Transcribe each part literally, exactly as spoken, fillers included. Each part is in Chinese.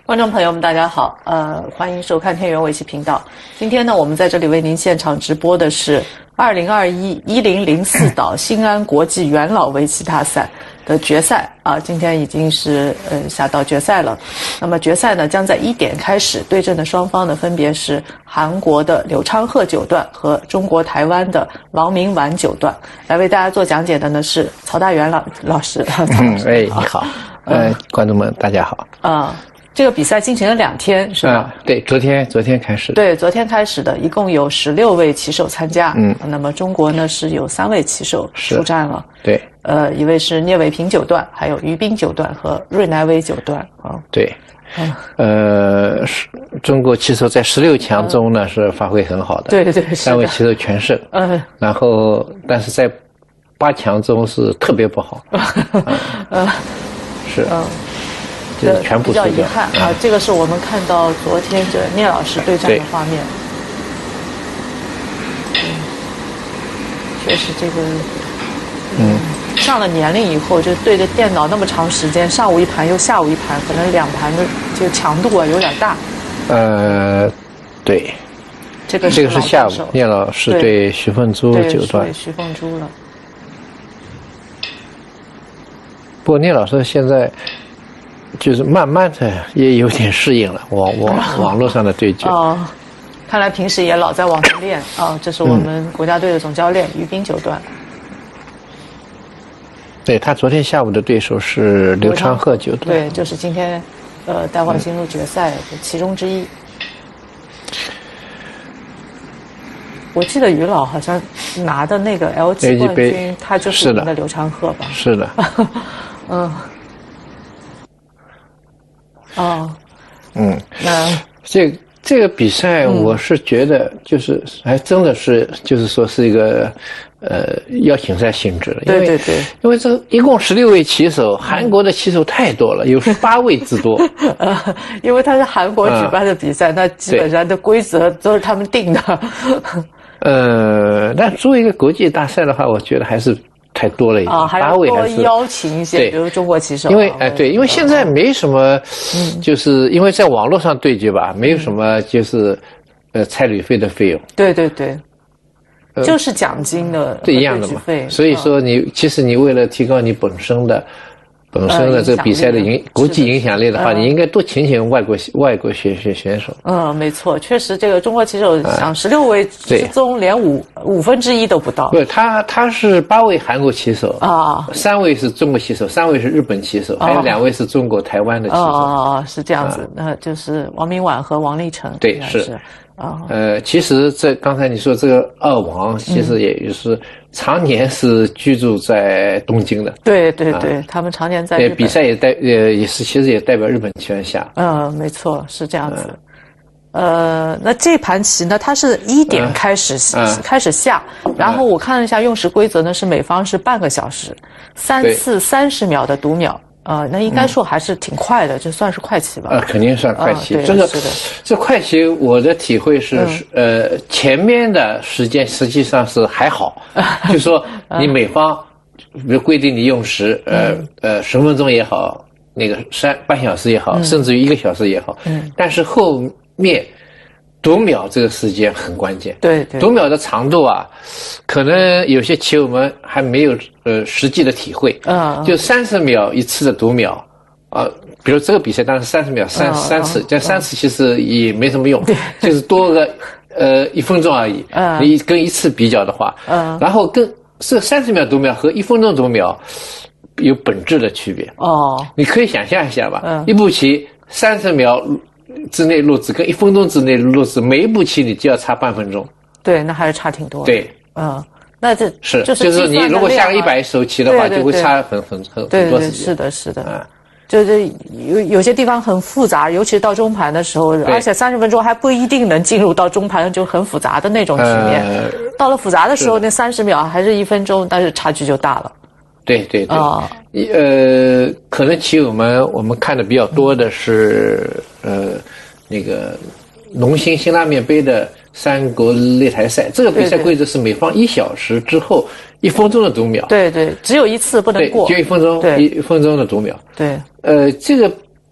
观众朋友们，大家好，呃，欢迎收看天元围棋频道。今天呢，我们在这里为您现场直播的是二零二一一零零四岛新安国际元老围棋大赛的决赛啊，今天已经是呃下到决赛了。那么决赛呢，将在一点开始，对阵的双方呢分别是韩国的柳昌赫九段和中国台湾的王明婉九段。来为大家做讲解的呢是曹大元老老师。 嗯，哎，你好，呃，观众们大家好。 啊。这个比赛进行了两天，是吧？ 啊，对，昨天昨天开始。 对，昨天开始的，一共有十六位棋手参加。 嗯， 那么中国呢是有三位棋手出战了。 对， 呃，一位是聂卫平九段，还有于斌九段和芮乃伟九段啊。 对，嗯，呃，中国棋手在十六强中呢、嗯、是发挥很好的， 对对对， 三位棋手全胜。嗯，然后但是在八强中是特别不好。嗯，是。嗯。 这全部比较遗憾啊！这个是我们看到昨天这聂老师对战的画面。嗯，确实这个，嗯，上了年龄以后，就对着电脑那么长时间，上午一盘又下午一盘，可能两盘的这个强度啊有点大。 呃，对， 这个这个是下午，聂老师对徐凤珠九段， 对徐凤珠了。 不过聂老师现在。就是慢慢的也有点适应了网网网络上的对决哦，看来平时也老在网上练啊、哦。这是我们国家队的总教练于斌九段。 对，他昨天下午的对手是刘昌赫九段， 对，就是今天呃带换进入决赛的其中之一。我记得于老好像拿的那个 L G 冠军，他就是我们的刘昌赫吧？ 是的， 嗯。哦， 嗯， 那这这个比赛，我是觉得就是还真的是就是说是一个呃邀请赛性质的， 对对对， 因为这一共十六位棋手，韩国的棋手太多了，有十八位之多。 呃，因为他是韩国举办的比赛，那基本上的规则都是他们定的。呃， 但作为一个国际大赛的话，我觉得还是。太多了，已经八位还是邀请一些，比如中国棋手。 因为哎，对，因为现在没什么，就是因为在网络上对决吧，没有什么就是呃差旅费的费用。 对对对，就是奖金的对一样的嘛。所以说你其实你为了提高你本身的本身的这个比赛的影国际影响力的话，你应该多请请外国外国选选选手。 嗯，没错，确实这个中国棋手想十六位之中连五五分之一都不到。 不，他他是八位韩国棋手啊，三位是中国棋手，三位是日本棋手，还有两位是中国台湾的棋手。 哦哦，是这样子，那就是王明婉和王励晨。 对，是。啊，呃，其实这刚才你说这个二王，其实也就是常年是居住在东京的。 对对对，他们常年在日本。 比赛也代也也是，其实也代表日本棋院下。 嗯，没错，是这样子。呃，那这盘棋呢，它是一点开始开始下，然后我看了一下用时规则呢，是每方是半个小时，三次三十秒的读秒。呃，那应该说还是挺快的，嗯、这算是快棋吧？ 呃，肯定算快棋。呃、这个这快棋，我的体会是，嗯、呃，前面的时间实际上是还好，就说你每方，比如规定你用时，呃、嗯、呃，十分钟也好，那个三半小时也好，嗯、甚至于一个小时也好，嗯，但是后面读秒这个时间很关键。 对对， 读秒的长度啊，可能有些棋友们还没有呃实际的体会。嗯，就三十秒一次的读秒啊、呃，比如这个比赛当然三十秒三、嗯、三次，这三次其实也没什么用，就是多个呃一分钟而已。嗯，你跟一次比较的话，嗯，然后跟这三十秒读秒和一分钟读秒有本质的区别。哦，你可以想象一下吧，嗯，一步棋三十秒之内录制跟一分钟之内录制，每一步棋你就要差半分钟。 对，那还是差挺多的。 对， 嗯，那这是就是就是你如果下个一百手棋的话，就会差很很很很多时间。 是的，是的。嗯，就是有有些地方很复杂，尤其是到中盘的时候，而且三十分钟还不一定能进入到中盘就很复杂的那种局面。呃、到了复杂的时候，那三十秒还是一分钟，但是差距就大了。 对对对，哦、呃，可能棋友们我们看的比较多的是、嗯、呃那个农心辛拉面杯的三国擂台赛，这个比赛规则是每方一小时之后一分钟的读秒。 对对，只有一次不能过， 就一分钟，一分钟的读秒。 对， 呃，这个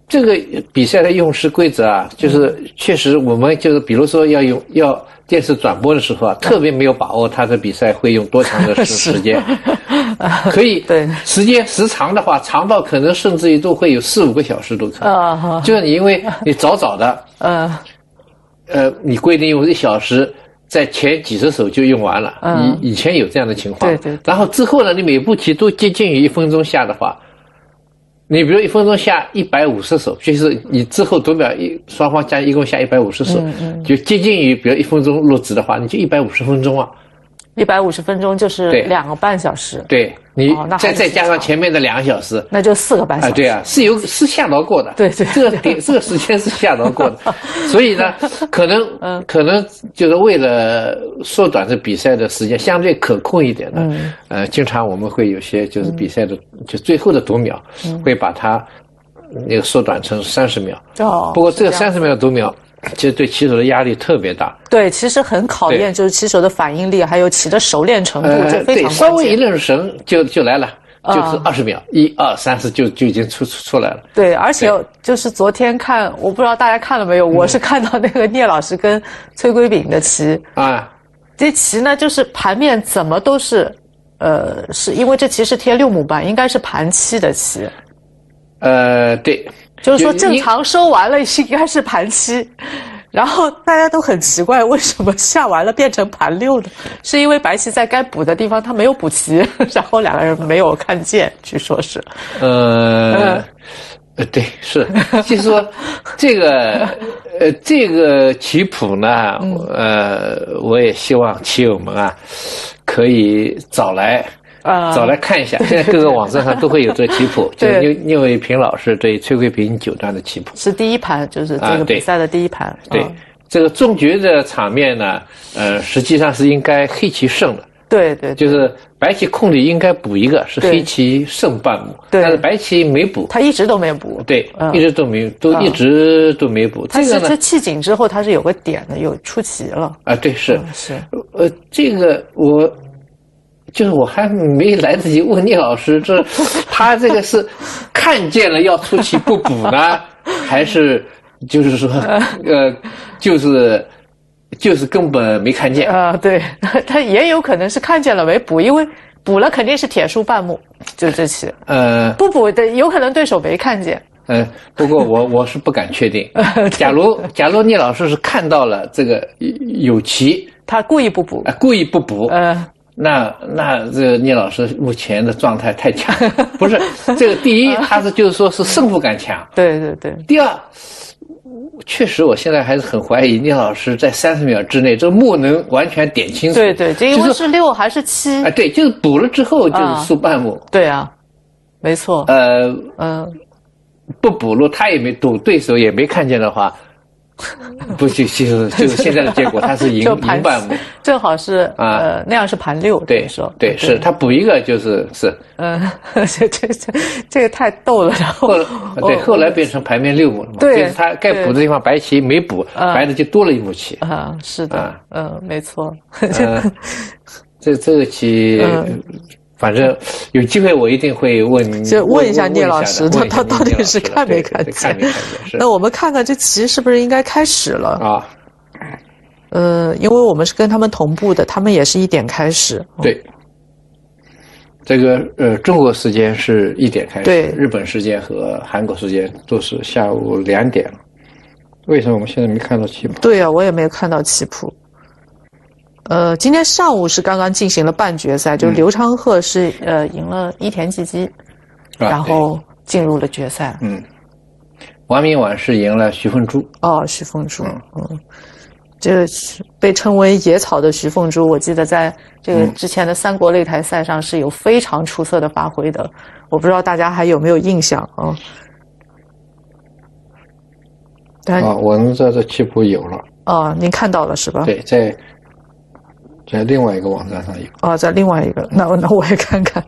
这个比赛的用时规则啊，就是确实我们就是比如说要用要电视转播的时候啊，特别没有把握他的比赛会用多长的时时间，可以对时间时长的话，长到可能甚至于都会有四五个小时都可能。就是你因为你早早的，呃，呃，你规定用一小时。在前几十首就用完了，嗯，以以前有这样的情况， 对对。 然后之后呢，你每步棋都接近于一分钟下的话，你比如一分钟下一百五十首，就是你之后读秒一双方加一共下一百五十首，嗯嗯，就接近于比如一分钟录制的话，你就一百五十分钟啊。 一百五十分钟就是两个半小时。 对，你再再加上前面的两个小时， 那就四个半小时。 啊，对啊，是有是下到过的。 对对， 这个点这个时间是下到过的，所以呢，可能嗯可能就是为了缩短这比赛的时间，相对可控一点的，嗯呃，经常我们会有些就是比赛的就最后的读秒，会把它那个缩短成三十秒。哦，不过这个三十秒读秒。其实对棋手的压力特别大， 对，其实很考验就是棋手的反应力，还有棋的熟练程度， 呃、 这非常关键。 对，稍微一愣神就就来了，就是二十秒，一二三四就就已经出出出来了。 对，而且就是昨天看，我不知道大家看了没有，我是看到那个聂老师跟崔圭炳的棋啊，这棋呢就是盘面怎么都是，呃，是因为这棋是贴六目半，应该是盘七的棋。 呃，对。 就是说，正常收完了应该是盘七，然后大家都很奇怪，为什么下完了变成盘六呢？是因为白棋在该补的地方他没有补齐，然后两个人没有看见，据说是。 呃，呃，对，是，就是说这个呃这个棋谱呢，呃，我也希望棋友们啊可以早来。啊，早来看一下，现在各个网站上都会有这棋谱，就是聂聂卫平老师对崔圭炳九段的棋谱， 是第一盘，就是这个比赛的第一盘。 对，对这个终局的场面呢，呃，实际上是应该黑棋胜的。 对 对, 对， 就是白棋空里应该补一个，是黑棋胜半目，但是白棋没补， 他一直都没补。 对，嗯、一直都没，都一直都没补。 他这个呢，弃井之后他是有个点的，有出棋了。 啊，对，是、 嗯、是， 呃，这个我。就是我还没来得及问聂老师，这他这个是看见了要出棋不补呢，还是就是说呃就是就是根本没看见啊？对，他也有可能是看见了没补，因为补了肯定是铁树半目，就这棋。呃，不补的有可能对手没看见。 嗯、呃，不过我我是不敢确定。假如假如聂老师是看到了这个有棋， 他故意不补， 啊、故意不补。呃那那这个聂老师目前的状态太强，不是这个第一，他是就是说是胜负感强， 对对对。 第二，确实我现在还是很怀疑聂老师在三十秒之内这个目能完全点清楚。 对对，这因为是六还是七？ 啊，对，就是补了之后就是输半目。 对啊，没错。 呃嗯，不补了他也没赌，对手也没看见的话。不就就是就是现在的结果，他是赢赢半目， 正好是啊、呃，那样是盘六， 对说对，对是他补一个就是是， 嗯，这这这这个太逗了，然后对后来变成盘面六目， 对， 就是他该补的地方白棋没补，白的就多了一目棋啊，是的，嗯，没错， 这这个棋。反正有机会我一定会问， 就问一下聂老师，他他到底是看没看见？ 看没看见？ 那我们看看这棋是不是应该开始了啊？呃，因为我们是跟他们同步的，他们也是一点开始。 对，这个呃，中国时间是一点开始， 对， 日本时间和韩国时间都是下午两点。为什么我们现在没看到棋谱？ 对啊，我也没有看到棋谱。呃，今天上午是刚刚进行了半决赛，就刘昌鹤是呃赢了伊田纪基， 啊、 然后进入了决赛。 嗯，王明婉是赢了徐凤珠。 哦，徐凤珠，嗯，嗯这个被称为野草的徐凤珠，我记得在这个之前的三国擂台赛上是有非常出色的发挥的，我不知道大家还有没有印象啊？但啊，我们在这棋谱有了。 啊，您看到了是吧？ 对，在。在另外一个网站上有哦，在另外一个，那那我也看看。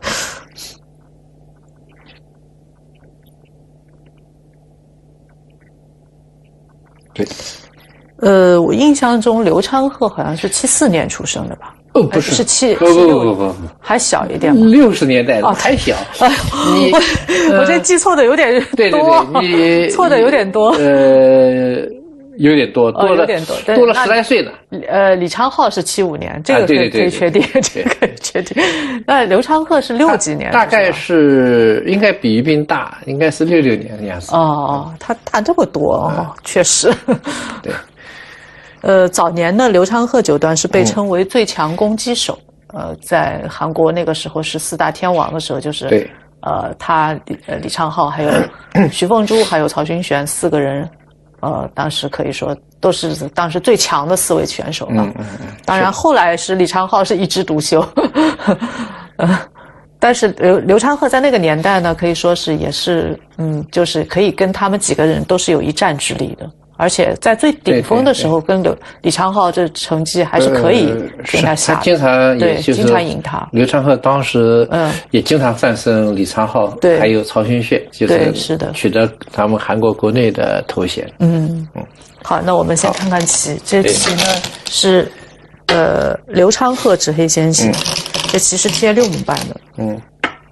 对， 呃，我印象中刘昌鹤好像是七四年出生的吧？ 哦，不是， 是七， 不不不不不， 还小一点吗？ 六十年代的，还小。 你我这记错的有点多， 对对对，你错的有点多。 呃。有点多，多了， 有点多， 多了十来岁呢。 呃，李昌镐是七五年，这个可以可以确定，这个可以确定。那刘昌鹤是六几年？ 大概是应该比于斌大，应该是六六年的样子。 哦，他大这么多哦，确实。 对。 呃，早年的刘昌鹤九段是被称为最强攻击手，呃，在韩国那个时候是四大天王的时候，就是对， 呃，他呃李昌镐还有徐凤珠还有曹勋玄四个人。呃，当时可以说都是当时最强的四位选手了。 嗯嗯嗯。 当然，后来是李昌镐是一枝独秀。呃，但是刘刘昌鹤在那个年代呢，可以说是也是嗯，就是可以跟他们几个人都是有一战之力的。而且在最顶峰的时候，跟刘李昌镐这成绩还是可以跟他下的。 他经常也就是经常赢他。 刘昌鹤当时嗯也经常战胜李昌镐， 对， 还有曹勋炫，就是是的， 取得他们韩国国内的头衔。 嗯嗯。好，那我们先看看棋，这棋呢是呃刘昌鹤执黑先行，这棋是贴六目半的。 嗯。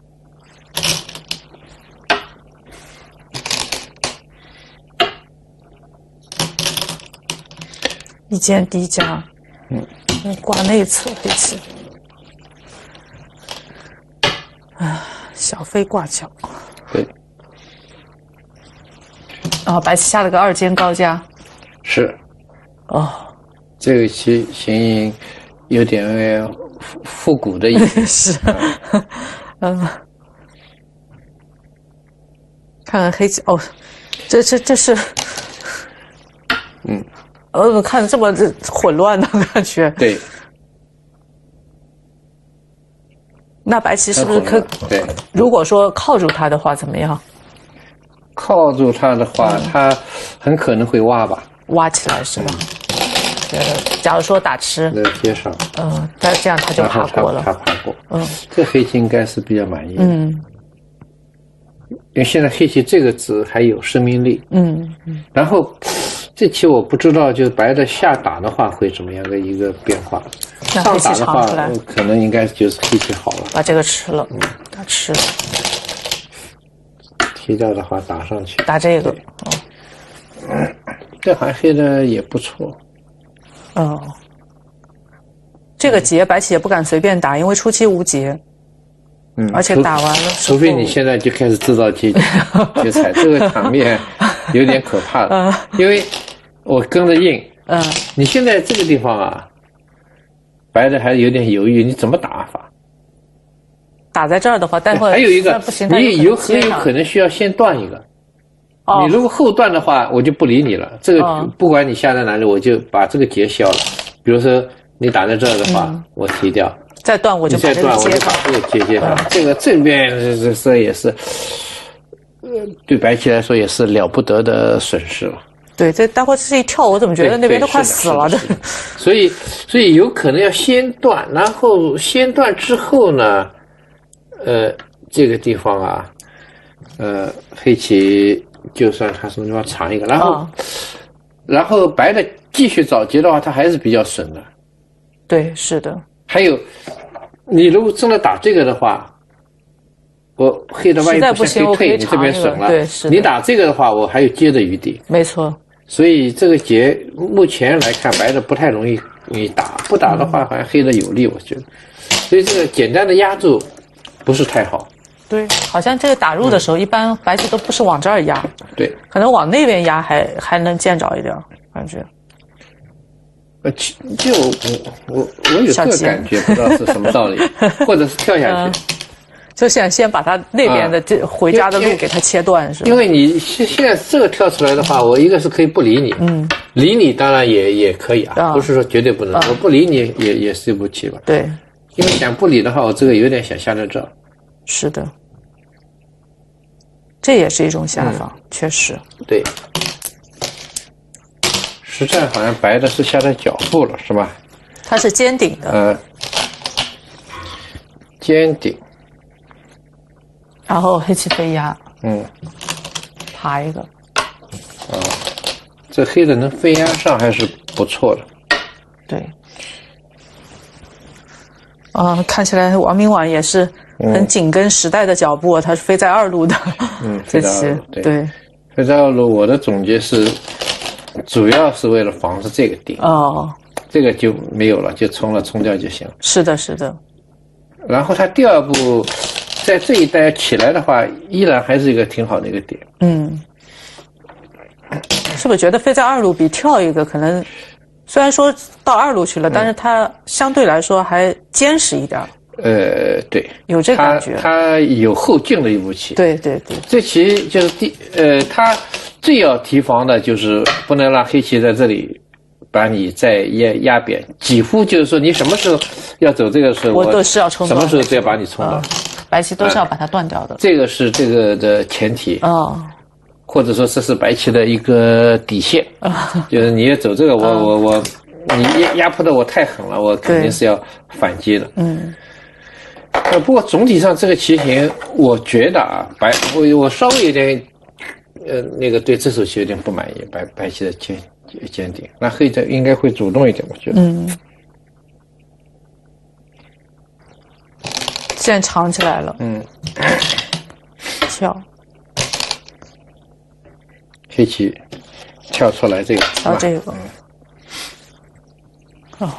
一间低加，嗯，挂内侧黑棋，啊，小飞挂角， 对， 哦，白棋下了个二间高加， 是， 哦， 这个棋形有点复复古的意思， 是，嗯，看看黑棋，哦，这这这是， 嗯。 呃，看着这么混乱的感觉。 对。 那白棋是不是可？ 对。 如果说靠住它的话，怎么样？ 靠住它的话，它很可能会挖吧。 挖起来是吧？呃，假如说打吃。 在接上。 嗯，但这样它就爬过了。 它爬过。嗯。这黑棋应该是比较满意的。 嗯。 因为现在黑棋这个子还有生命力。 嗯嗯。 然后。这棋我不知道，就白的下打的话会怎么样的一个变化？上打的话，可能应该就是黑棋好了。 把这个吃了，嗯，打吃了。 提掉的话打上去。 打这个， 哦。嗯，这盘黑的也不错。 哦。这个劫白棋也不敢随便打，因为初期无劫。 嗯， 而且打完了， 除非你现在就开始制造劫劫财，这个场面有点可怕了。嗯，因为我跟着应，嗯，你现在这个地方啊，白的还有点犹豫，你怎么打法？ 打在这儿的话，待会还有一个，你有很有可能需要先断一个。哦，你如果后断的话，我就不理你了。这个不管你下在哪里，我就把这个劫消了。比如说你打在这儿的话，我提掉。 再断我就把这个接上， 这个接接上，这个这边这这也是，呃，对白棋来说也是了不得的损失了。 对，这待会这一跳，我怎么觉得那边都快死了的？ 所以，所以有可能要先断，然后先断之后呢，呃，这个地方啊，呃，黑棋就算它什么地方长一个，然后，哦、然后白的继续找劫的话，它还是比较损的。 对，是的。 还有，你如果真的打这个的话，我黑的万一不先可以退，你这边损了。 对，是。 你打这个的话，我还有接的余地。 没错。 所以这个劫目前来看，白的不太容易容易打，不打的话，好像黑的有利，我觉得。所以这个简单的压住不是太好。 对，好像这个打入的时候，嗯、一般白棋都不是往这儿压。 对。 可能往那边压还还能见着一点，感觉。 呃，就我我我有这个感觉，不知道是什么道理，或者是跳下去， 嗯、就想先把他那边的这回家的路给他切断，是吧？ 因为你现现在这个跳出来的话，我一个是可以不理你，嗯，理你当然也也可以啊，不是说绝对不能，我不理你也也是一步棋吧？ 对， 因为想不理的话，我这个有点想下在这儿。 是的，这也是一种下法，确实。 对。实战好像白的是下在脚部了，是吧？ 它是尖顶的。 呃，尖顶。 然后黑棋飞压。 嗯。 爬一个。 啊，这黑的能飞压上还是不错的。 对。 啊，看起来王明婉也是很紧跟时代的脚步，他是飞在二路的。 嗯，飞在二路，对。 对， 飞在二路，我的总结是，主要是为了防止这个点。 哦。 这个就没有了，就冲了冲掉就行了。是的，是的。 然后他第二步，在这一带起来的话，依然还是一个挺好的一个点。 嗯，是不是觉得飞在二路比跳一个可能，虽然说到二路去了，嗯、但是它相对来说还坚实一点。 呃，对， 有这感觉。 它有后劲的一步棋。 对对对， 这棋就是第呃，它最要提防的就是不能让黑棋在这里。把你再压压扁，几乎就是说你什么时候要走这个时候， 我都是要冲， 什么时候都要把你冲到， 白棋都是要把它断掉的。 这个是这个的前提哦， 或者说这是白棋的一个底线，就是你要走这个，我我我，你压压迫的我太狠了，我肯定是要反击的。 嗯， 呃，不过总体上这个棋形，我觉得啊，白我我稍微有点，呃，那个对这手棋有点不满意，白白棋的坚坚定，那黑的应该会主动一点，我觉得。 嗯，现在藏起来了。 嗯， 跳， 黑棋跳出来这个， 跳这个。哦，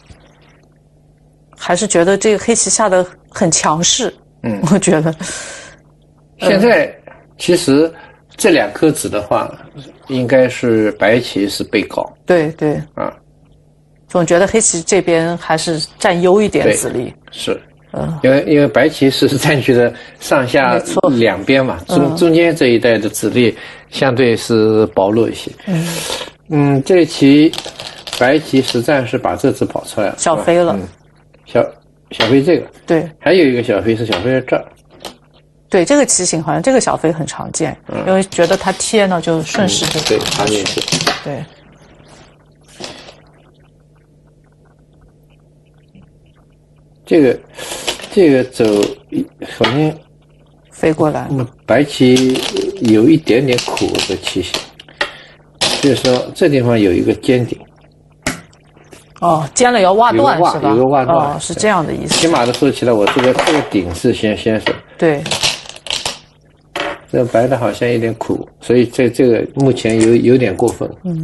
还是觉得这个黑棋下的很强势。 嗯， 我觉得。 现在其实这两颗子的话。应该是白棋是被告， 对对啊， 总觉得黑棋这边还是占优一点子力， 是，嗯，因为因为白棋是占据了上下两边嘛，中、嗯、中间这一带的子力相对是薄弱一些，嗯嗯，这棋白棋实战是把这子跑出来了， 小飞了， 嗯，小小飞这个， 对， 还有一个小飞是小飞在这儿。 对这个棋形，好像这个小飞很常见，嗯、因为觉得它贴呢就顺势就、 嗯、对常见是， 对。 这个这个走，首先飞过来， 嗯，白棋有一点点苦的棋形，就是说这地方有一个尖顶。 哦，尖了要挖断是吧？ 有个挖断， 哦，是这样的意思。 起码的说起来，我这个这个顶是先先手。 对。 这个白的好像有点苦，所以这这个目前有有点过分。 嗯。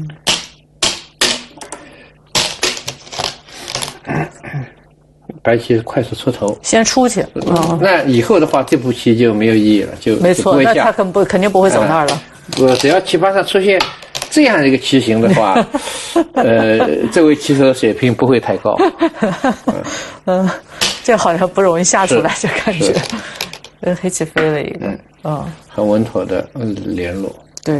白棋快速出头， 先出去。 嗯。那以后的话，这步棋就没有意义了，就没错，那他肯不肯定不会走那儿了。 我、嗯、只要棋盘上出现这样一个棋形的话，呃，这位棋手的水平不会太高。 嗯，嗯这好像不容易下出来，就感觉。跟黑棋飞了一个，嗯，哦、 很稳妥的联络。 对，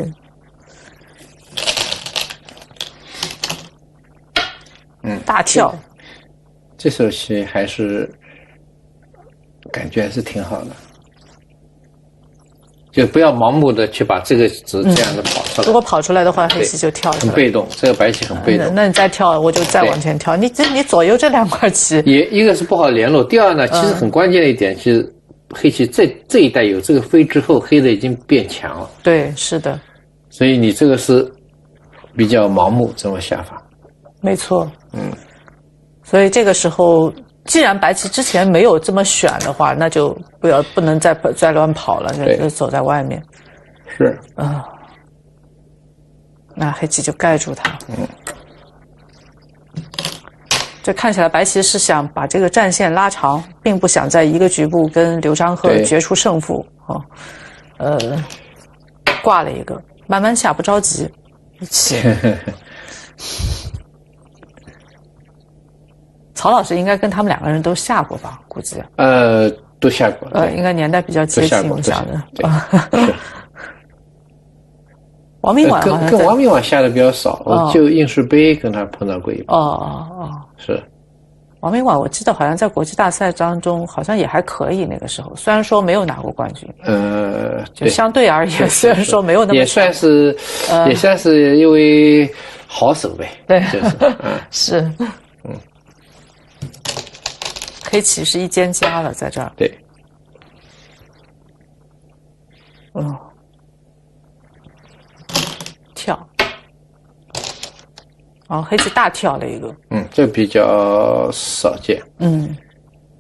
嗯， 大跳。 这手棋还是感觉还是挺好的，就不要盲目的去把这个子这样的跑出来。 如果跑出来的话，黑棋就跳出来。 很被动，这个白棋很被动。 那你再跳，我就再往前跳。你这你左右这两块棋， 也一个是不好联络，第二呢，其实很关键的一点，其实黑棋这这一带有这个飞之后，黑的已经变强了。 对，是的。 所以你这个是比较盲目这种下法。 没错。 嗯。 所以这个时候，既然白棋之前没有这么选的话，那就不要不能再再乱跑了，就走在外面。 是。 啊、呃。那黑棋就盖住它。 嗯。 这看起来白棋是想把这个战线拉长，并不想在一个局部跟刘章鹤决出胜负啊。呃，挂了一个，慢慢下，不着急。一起。曹老师应该跟他们两个人都下过吧？估计。 呃，都下过。 呃，应该年代比较接近，我想的。王明婉跟跟王明婉下的比较少，我就应世杯跟他碰到过一把。 哦哦哦， 是。 王明婉，我记得好像在国际大赛当中好像也还可以，那个时候虽然说没有拿过冠军。 呃， 就相对而言，虽然说没有那么也算是，也算是一位好手呗。 对， 就是是。嗯。黑棋是一肩加了，在这儿。 对。 嗯。跳。哦，黑棋大跳了一个。 嗯，这比较少见。 嗯。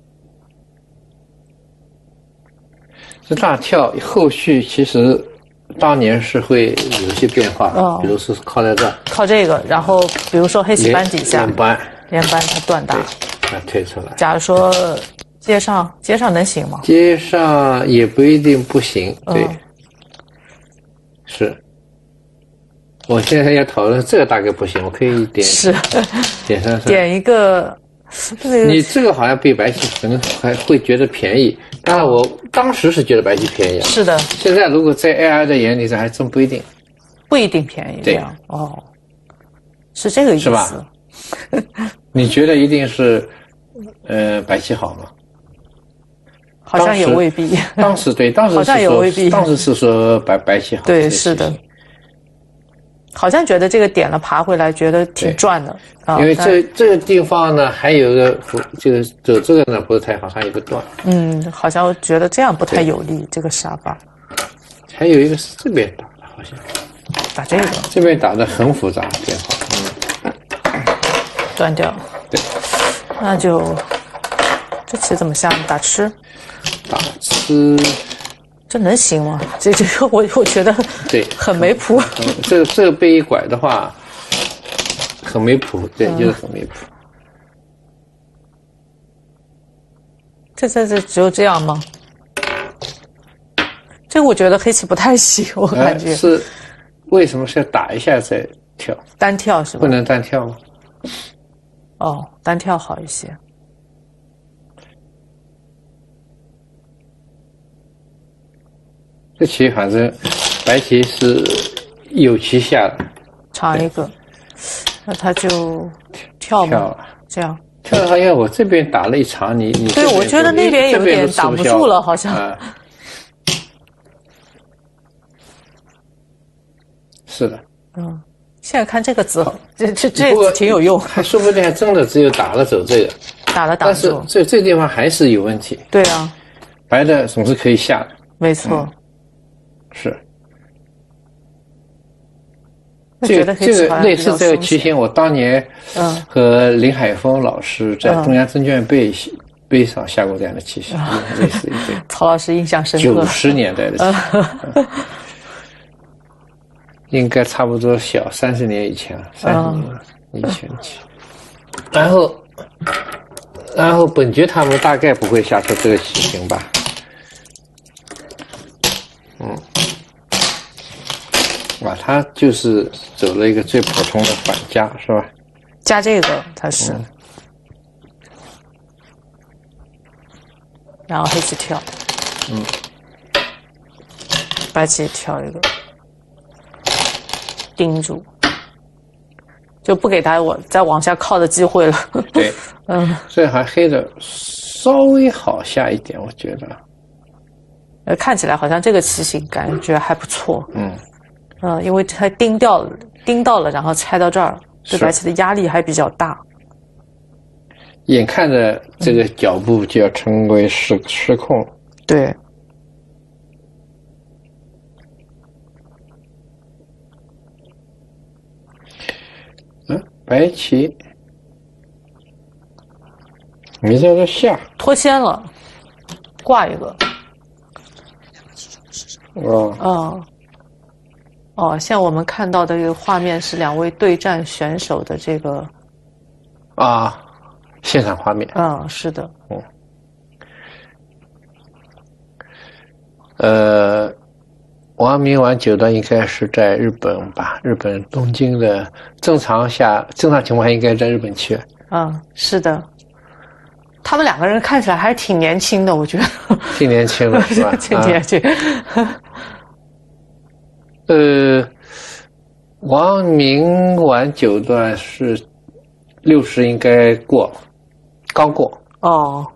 这大跳后续其实当年是会有些变化，哦、比如是靠在这儿， 靠这个，然后比如说黑棋扳底下， 连扳， 连扳它断打， 它退出来。 假如说接上，接上能行吗？ 接上也不一定不行，对，嗯、是。我现在要讨论这个大概不行，我可以点是点上点一个。 你这个好像比白棋可能还会觉得便宜，当然我当时是觉得白棋便宜， 是的。 现在如果在 A I 的眼里，这还真不一定， 不一定便宜。这样哦，是这个意思， 是吧？你觉得一定是呃白棋好吗？ 好像也未必。 当时对，当时好像也未必。 当时是说白白棋好。 对，是的。好像觉得这个点了爬回来，觉得挺赚的。 因为这这个地方呢，还有一个这个走这个呢不是太好，还有一个断。 嗯，好像觉得这样不太有利，这个杀法。 还有一个是这边打的，好像打这个， 这边打的很复杂变化。 嗯，断掉。 对， 那就这棋怎么下？打吃？ 打吃。 这能行吗？这这个我我觉得对很没谱。 嗯、这这个被一拐的话，很没谱，对，嗯、就是很没谱。 这这这只有这样吗？这个我觉得黑棋不太行，我感觉、 呃、是为什么是要打一下再跳？ 单跳是吧？ 不能单跳吗？ 哦，单跳好一些。 这棋反正白棋是有棋下的， 长一个，那他就跳吗？ 跳这样跳的话，因为我这边打了一长，你你对，我觉得那边有点挡不住了，好像。啊、 是的。 嗯，现在看这个子，这这这挺有用， 还说不定还真的只有打了走这个， 打了打住。 但是这这地方还是有问题。 对啊， 白的总是可以下的。 没错。嗯是，这个这个类似这个棋形，我当年嗯和林海峰老师在中央证券杯杯上下过这样的棋形，嗯、类似于这个。 曹老师印象深刻。 九十年代的棋形、嗯，应该差不多小三十年以前了，三十年以前的棋。然后，然后本局他们大概不会下出这个棋形吧？嗯。啊，他就是走了一个最普通的反加，是吧？ 加这个他是，嗯、然后黑棋跳，嗯，白棋跳一个，盯住，就不给他我再往下靠的机会了。 对，嗯，所以还黑的稍微好下一点，我觉得。 呃，看起来好像这个棋形感觉还不错。 嗯。 嗯，因为它盯掉了，盯到了，然后拆到这儿，对白棋的压力还比较大。 眼看着这个脚步就要成为失失控。 对。 嗯，白棋，你在这下脱先了，挂一个。 哦。 哦。哦，像我们看到的这个画面是两位对战选手的这个啊，现场画面。 嗯，是的。 嗯。呃，王明玩九段应该是在日本吧？日本东京的，正常下正常情况下应该在日本去。 嗯，是的。他们两个人看起来还是挺年轻的，我觉得。 挺年轻的是吧？ 挺年轻。 啊呃，王明玩九段是六十应该过，刚过。 哦。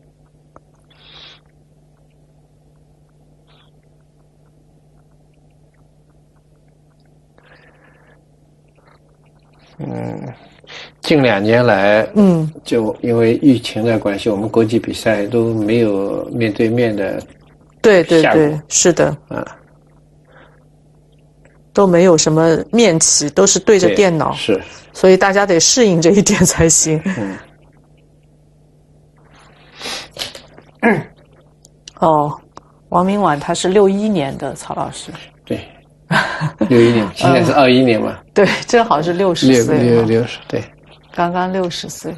嗯，近两年来， 嗯， 就因为疫情的关系，我们国际比赛都没有面对面的。 对对对，是的。 啊。 都没有什么面棋，都是对着电脑， 是， 所以大家得适应这一点才行。 嗯。 哦， 王明婉他是六一年的，曹老师。 对，六一年，现在是二一年嘛。 嗯、对，正好是六十岁。 六六十，对。 刚刚六十岁。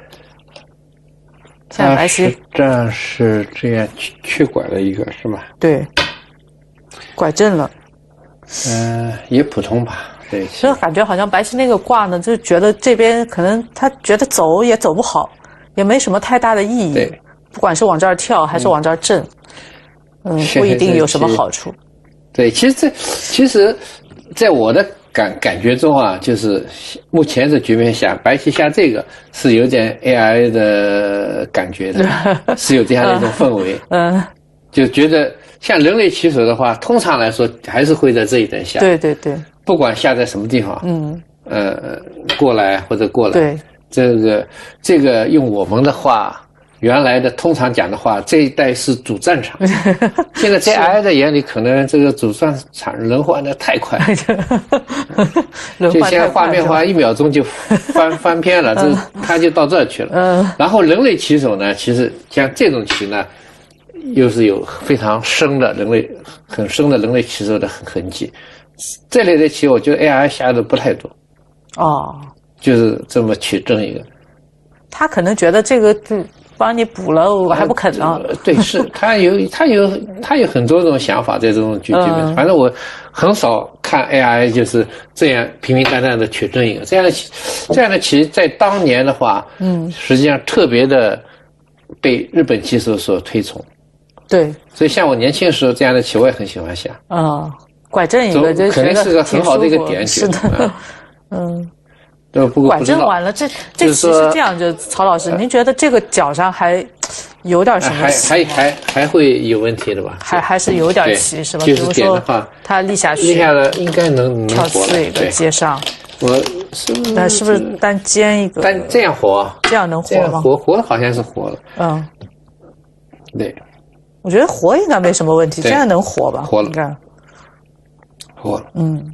现在白皙这是这样去去拐了一个是吧？ 对，拐正了。 嗯、呃，也普通吧。对， 所以感觉好像白皙那个卦呢，就觉得这边可能他觉得走也走不好，也没什么太大的意义。 对， 不管是往这儿跳还是往这儿正，嗯，嗯不一定有什么好处。 对，其实这其实，在我的感感觉中啊，就是目前这局面下，白棋下这个是有点 A I 的感觉的，是有这样的一种氛围。嗯，就觉得像人类棋手的话，通常来说还是会在这一等下。 对对对， 不管下在什么地方，嗯，呃，过来或者过来。 对， 这个这个用我们的话。原来的通常讲的话，这一代是主战场。现在在 A I 的眼里，可能这个主战场人换的太快，就现在画面化一秒钟就翻翻篇了，这他就到这儿去了。嗯。然后人类棋手呢，其实像这种棋呢，又是有非常深的人类很深的人类棋手的痕迹。这类的棋，我觉得 A I 下的不太多。 哦。 就是这么取正一个。 他可能觉得这个帮你补了，我还不肯呢。 呃、对，是他有他有他有很多种想法在这种局局面，嗯、反正我很少看 A I 就是这样平平淡淡的取正一个这样的棋，这样的棋在当年的话，嗯，实际上特别的被日本棋手所推崇。 对， 所以像我年轻的时候这样的棋我也很喜欢下。 啊、嗯，拐正一个就肯定是个很好的一个点。 是的，嗯。 呃，不过拐正完了，这这其实这样，就曹老师，您觉得这个脚上还有点什么？ 还还还还会有问题的吧？ 还还是有点棋是吧？比如说他立下去， 立下了应该能跳刺一个接上。 我是不是？ 那是不是单尖一个？ 单这样活？ 这样能活吗？ 活活好像是活了。 嗯， 对。 我觉得活应该没什么问题，这样能活吧？ 活了， 你看， 活了。 嗯。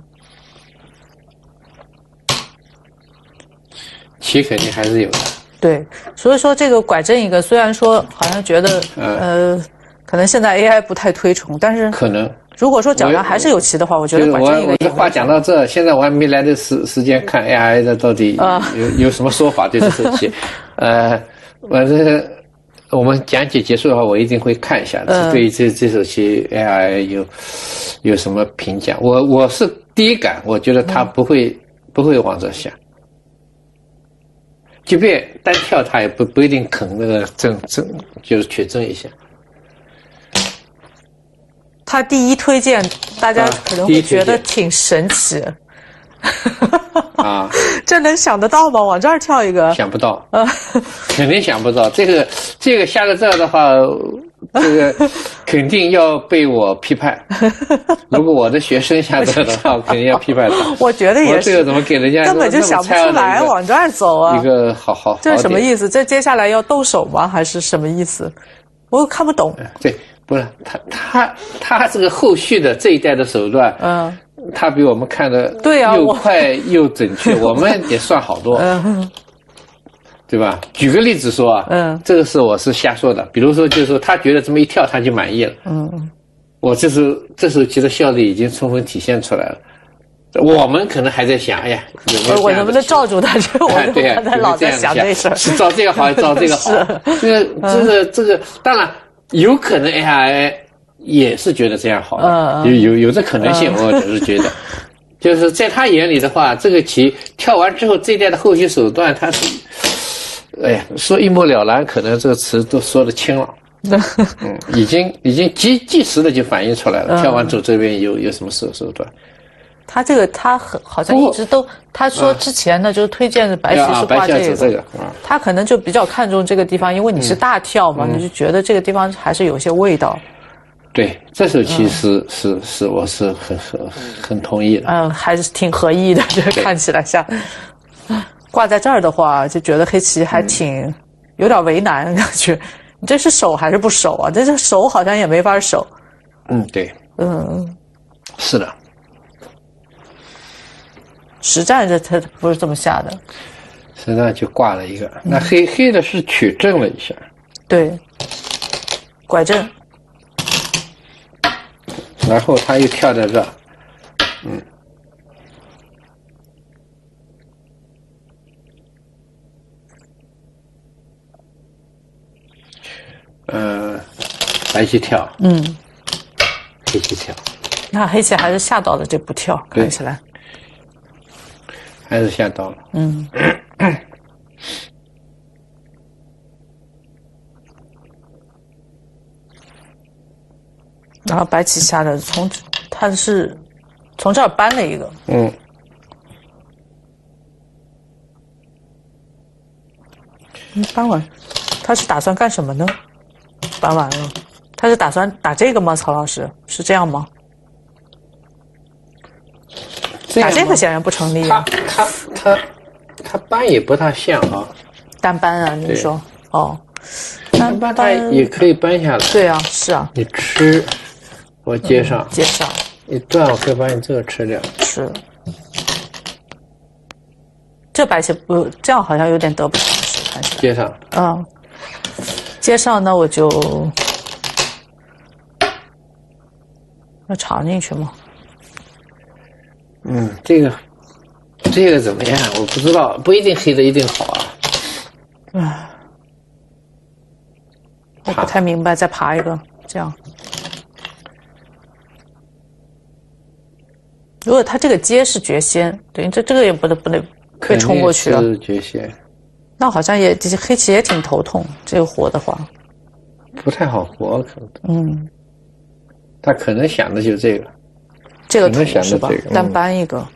棋肯定还是有的， 对，所以说这个拐正一个，虽然说好像觉得、嗯、呃，可能现在 A I 不太推崇，但是可能如果说脚上还是有棋的话，我觉得拐正一个。 我的话讲到这，现在我还没来的时时间看 A I 的到底有、嗯、有什么说法对这手棋，呃，反正我们讲解结束的话，我一定会看一下的，嗯、对于这这手棋 A I 有有什么评价？我我是第一感，我觉得他不会、嗯、不会往这下。即便单跳，他也不不一定肯那个正正，就是取正一下。 他第一推荐，大家可能会觉得挺神奇。 啊， 这能想得到吗？往这儿跳一个？ 想不到，啊，肯定想不到。这个这个下到这儿的话，这个肯定要被我批判。如果我的学生下这的话，肯定要批判他。 我觉得也是。 这个怎么给人家根本就想不出来往这儿走啊？ 一个好好， 这什么意思？这接下来要动手吗？还是什么意思？我看不懂。 对，不是他他他这个后续的这一代的手段，嗯，他比我们看的对啊， 又快又准确，我们也算好多。嗯。对吧？举个例子说啊，嗯，这个是我是瞎说的。比如说，就是说他觉得这么一跳他就满意了，嗯，我这时候这手棋的效率已经充分体现出来了。我们可能还在想，哎呀，有没有我能不能罩住他？这我对呀， 在老在想这事儿， 是照这个好，还是照这个好？这个这个这个，当然有可能 A I 也是觉得这样好的，有有有这可能性，我只是觉得。就是在他眼里的话，这个棋跳完之后，这一代的后续手段，他是。哎呀，说一目了然，可能这个词都说得清了。嗯，已经已经即即时的就反映出来了。嗯、跳完之后这边有有什么手手段？ 他这个他很好像一直都，他说之前呢、嗯、就是推荐的白棋是挂这个， 这个嗯、 他可能就比较看重这个地方，因为你是大跳嘛，嗯、你就觉得这个地方还是有些味道。 对，这手棋是、嗯、是是我是很很很同意的。 嗯，还是挺合意的，这看起来像。挂在这儿的话，就觉得黑棋还挺、嗯、有点为难，感觉你这是守还是不守啊？这这守好像也没法守。 嗯，对， 嗯， 是的。 实战这他不是这么下的， 实战就挂了一个。那黑、嗯、黑的是取正了一下， 对，拐正。 然后他又跳在这，嗯，呃，白棋跳， 嗯， 黑棋跳， 那黑棋还是下到了这步跳，看起来还是下到了， 嗯。然后白棋下的从他是从这儿搬了一个， 嗯， 嗯，搬完，他是打算干什么呢？搬完了，他是打算打这个吗？曹老师是这样吗？ 这打这个显然不成立啊。 他他他他搬也不大像啊， 单搬啊，你说哦， 单搬他也可以搬下来。 对啊，是啊， 你吃。我接上， 嗯、接上， 一断我可以把你这个吃掉。 是，这白棋不这样好像有点得不偿失，看起来。 接上， 嗯，接上那我就要藏进去吗？ 嗯，这个这个怎么样？我不知道，不一定黑的一定好啊。 唉，我不太明白，再爬一个这样。如果他这个接是绝先，等于这这个也不能不能可以冲过去了。 是绝先。 那好像也这黑棋也挺头痛，这个活的话。 不太好活，可能。 嗯。 他可能想的就是这个。 这个图是吧？ 这个、 单搬一个。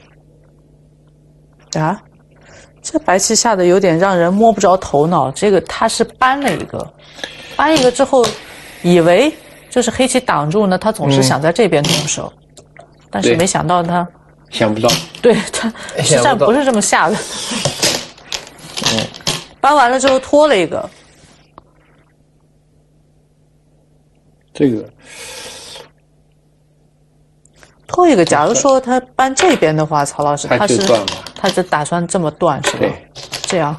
嗯、啊，这白棋下的有点让人摸不着头脑。这个他是搬了一个，搬一个之后，以为就是黑棋挡住呢，他总是想在这边动手。嗯，但是没想到他想不到， 对他实战不是这么下的。嗯，搬完了之后拖了一个， 这个拖一个。假如说他搬这边的话，曹老师他是他是打算这么断是吧？这样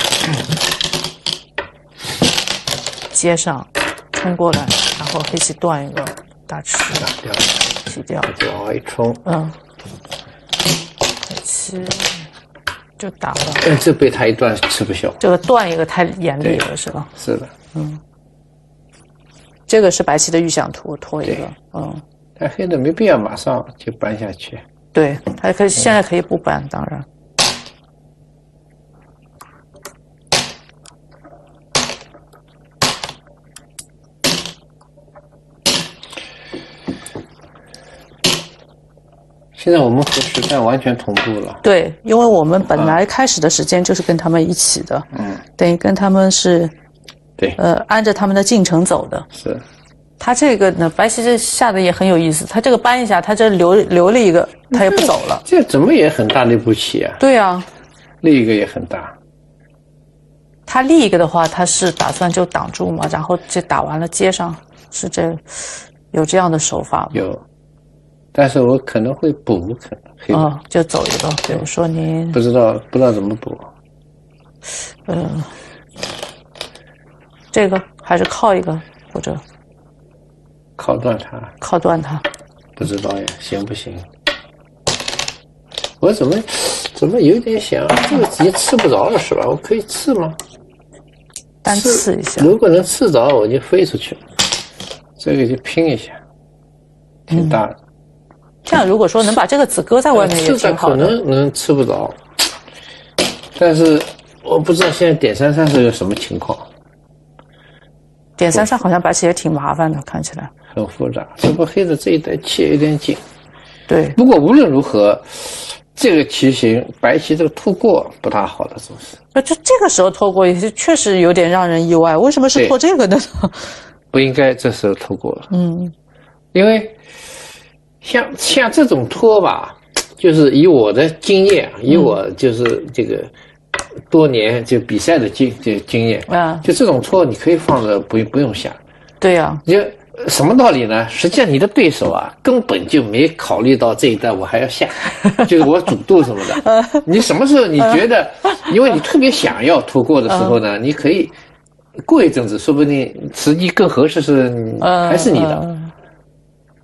接上冲过来，然后黑棋断一个大吃。洗掉， 就往外一冲， 嗯，黑棋就打了。 嗯，这被他一断吃不消。 这个断一个太严厉了，是吧？ 是的， 嗯。这个是白棋的预想图，拖一个，嗯。 但黑的没必要马上就搬下去。 对，他可以现在可以不搬，当然。 现在我们和实战完全同步了。 对，因为我们本来开始的时间就是跟他们一起的，嗯，等于跟他们是， 对， 呃，按着他们的进程走的。 是。 他这个呢，白棋这下的也很有意思，他这个搬一下，他这留留了一个，他也不走了。 这怎么也很大的一步棋啊？ 对啊， 立一个也很大。 他立一个的话，他是打算就挡住嘛，然后这打完了接上，是这有这样的手法吗？ 有。但是我可能会补，可能哦，就走一个，比如说你不知道不知道怎么补， 嗯，这个还是靠一个或者靠断它， 靠断它， 不知道呀，行不行？我怎么怎么有点想这个棋刺不着了是吧？我可以刺吗？ 单刺一下， 如果能刺着，我就飞出去了，这个就拼一下，挺大的。嗯， 这样如果说能把这个子搁在外面也挺好的， 可能能吃不着，但是我不知道现在点三三是个什么情况。 点三三好像白棋也挺麻烦的，看起来很复杂。这不黑的这一带气有点紧。 对， 不过无论如何，这个棋形白棋这个拖过不大好的，是不是？ 那就这个时候拖过也是确实有点让人意外，为什么是拖这个呢？ 不应该这时候拖过。 嗯， 因为。像像这种拖吧，就是以我的经验，以我就是这个多年就比赛的经这经验啊，就这种拖你可以放着不不用下。 对呀、啊， 你就什么道理呢？实际上你的对手啊根本就没考虑到这一段我还要下，就是我主动什么的。你什么时候你觉得，因为你特别想要拖过的时候呢，你可以过一阵子，说不定时机更合适是还是你的。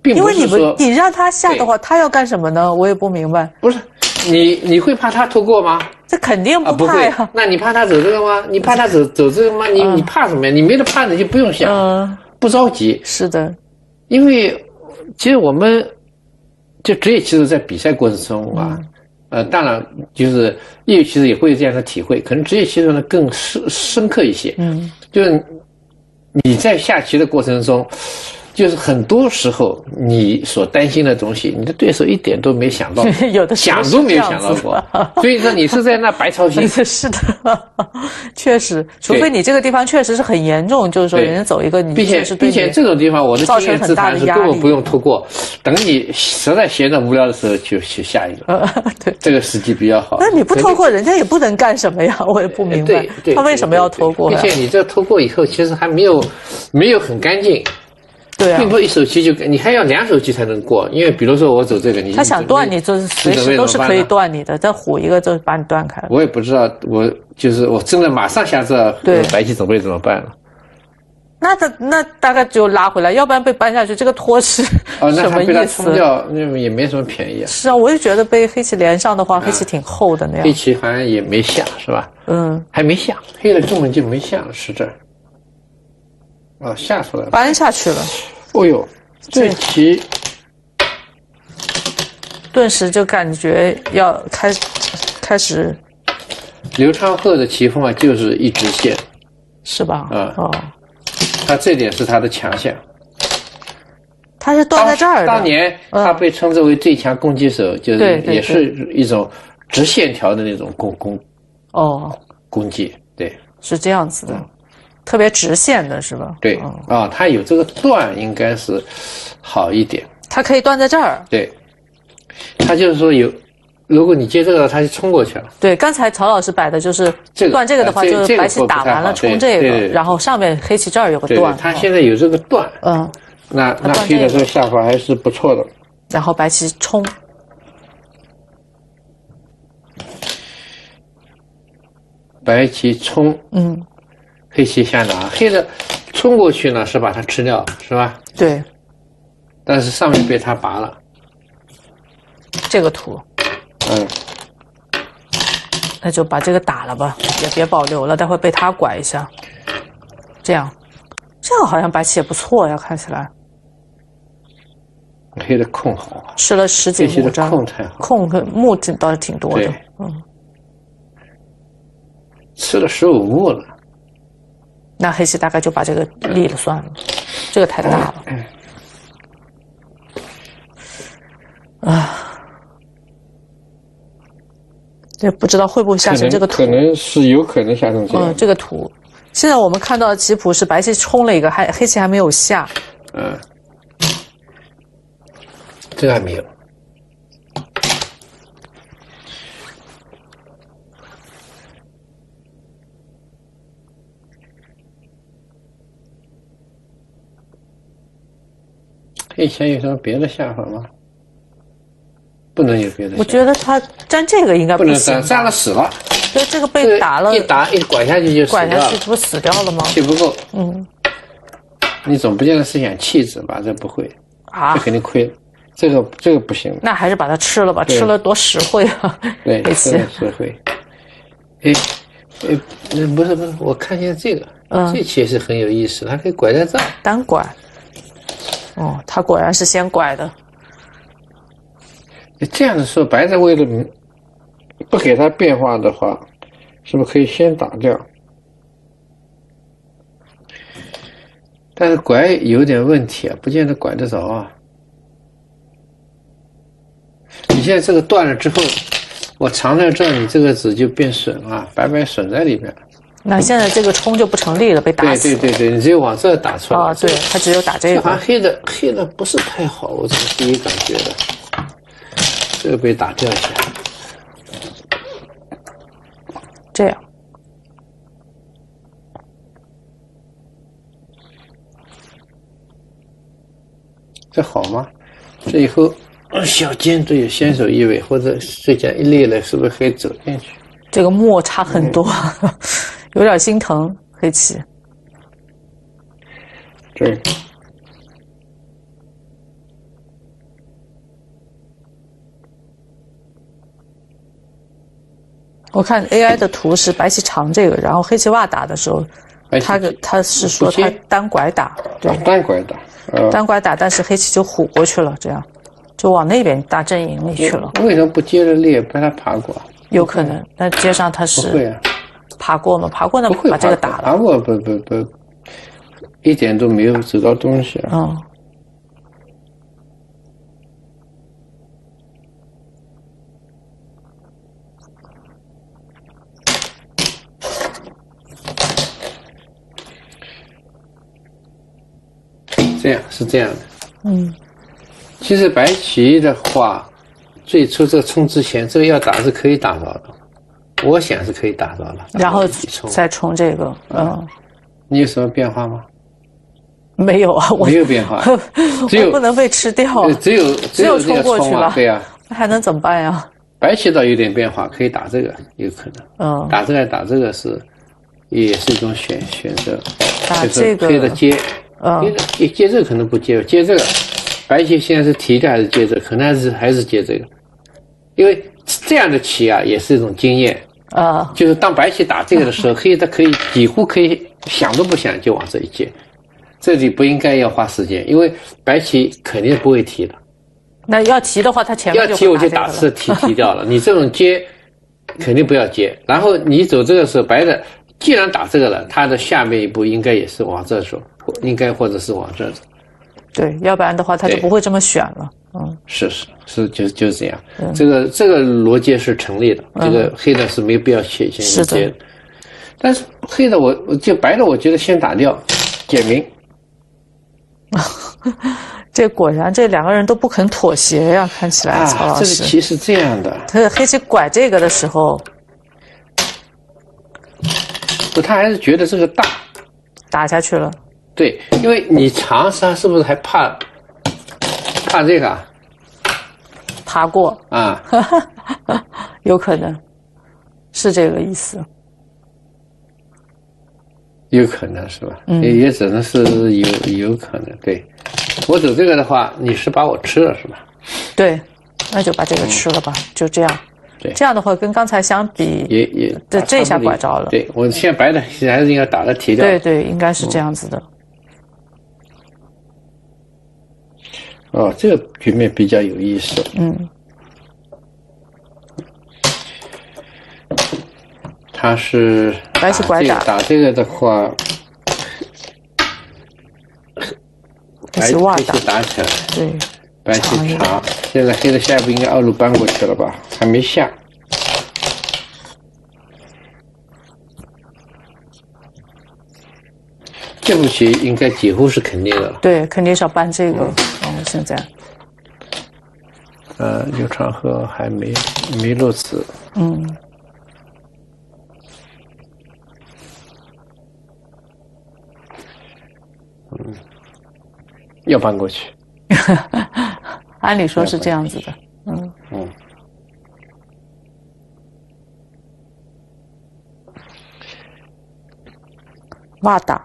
并不是说因为你们你让他下的话，他要干什么呢？我也不明白。 不是你你会怕他通过吗？ 这肯定不怕呀。 啊、那你怕他走这个吗？你怕他走走这个吗？你、嗯、你怕什么呀？你没得怕的就不用想，嗯、不着急。 是的， 因为其实我们就职业棋手在比赛过程中啊。嗯呃，当然，就是业余棋手也会有这样的体会，可能职业棋手呢更深深刻一些。嗯，就是你在下棋的过程中，就是很多时候你所担心的东西，你的对手一点都没想到， 有的想都没有想到过。所以说你是在那白操心。 是的，确实，除非你这个地方确实是很严重，就是说人家走一个，你并且并且这种地方我的经验之谈是根本不用通过，等你实在闲着无聊的时候就去下一个。呃，对，这个时机比较好。 那你不透过，人家也不能干什么呀？我也不明白，他为什么要透过？ 并且你这透过以后，其实还没有没有很干净。 对啊， 并不一手棋就你还要两手棋才能过，因为比如说我走这个，你他想断你，就是随时都是可以断你的，再虎一个就把你断开了。 我也不知道，我就是我真的马上下这白棋准备怎么办了？ 那他那大概就拉回来，要不然被扳下去，这个拖是哦，那他被他冲掉，那也没什么便宜啊。 是啊，我就觉得被黑棋连上的话，黑棋挺厚的那样。 黑棋好像也没下是吧？嗯，还没下，黑的根本就没下，是这儿。哦，下出来了， 扳下去了。 哦呦，这棋顿时就感觉要开开始。 刘昌鹤的棋风啊，就是一直线， 是吧？嗯哦， 他这点是他的强项。 他是断在这儿的。 当年他被称之为最强攻击手，就是也是一种直线条的那种攻攻哦攻击，对， 是这样子的。特别直线的是吧？ 对、嗯、啊，它有这个断应该是好一点。 它可以断在这儿。 对，它就是说有，如果你接这个，它就冲过去了。 对，刚才曹老师摆的就是断这个的话，就是白棋打完了冲这个，然后上面黑棋这儿有个断。 它现在有这个断，嗯，那那黑的这个下法还是不错的。 然后白棋冲。 白棋冲，嗯。黑棋下哪？黑的冲过去呢，是把它吃掉，是吧？ 对。 但是上面被他拔了。 这个图。嗯。那就把这个打了吧，也别保留了，待会被他拐一下。这样，这样好像白棋也不错呀，看起来。 黑的空好啊。 吃了十几目张。 空太好。 空目倒是挺多的。嗯。 吃了十五目了。 那黑棋大概就把这个立了算了，这个太大了。啊，这不知道会不会下成这个图？ 可能是有可能下成这样。 嗯，这个图，现在我们看到的棋谱是白棋冲了一个，还黑棋还没有下。 嗯，这个还没有。黑棋有什么别的下法吗？不能有别的。 我觉得他粘这个应该不能粘，粘了死了。 对，这个被打了， 一打一拐下去就死了。 拐下去，这不死掉了吗？ 气不够。嗯。你总不见得是想气质吧？这不会啊，这肯定亏了。这个这个不行。 那还是把它吃了吧，吃了多实惠啊！ 对，吃了实惠。哎哎，那不是不是，我看见这个，嗯，这棋也是很有意思，它可以拐在这儿。 单拐。哦，他果然是先拐的。 这样的时候，白的为了不给他变化的话，是不是可以先打掉？但是拐有点问题啊，不见得拐得着啊。你现在这个断了之后，我藏在这儿，你这个子就变损了，白白损在里面。 那现在这个冲就不成立了，被打死。 对对对对，你只有往这打出来。 啊，对，他只有打这个。 好像黑的黑的不是太好，我怎么第一感觉的？这个被打掉一下。 这样。 这好吗？这以后小尖都有先手意味，或者这家一裂了，是不是可以走进去？ 这个墨差很多。嗯有点心疼黑棋。 对。 我看 A I 的图是白棋长这个，然后黑棋袜打的时候，他他是说他单拐打，对， 单拐打， 呃，单拐打，但是黑棋就虎过去了，这样就往那边大阵营里去了。 为什么不接着列，把它爬过？ 有可能，那接上他是不会啊， 爬过吗？爬过那把这个打了， 爬过不不不，一点都没有走到东西啊。 嗯。 这样是这样的， 嗯， 其实白棋的话，最初这个冲之前，这个要打是可以打着的，我想是可以打着的， 然后再冲这个，嗯， 你有什么变化吗？ 没有啊，我没有变化，只有不能被吃掉啊， 只有只有冲过去了， 对呀， 那还能怎么办呀？ 白棋倒有点变化，可以打这个，有可能， 嗯， 打这个打这个是，也是一种选选择， 打这个黑的接。 嗯， 接接这个可能不接，接这个，白棋现在是提的还是接这个？可能还是还是接这个，因为这样的棋啊，也是一种经验啊。 就是当白棋打这个的时候，黑它可以几乎可以想都不想就往这一接，这里不应该要花时间，因为白棋肯定不会提的。 那要提的话，它前面要提我就打次提提掉了。你这种接肯定不要接，然后你走这个时候，白的既然打这个了，它的下面一步应该也是往这走。应该或者是往这走， 对，要不然的话他就不会这么选了。嗯， 是是是，就就是这样。嗯、这个这个逻辑是成立的。嗯、这个黑的是没必要先先接的，但是黑的我我就白的，我觉得先打掉，简明。 这果然这两个人都不肯妥协呀，看起来曹老师。 啊、这个棋是这样的。 他黑棋拐这个的时候， 不，他还是觉得这个大， 打下去了。 对，因为你长他是不是还怕怕这个？ 爬过啊， 有可能是这个意思。 有可能是吧？嗯，也只能是有有可能。对，我走这个的话，你是把我吃了是吧？ 对，那就把这个吃了吧，嗯、就这样。 对， 这样的话跟刚才相比， 也也对这一下拐着了。 对我现在白的还是应该打了提掉。 对对，应该是这样子的。 哦，这个局面比较有意思。 嗯， 他是白棋拐打， 打这个的话， 白棋袜打打起来， 对， 白棋长。现在黑的下一步应该二路搬过去了吧？还没下。这步棋应该几乎是肯定的了。 对，肯定是要搬这个。嗯，现在。 呃，刘长河还没没落子。 嗯。 嗯，要搬过去。 按理说是这样子的。嗯。嗯。袜打。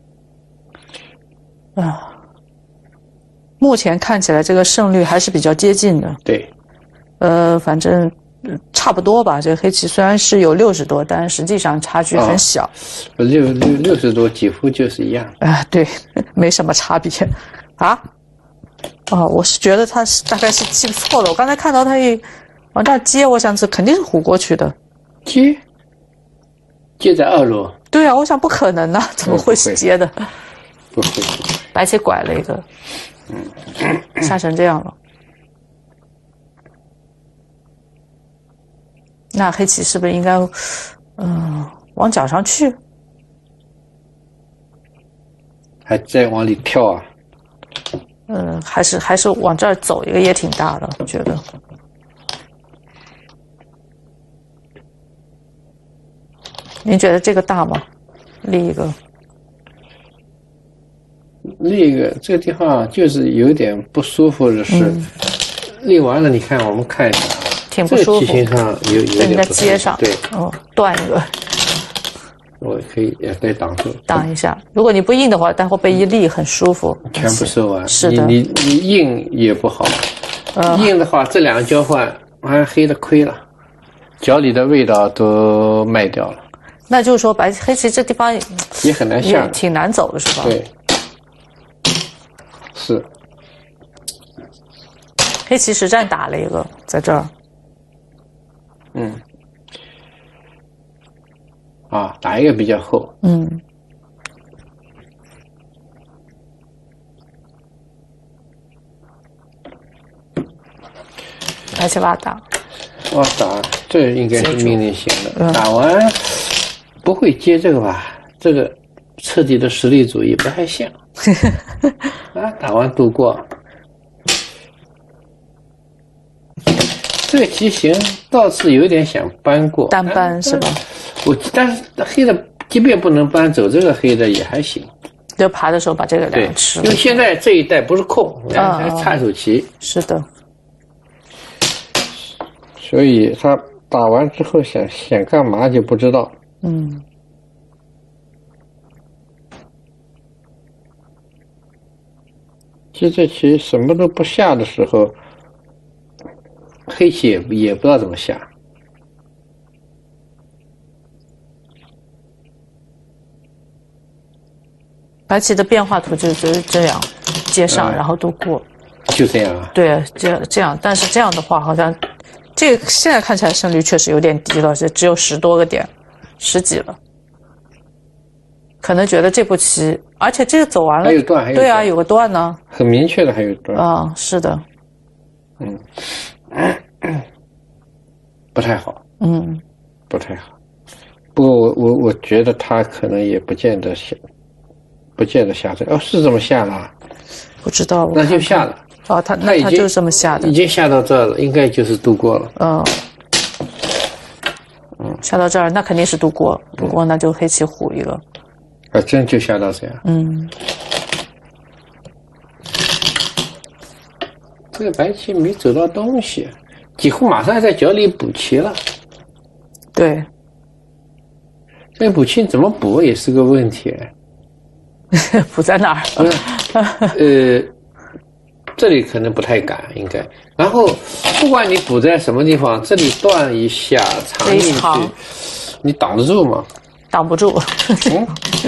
啊，目前看起来这个胜率还是比较接近的。 对， 呃，反正差不多吧。这个黑棋虽然是有六十多，但实际上差距很小。 哦、六六六十多几乎就是一样。 啊，对，没什么差别。啊？哦，我是觉得他是大概是记错了。我刚才看到他一往这接，我想这肯定是虎过去的。 接？接在二路？ 对啊，我想不可能啊，怎么会是接的？ 不会。 白棋拐了一个，下成这样了。那黑棋是不是应该，嗯、呃，往角上去？ 还再往里跳啊？ 嗯，还是还是往这儿走一个也挺大的，我觉得。您觉得这个大吗？立一个。 立一个这个地方就是有点不舒服的是，嗯、立完了你看我们看一下， 挺不舒服。 这个棋形上有有点在接上， 对， 哦，断一个。 我可以也可以挡住， 挡一下。如果你不硬的话，待会被一立很舒服。 全部收完。 是的。 你你你硬也不好，呃、硬的话这两个交换，完黑的亏了。 脚里的味道都卖掉了。 那就是说白黑棋这地方也很难下， 挺难走的是吧？ 对，是。 黑棋实战打了一个在这儿。 嗯。啊，打一个比较厚。 嗯。白棋挖打。 挖打，这应该是命令型的。嗯、打完不会接这个吧？这个彻底的实力主义不太像。啊，打完度过。这个棋形倒是有点想搬过， 单搬是吧？ 我但是黑的即便不能搬走，这个黑的也还行。 就爬的时候把这个两个吃了。 因为现在这一代不是空，还差一手棋。 是的。 所以他打完之后想想干嘛就不知道。 嗯。 其实这棋什么都不下的时候。黑棋也也不知道怎么下， 白棋的变化图就是这样，接上、嗯、然后度过， 就这样啊？ 对，这这样，但是这样的话，好像这个现在看起来胜率确实有点低了，只有十多个点，十几了，可能觉得这步棋，而且这个走完了， 还有段，还有段对啊，有个段呢， 很明确的还有段啊、嗯，是的， 嗯。不太好， 嗯， 不太好。不过我我我觉得他可能也不见得下，不见得下这哦，是这么下了？ 不知道， 那就下了。 哦，他那他就是这么下的， 已经下到这儿了，应该就是度过了。 嗯，嗯，下到这儿那肯定是度过，度过那就黑棋虎一个。 啊，真就下到这样。 嗯。 这个白棋没走到东西，几乎马上在脚里补棋了。 对， 这个补棋怎么补也是个问题。 补在哪儿？ 呃，这里可能不太敢，应该。然后不管你补在什么地方，这里断一下长进去，你挡得住吗？ 挡不住。嗯。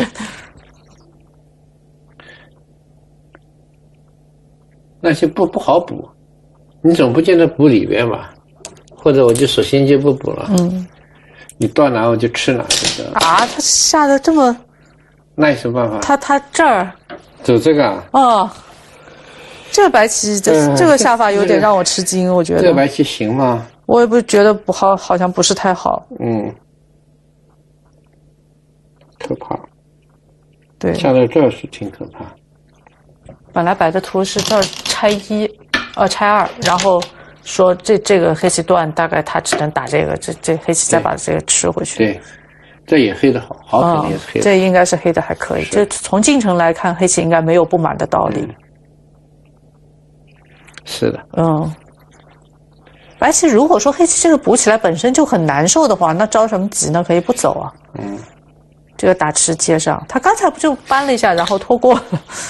那些不不好补，你总不见得补里边吧？或者我就索性就不补了。 嗯， 你断哪我就吃哪，这个啊，他下的这么， 那有什么办法？ 他他这儿走这个啊？ 哦，这个白棋这、呃、这个下法有点让我吃惊，我觉得这个白棋行吗？ 我也不觉得不好，好像不是太好。 嗯，可怕。 对， 下到这儿是挺可怕。 本来摆的图是这儿拆一，呃拆二，然后说这这个黑棋断，大概他只能打这个，这这黑棋再把这个吃回去。 对，这也黑的好，好肯定也是黑的、 嗯。这应该是黑的还可以，这从进程来看，黑棋应该没有不满的道理。 嗯、是的， 嗯。白棋如果说黑棋这个补起来本身就很难受的话，那着什么急呢？可以不走啊。 嗯。 这个打吃接上，他刚才不就搬了一下，然后拖过了。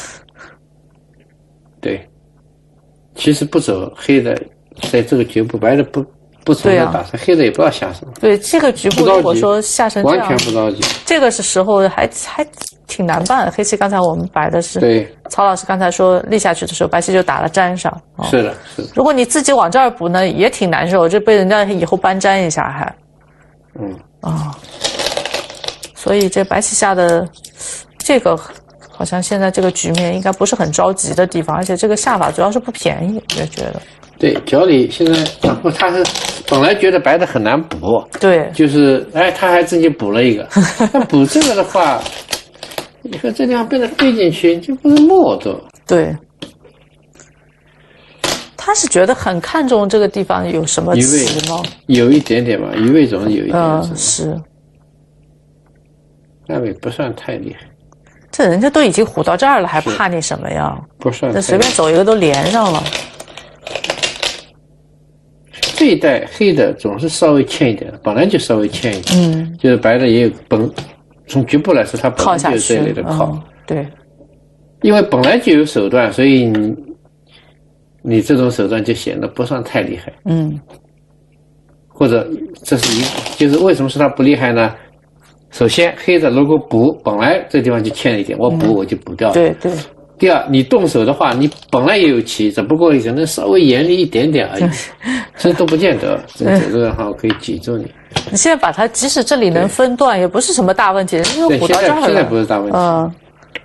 对，其实不走黑的，在这个局部白的不不从那打，黑的也不知道下什么。 对，这个局部如果说下成这样， 完全不着急。 这个是时候还还挺难办。黑棋刚才我们摆的是， 对， 曹老师刚才说立下去的时候，白棋就打了粘上。 哦、是的，是的。 如果你自己往这儿补呢，也挺难受，就被人家以后搬粘一下还。 嗯。 啊、哦，所以这白棋下的这个。好像现在这个局面应该不是很着急的地方，而且这个下法主要是不便宜，我觉得。对， 脚里现在不，他是本来觉得白的很难补， 对， 就是哎，他还自己补了一个。那补这个的话，你说这地方被他飞进去，就不是没着。 对，他是觉得很看重这个地方有什么棋吗？ 有一点点吧，移位总是有一点。 嗯、呃，是。 那也不算太厉害。 这人家都已经虎到这儿了，还怕你什么呀？ 不算， 那随便走一个都连上了。 这一代黑的总是稍微欠一点，本来就稍微欠一点。 嗯， 就是白的也有本，从局部来说，它本来就有这类的靠。 嗯、对， 因为本来就有手段，所以你你这种手段就显得不算太厉害。 嗯， 或或者这是一就是为什么说它不厉害呢？首先，黑的如果补，本来这地方就欠了一点，我补我就补掉了。 对对。 第二，你动手的话，你本来也有棋，只不过可能稍微严厉一点点而已，这都不见得。这这个哈可以挤住你。 你现在把它，即使这里能分段，也不是什么大问题，因为补到这儿了。 现在不是大问题。 嗯。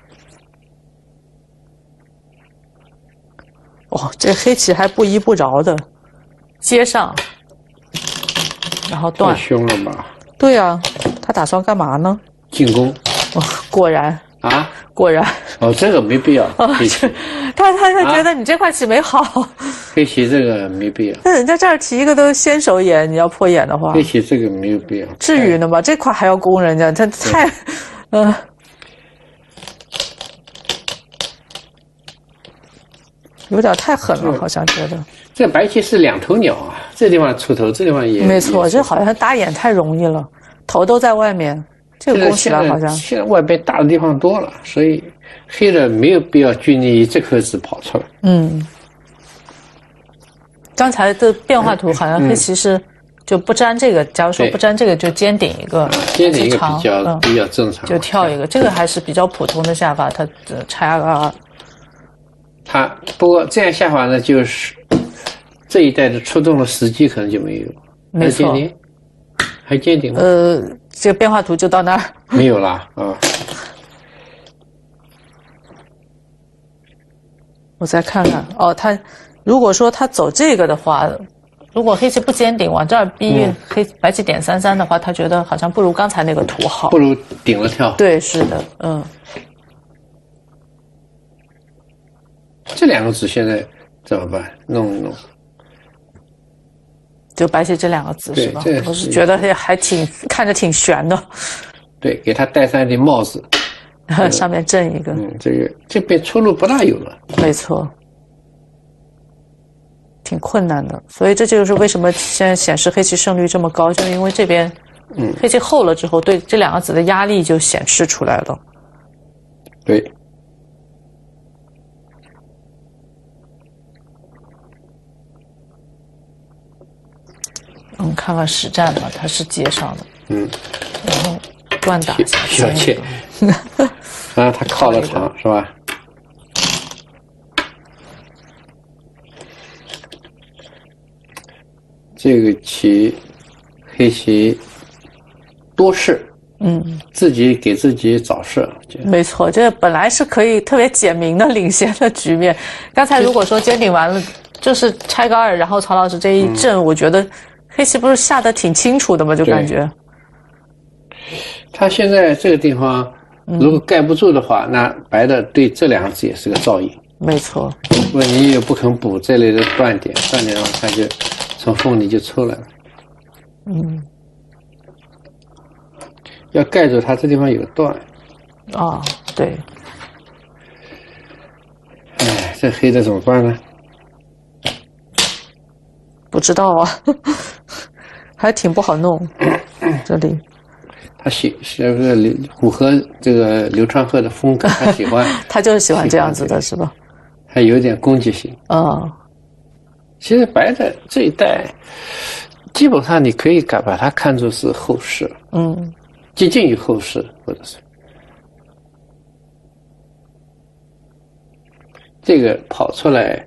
哦，这黑棋还不依不饶的接上，然后断。 太凶了吧？ 对啊，他打算干嘛呢？ 进攻。 哦，果然。 啊， 果然哦，这个没必要。 哦、他他他觉得你这块棋没好。 黑棋这个没必要。 那人家这儿提一个都先手眼，你要破眼的话， 黑棋这个没有必要。 至于呢吗？这块还要攻人家，他太，嗯、呃，有点太狠了，好像觉得。 这白棋是两头鸟啊，这地方出头，这地方也没错，这好像打眼太容易了，头都在外面。这个攻起来好像现在外边大的地方多了，所以黑的没有必要拘泥于这颗子跑出来。 嗯，刚才的变化图好像黑棋是就不粘这个，假如说不粘这个就尖顶一个， 尖顶一个比较、嗯、比较正常， 就跳一个，这个还是比较普通的下法，它拆二二。 它不过这样下法呢，就是这一代的出动的时机可能就没有， 没错， 还尖顶吗？ 呃。这个变化图就到那儿没有啦啊！ 我再看看哦，他如果说他走这个的话，如果黑棋不尖顶往这儿逼、嗯、黑白棋点三三的话，他觉得好像不如刚才那个图好， 不如顶了跳。 对，是的，嗯。 这两个子现在怎么办？弄一弄。 就白棋这两个字是吧？我是觉得还挺看着挺悬的。 对，给他戴上一顶帽子， 上面正一个。 嗯，这个这边出路不大有了。 没错，挺困难的。所以这就是为什么现在显示黑棋胜率这么高，就是因为这边，嗯，黑棋厚了之后，对这两个子的压力就显示出来了。 对。 我们看看实战吧，它是接上的， 嗯， 然后断打小切，然后他靠了长是吧？这个棋，黑棋多事，嗯，自己给自己找事。 没错，这本来是可以特别简明的领先的局面。刚才如果说尖顶完了，就是拆个二，然后曹老师这一阵，嗯、我觉得。黑棋不是下得挺清楚的吗？就感觉， 他现在这个地方如果盖不住的话，嗯、那白的对这两个子也是个照应。 没错。 如果你也不肯补这类的断点，断点的话，它就从缝里就出来了。嗯。要盖住它这地方有断。 啊，对。 哎，这黑的怎么办呢？ 不知道啊，还挺不好弄。这里， 他喜是不是刘符合这个流川枫的风格？他喜欢， 他就是喜欢这样子的，是吧？ 还有点攻击性。 啊、嗯， 其实白的这一代，基本上你可以敢把它看作是后世，嗯，接近于后世，或者是这个跑出来。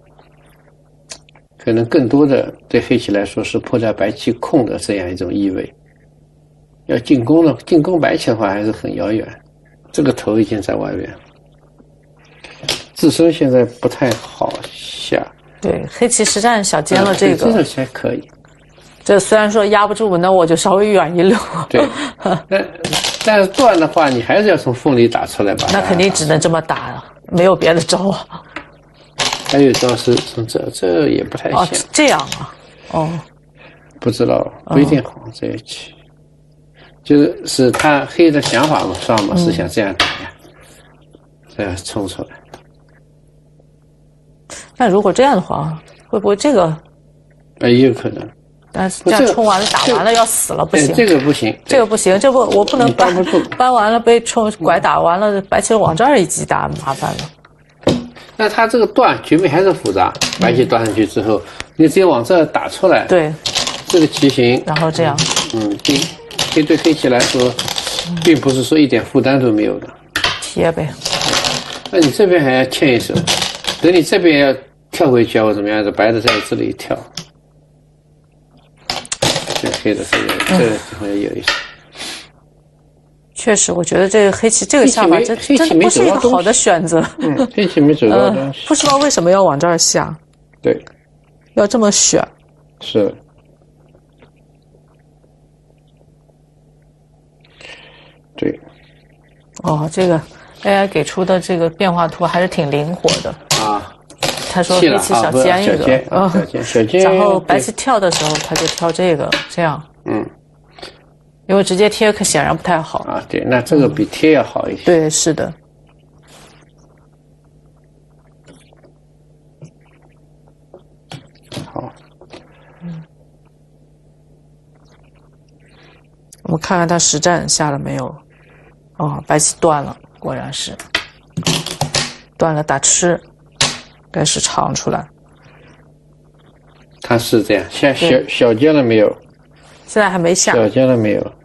可能更多的对黑棋来说是迫在白棋空的这样一种意味。要进攻了，进攻白棋的话还是很遥远。这个头已经在外面，自身现在不太好下。 对，黑棋实战小尖了这个， 这个还可以。 这虽然说压不住，那我就稍微远一溜。 对，但但是断的话，你还是要从缝里打出来吧？ 那肯定只能这么打了，没有别的招啊。 还有一招是从这，这也不太像。 哦，这样啊，哦， 不知道，不一定好在一起。就是是他黑的想法嘛，是吧嘛？是想这样打呀，这样冲出来。 那如果这样的话，会不会这个？ 呃，也有可能。 但是这样冲完了、打完了要死了，不行。 这个不行， 这个不行，这不我不能搬搬完了被冲拐打完了，白棋往这儿一击打麻烦了。 那他这个断局面还是复杂，白棋断上去之后，你只有往这打出来， 对， 这个棋形， 然后这样， 嗯，对，这对黑棋来说，并不是说一点负担都没有的。 贴呗。 那你这边还要欠一手，等你这边要跳回去啊，或怎么样子，白的在这里一跳，这黑的这个这个地方要有一些。 确实，我觉得这个黑棋这个下法真真的不是一个好的选择。 嗯，黑棋没走到东西、 呃，不知道为什么要往这儿下。 对， 要这么选。 是。对。 哦，这个 A I 给出的这个变化图还是挺灵活的啊。 他说黑棋小尖一个， 嗯，小尖，小尖。 然后白棋跳的时候，他就跳这个，这样。 嗯。 因为直接贴可显然不太好啊，对，那这个比贴要好一些。 嗯、对，是的。 好， 嗯，我们看看他实战下了没有？哦，白棋断了，果然是断了，打吃，该是长出来。 他是这样，下小小尖了没有？ 现在还没下。 小尖了没有？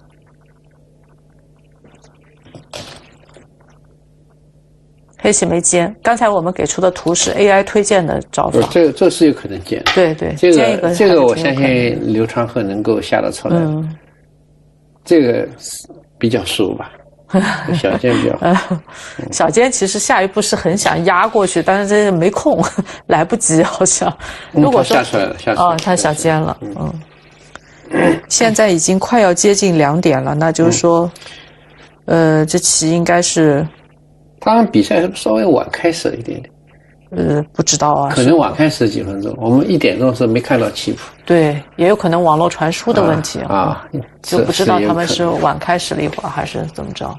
黑棋没尖，刚才我们给出的图是 A I 推荐的找法。 这个这是有可能尖。 对对， 这尖一个这个我相信刘长鹤能够下得出来。嗯，这个比较熟吧，小尖比较好。 小尖其实下一步是很想压过去，但是这个没空，来不及好像。如果说下出来了，下出来了。 哦，他小尖了，嗯。现在已经快要接近两点了，那就是说，呃，这棋应该是。 他们比赛是不是稍微晚开始了一点点？ 呃，不知道啊， 可能晚开始几分钟。我们一点钟的时候没看到棋谱。 对，也有可能网络传输的问题啊，啊就不知道他们是晚开始了一会儿还是怎么着。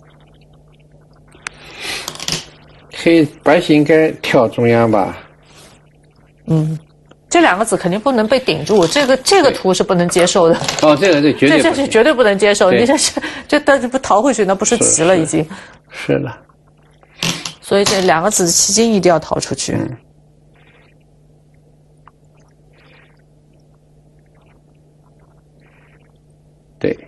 黑白棋应该跳中央吧？ 嗯，这两个子肯定不能被顶住，这个这个图是不能接受的。 哦，这个这绝对这这是绝对不能接受。你这是这但是不逃回去，那不是急了已经。 是的。 所以这两个子的棋筋一定要逃出去。 嗯。对。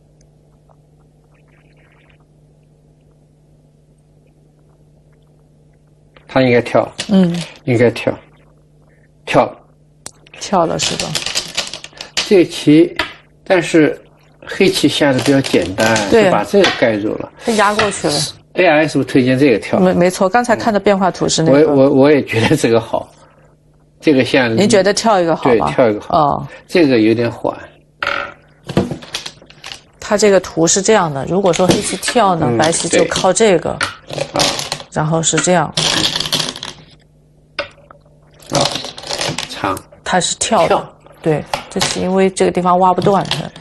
他应该跳。 嗯。 应该跳。跳了。 跳了是吧？ 这棋，但是黑棋下的比较简单，是把这个盖住了。 他压过去了。 A I 是不是推荐这个跳？ 没没错，刚才看的变化图是那个。 我我我也觉得这个好，这个像。 您觉得跳一个好吧？ 对，跳一个好。 哦， 这个有点缓。 它这个图是这样的，如果说黑棋跳呢， 嗯、 白棋就靠这个， 啊， 然后是这样。 啊，长。 它是跳的。跳对，这是因为这个地方挖不断它。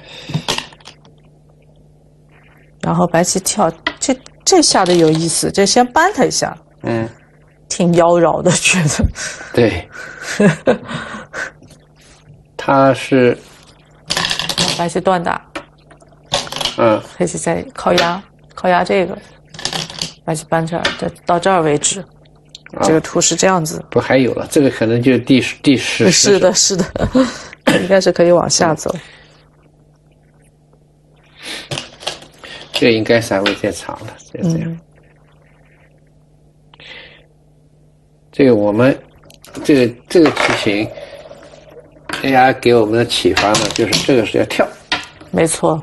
然后白棋跳，这这下的有意思，这先扳他一下， 嗯， 挺妖娆的，觉得。 对。他是白棋断打， 嗯， 黑棋在靠压，靠压这个，白棋扳这儿，到到这儿为止。这个图是这样子。 不还有了，这个可能就第第十。 是的，是的，应该是可以往下走。 这个应该稍微再长了，就这样。嗯、这个我们这个这个棋形 ，A I 给我们的启发呢，就是这个是要跳。 没错。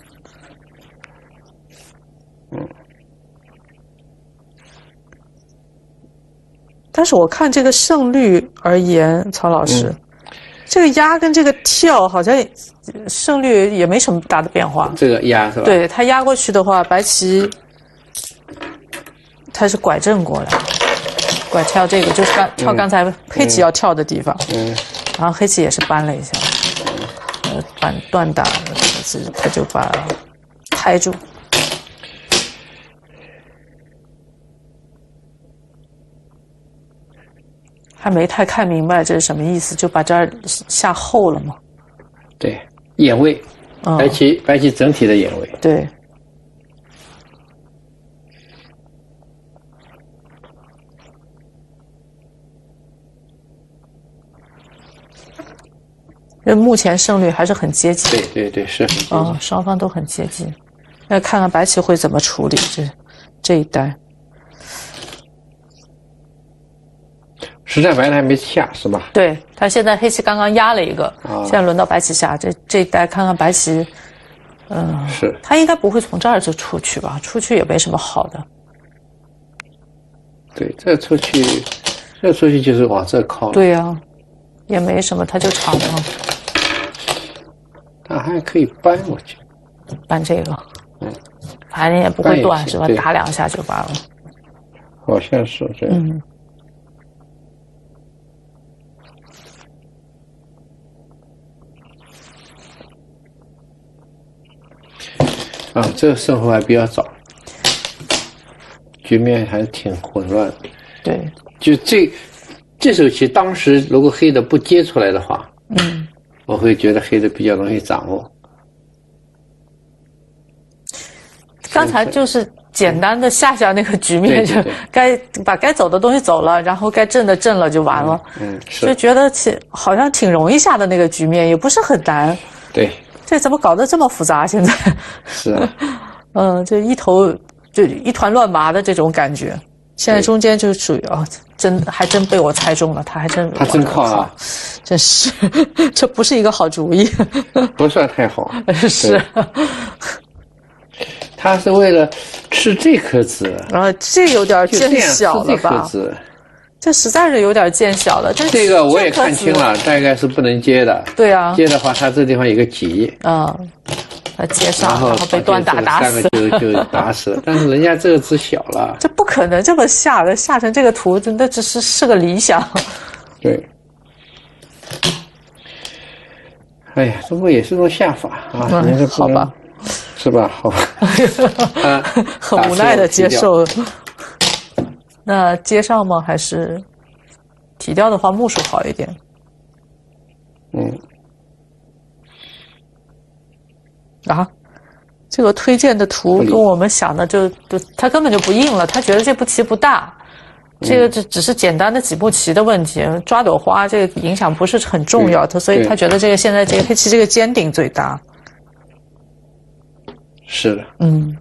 嗯。 但是我看这个胜率而言，曹老师，嗯、这个压跟这个跳好像胜率也没什么大的变化。 这个压是吧？ 对，他压过去的话，白棋他是拐正过来，拐跳这个就是刚跳刚才黑棋要跳的地方。 嗯。 然后黑棋也是扳了一下，呃，扳断打，他就把拍住。还没太看明白这是什么意思，就把这儿下厚了嘛。 对，眼位，白棋、嗯、白棋整体的眼位。 对。 因为目前胜率还是很接近。 对对对，是。 哦，双方都很接近。那看看白棋会怎么处理这这一带。 实战白的还没下是吧？ 对，他现在黑棋刚刚压了一个，啊、现在轮到白棋下。这这一带看看白棋，嗯、呃， 是。 他应该不会从这儿就出去吧？出去也没什么好的。 对，这出去，这出去就是往这靠。 对呀、啊，也没什么，他就长了。 他还可以搬过去。 搬这个， 嗯， 反正也不会断是吧？打两下就完了。 好像是这样。 嗯。 啊，这个胜负还比较早，局面还是挺混乱的。 对， 就这这手棋，当时如果黑的不接出来的话， 嗯， 我会觉得黑的比较容易掌握。 刚才就是简单的下下那个局面，就该把该走的东西走了，然后该正的正了就完了。 嗯，是。 就觉得挺好像挺容易下的那个局面，也不是很难。 对。 这怎么搞得这么复杂？现在是啊， 嗯，就一头就一团乱麻的这种感觉。现在中间就属于哦，真还真被我猜中了，他还真他真靠啊， 真是这不是一个好主意， 不算太好。 是， 他是为了吃这颗子， 啊，这有点见小了吧？这实在是有点见小了。这这个我也看清了，大概是不能接的。 对啊， 接的话，他这地方有个挤。 啊，他接上，然后被断打打死， 三个就就打死。但是人家这个子小了， 这不可能这么下的，下成这个图，那只是是个理想。 对。哎呀，这不也是种下法啊？ 嗯，好吧， 是吧？好吧， 啊，很无奈的接受。那接上吗？还是提掉的话，目数好一点。 嗯。 啊，这个推荐的图跟我们想的就就他根本就不应了。他觉得这步棋不大，这个只只是简单的几步棋的问题，抓朵花这个影响不是很重要的，所以他觉得这个现在这个黑棋这个尖顶最大。 是的。 嗯。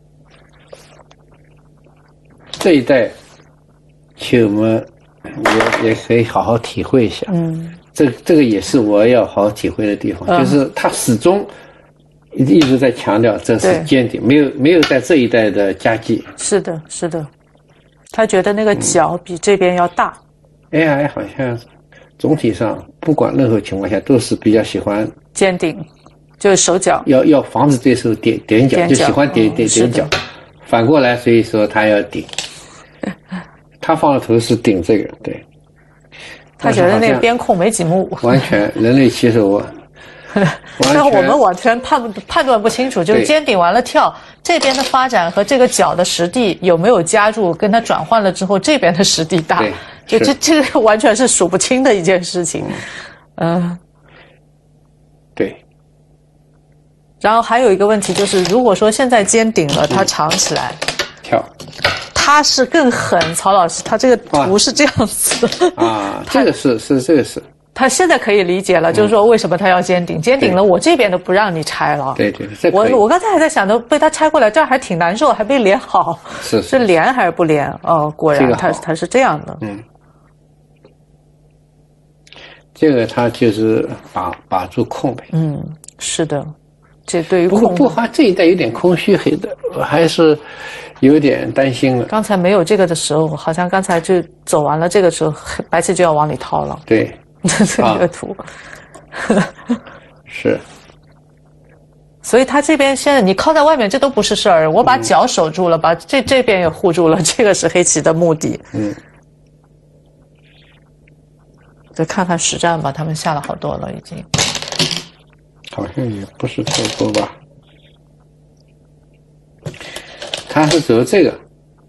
这一代。其实我们也也可以好好体会一下， 嗯， 这这个也是我要好好体会的地方，嗯、就是他始终一直在强调这是尖顶，没有没有在这一代的加计。 是的，是的，他觉得那个角比这边要大。 嗯、A I 好像总体上不管任何情况下都是比较喜欢尖顶，就是手脚， 要要防止对手点点角，就喜欢点点点角，反过来，所以说他要顶。他放的头是顶这个，对。 他觉得那个边空没几目， 完全人类棋手， 但我们完全判判断不清楚，就是尖顶完了跳这边的发展和这个角的实地有没有加入，跟它转换了之后这边的实地大，就这这个完全是数不清的一件事情，嗯、呃， 对。 然后还有一个问题就是，如果说现在尖顶了，它长起来、嗯、 跳。 他是更狠，曹老师，他这个图是这样子的啊，这个是是这个是。 他现在可以理解了，嗯、就是说为什么他要尖顶，尖顶了，我这边都不让你拆了。 对对，这我我刚才还在想着被他拆过来，这样还挺难受，还没连好。 是是。 是连还是不连？哦，果然他他是这样的。 嗯。这个他就是把把住空呗。 嗯，是的，这对于空。不过不，他这一代有点空虚黑的，我还是。有点担心了。 刚才没有这个的时候，好像刚才就走完了这个时候，白棋就要往里掏了。 对， 这个图、 啊、是。 所以他这边现在你靠在外面，这都不是事儿。我把脚守住了，嗯、把这这边也护住了，这个是黑棋的目的。 嗯。 再看看实战吧，他们下了好多了，已经。 好像也不是太多吧。他是走这个，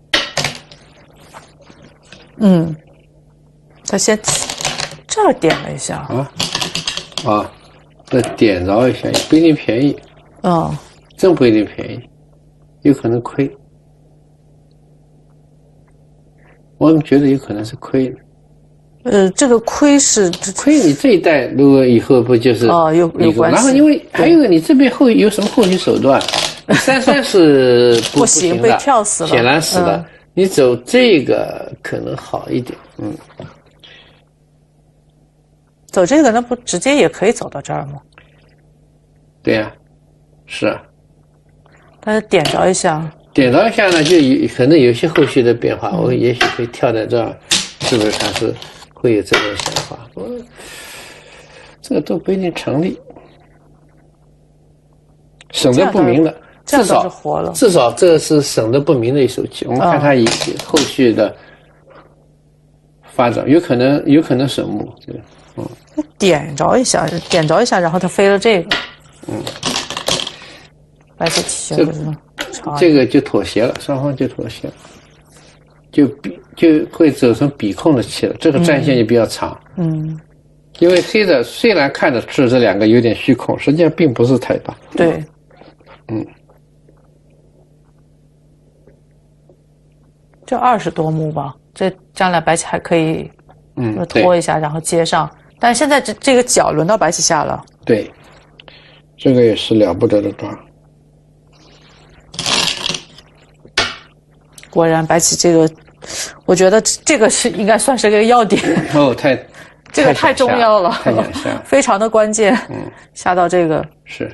嗯，他先这儿点了一下啊啊，这点着一下也不一定便宜， 哦， 真不一定便宜，有可能亏。我们觉得有可能是亏的， 呃，这个亏是亏，你这一代如果以后不就是哦有有关系？ 然后因为还有一个，你这边后有什么后续手段？三三是不不行， 不被跳死了， 显然死了。嗯、你走这个可能好一点，嗯。 走这个那不直接也可以走到这儿吗？ 对呀、啊，是啊。 但是点着一下， 点着一下呢，就有可能有些后续的变化，嗯、我也许可以跳在这儿，是不是还是会有这种想法？嗯，这个都不一定成立，省得不明的，至少活了至少这是省得不明的一手棋。我们看它以后续的发展，有可能有可能省目，这个嗯， 点着一下，点着一下，然后它飞了这个， 嗯。 白棋提这个这个就妥协了，双方就妥协了，就比就会走成比控的棋了。这个战线就比较长， 嗯， 因为黑的虽然看着是这两个有点虚控，实际上并不是太大。 对， 嗯， 这二十多目吧，这将来白棋还可以， 嗯， 拖一下，然后接上。但现在这这个角轮到白棋下了， 对，这个也是了不得的抓。 果然，白棋这个，我觉得这个是应该算是个要点。 哦，太， 这个太重要了， 太想下， 非常的关键。 嗯， 下到这个是，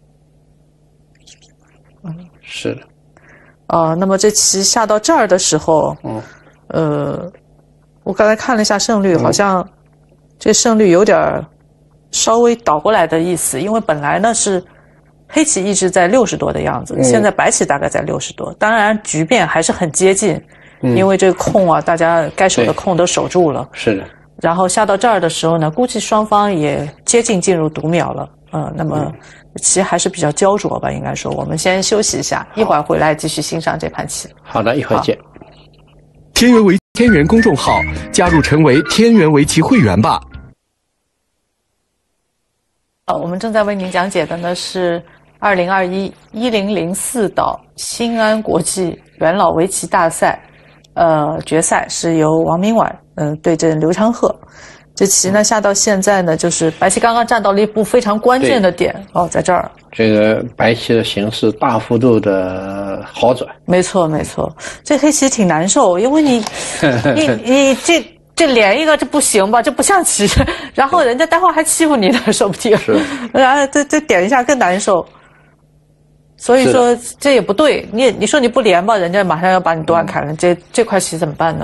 嗯，是的。 啊、呃，那么这棋下到这儿的时候， 嗯， 呃，我刚才看了一下胜率，好像这胜率有点稍微倒过来的意思，因为本来呢是。黑棋一直在六十多的样子，嗯、现在白棋大概在六十多，当然局面还是很接近，嗯、因为这个空啊，大家该守的空都守住了。 是的。 然后下到这儿的时候呢，估计双方也接近进入读秒了，呃，那么棋还是比较焦灼吧，应该说。我们先休息一下，一会儿回来继续欣赏这盘棋。 好的，一会儿见。 天元围天元公众号，加入成为天元围棋会员吧。 呃，我们正在为您讲解的呢是。二零二一一零零四岛新安国际元老围棋大赛，呃，决赛是由王明婉嗯、呃、对阵刘长鹤。这棋呢下到现在呢，就是白棋刚刚站到了一步非常关键的点哦，在这儿。 这个白棋的形势大幅度的好转。 没错，没错，这黑棋挺难受，因为你你你这。这连一个这不行吧？这不像棋，然后人家待会儿还欺负你呢，说不定。 是。 然后这这点一下更难受。所以说这也不对，你你说你不连吧，人家马上要把你断开了，嗯、这这块棋怎么办呢？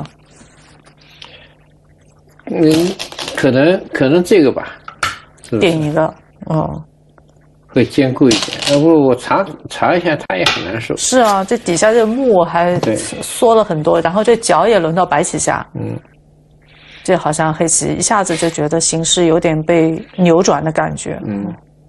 嗯，可能可能这个吧，是顶一个，嗯， 会坚固一点。要不我查查一下，它也很难受。 是啊，这底下这目还缩了很多，然后这角也轮到白棋下， 嗯， 这好像黑棋一下子就觉得形势有点被扭转的感觉， 嗯。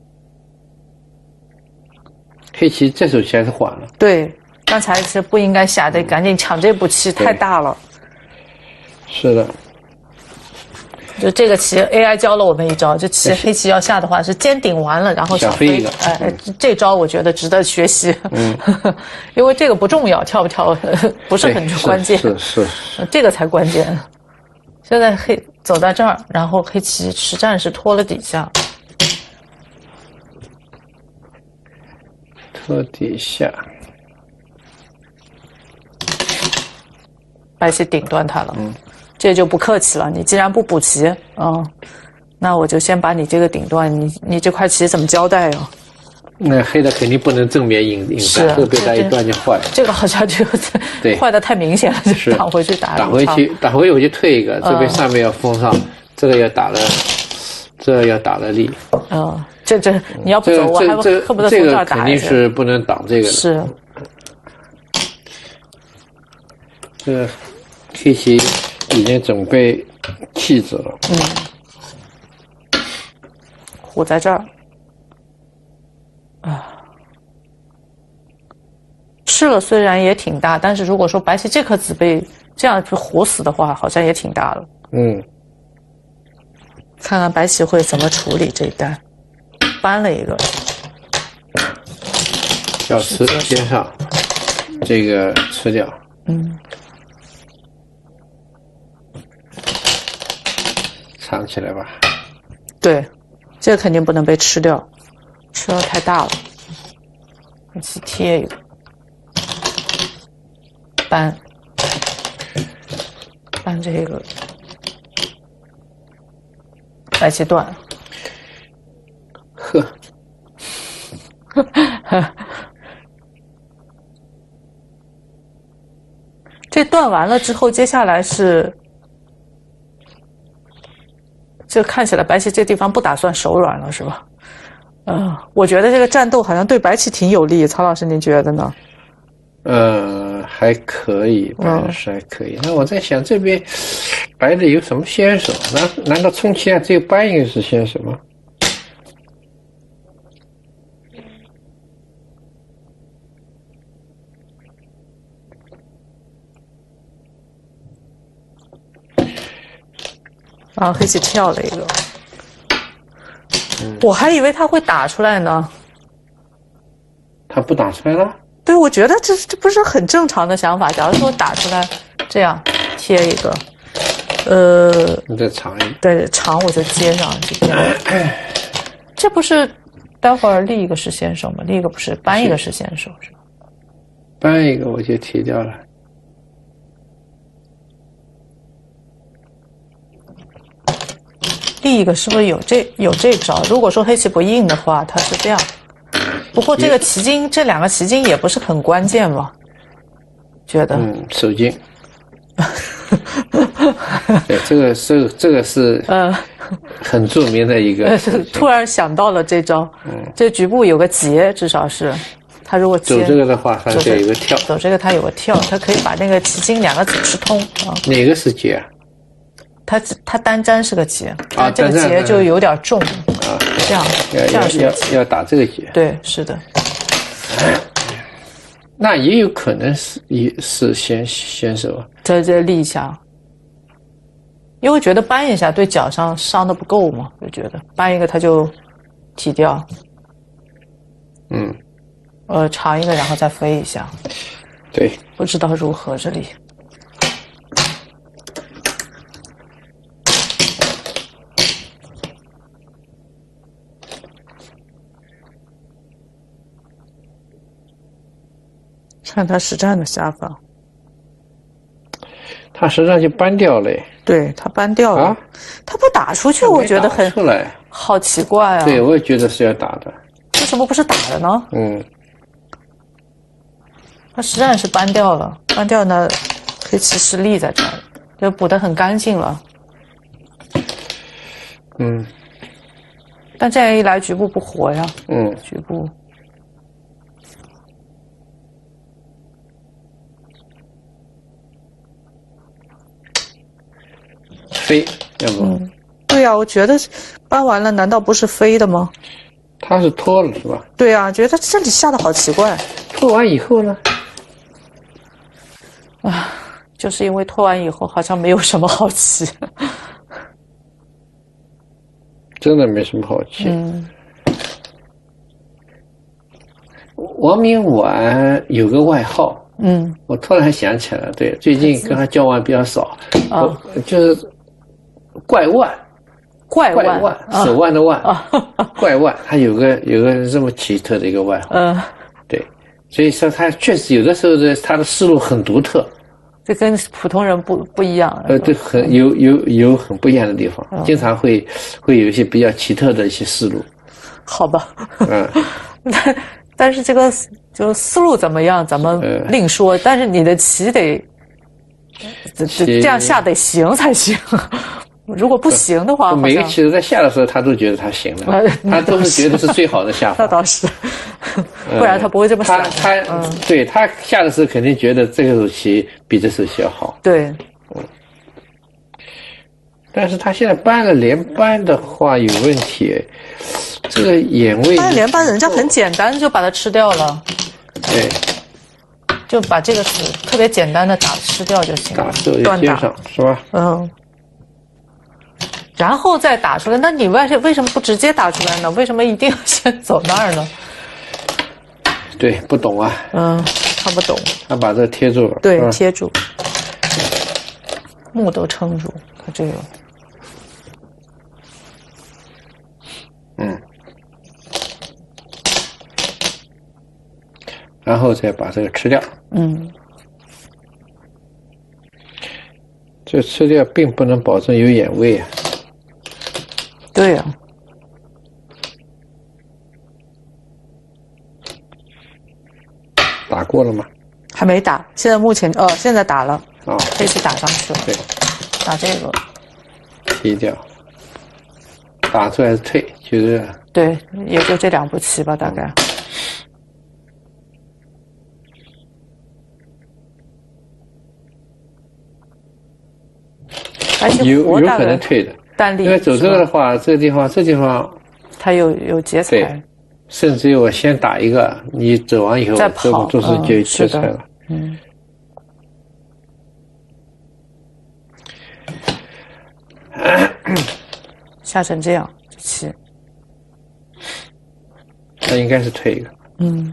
黑棋这手棋还是缓了。 对，刚才是不应该下的，赶紧抢这步棋，太大了。 是的。 就这个棋 ，A I 教了我们一招，这棋黑棋要下的话是尖顶完了，然后小飞。 一个。 哎、呃，这招我觉得值得学习。 嗯。 因为这个不重要，跳不跳不是很关键。 是是是。 这个才关键。现在黑走在这儿，然后黑棋实战是拖了底下。 拖底下， 白棋顶断它了， 嗯， 这就不客气了。你既然不补棋，嗯，那我就先把你这个顶断，你你这块棋怎么交代啊？ 那黑的肯定不能正面引引战，这个被他一断就坏了。 这个好像就对坏的太明显了，就打回去打。 打回去，打回去我就退一个，这边上面要封上，嗯、这个要打了，这要打了力。 嗯。这这你要不走，我还恨不得从这儿打。 肯定是不能挡这个的。 是。 这个黑棋已经准备弃子了。 嗯。虎在这儿。啊。吃了虽然也挺大，但是如果说白棋这颗子被这样活死的话，好像也挺大了。 嗯。 看看白棋会怎么处理这一单。搬了一个， 要吃先上，这个吃掉。 嗯， 藏起来吧。 对，这个肯定不能被吃掉，吃掉太大了。一起贴一个，搬搬这个白切段。 呵。 这断完了之后，接下来是，这看起来白棋这地方不打算手软了，是吧？嗯、呃，我觉得这个战斗好像对白棋挺有利，曹老师您觉得呢？ 呃，还可以，白老师还可以。那、嗯、我在想，这边白的有什么先手？难难道充其量只有搬一个是先手吗？ 啊，黑棋跳了一个，嗯、我还以为他会打出来呢。 他不打出来了？ 对，我觉得这这不是很正常的想法。假如说打出来，这样贴一个，呃， 你再长一点， 对，长我就接上这边。这不是待会儿立一个是先手吗？立一个不是搬一个是先手是吧？ 搬一个我就贴掉了。 第一个是不是有这有这招？如果说黑棋不应的话，它是这样。不过这个棋筋，这两个棋筋也不是很关键吧？觉得？ 嗯，手筋。对，这个是这个是呃很著名的一个。 呃，突然想到了这招。嗯，这局部有个劫，至少是他如果走这个的话，它就有个跳。 走这个它有个跳，它可以把那个棋筋两个子吃通啊。 哪个是劫啊？ 它它单粘是个劫，啊，这个劫就有点重啊，这样这样是要要打这个劫， 对，是的。 那也有可能是也是先先手， 在这立一下，因为觉得搬一下对脚上伤的不够嘛，就觉得搬一个它就提掉， 嗯， 呃，长一个然后再飞一下， 对， 不知道如何这里。看他实战的下法， 他实战就搬掉了。 对他搬掉了，啊、他不打出去，我觉得很出来， 好奇怪啊。 对，我也觉得是要打的。 为什么不是打的呢？ 嗯， 他实战是搬掉了，搬掉呢，黑棋是立在这儿，就补得很干净了。 嗯， 但这样一来，局部不活呀。 嗯， 局部。 飞，要不？ 嗯，对呀、啊，我觉得搬完了，难道不是飞的吗？ 他是拖了是吧？ 对呀、啊，觉得这里下的好奇怪。 拖完以后呢？ 啊，就是因为拖完以后好像没有什么好棋。 真的没什么好棋。 嗯。 王明婉有个外号。 嗯， 我突然想起来了，对，最近跟他交往比较少， 啊， 就是怪腕， 怪腕， 怪腕，手腕的腕，啊、怪腕，他有个有个这么奇特的一个外号， 嗯、呃， 对，所以说他确实有的时候的他的思路很独特， 这跟普通人不不一样， 呃，对，很有有有很不一样的地方，嗯、经常会会有一些比较奇特的一些思路， 好吧， 嗯， 但但是这个。就思路怎么样，咱们另说。呃、但是你的棋得这样下得行才行。如果不行的话， 每个棋子在下的时候，他都觉得他行了，呃、他都是觉得是最好的下法。 那倒是，不然他不会这么想。 他他、嗯、对他下的时候肯定觉得这手棋比这手棋要好。 对， 嗯。但是他现在搬了连搬的话有问题，这个眼位。 搬连搬，人家很简单就把它吃掉了。 对， 就把这个子特别简单的打吃掉就行了， 打就接上是吧？ 嗯，然后再打出来。那你为为什么不直接打出来呢？为什么一定要先走那儿呢？ 对，不懂啊。 嗯，他不懂。 他把这贴住了。 对，嗯、贴住，木都撑住，他这个。 然后再把这个吃掉。 嗯， 这吃掉并不能保证有眼位啊。 对呀、啊。 打过了吗？ 还没打，现在目前哦，现在打了。 哦， 黑棋打上去了。 对， 打这个。 踢掉。打出来是退，就是。 对，也就这两步棋吧，大概。嗯有有可能退的， 单力。 因为走这个的话，这个地方，这地方它有有劫财， 甚至于我先打一个，你走完以后， 再跑， 这个都是劫劫财了。 嗯。下成这样，棋。 那应该是退一个。 嗯。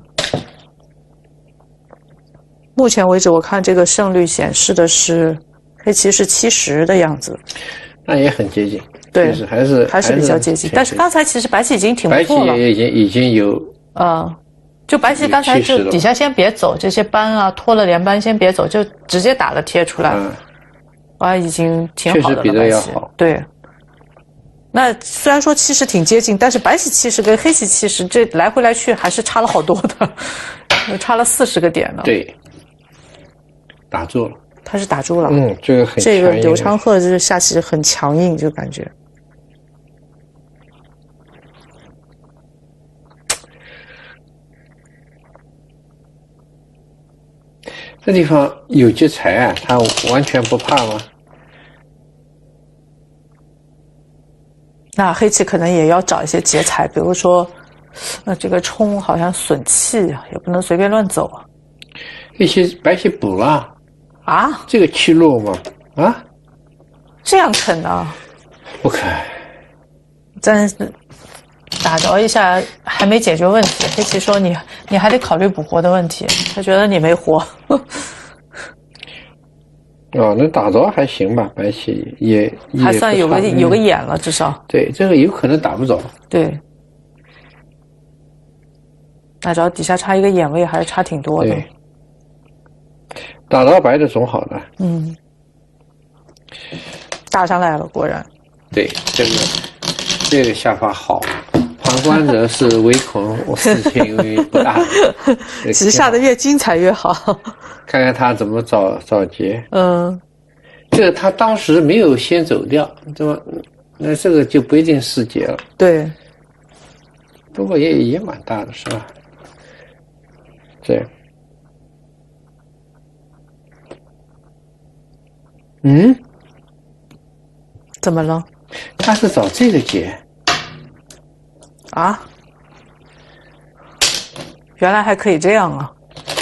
目前为止，我看这个胜率显示的是。黑棋是七十的样子， 那也很接近， 对， 就是还是还是比较接近。但是刚才其实白棋已经挺不错了， 白棋也已经已经有， 呃，就白棋刚才就底下先别走，这些班啊拖了连班先别走，就直接打了贴出来，哇、嗯，已经挺好的了。 确实比这要好， 对。那虽然说气势挺接近，但是白棋气势跟黑棋气势这来回来去还是差了好多的，差了四十个点呢。 对，打住了。 他是打住了， 嗯，这个很这个刘昌鹤就是下棋很强硬，就感觉。 这地方有劫财啊，他完全不怕吗？ 那黑棋可能也要找一些劫财，比如说，那这个冲好像损气，也不能随便乱走啊。 黑棋白棋补了。 啊， 这个气落吗？啊， 这样啃的？ 不啃。 但是打着一下还没解决问题，黑棋说你你还得考虑补活的问题，他觉得你没活。 哦，那打着还行吧，白棋也还算有个有个眼了，至少。 对，这个有可能打不着。 对，打着底下差一个眼位，还是差挺多的。 对。打到白的总好的， 嗯，打上来了，果然。 对，这个这个下法好，旁观者是唯恐我事情不大。 其实下的越精彩越好。 看看他怎么找找劫。 嗯， 这个他当时没有先走掉，对吧？那这个就不一定是劫了。 对。 不过也也蛮大的，是吧？这样。嗯， 怎么了？ 他是找这个劫啊？原来还可以这样啊！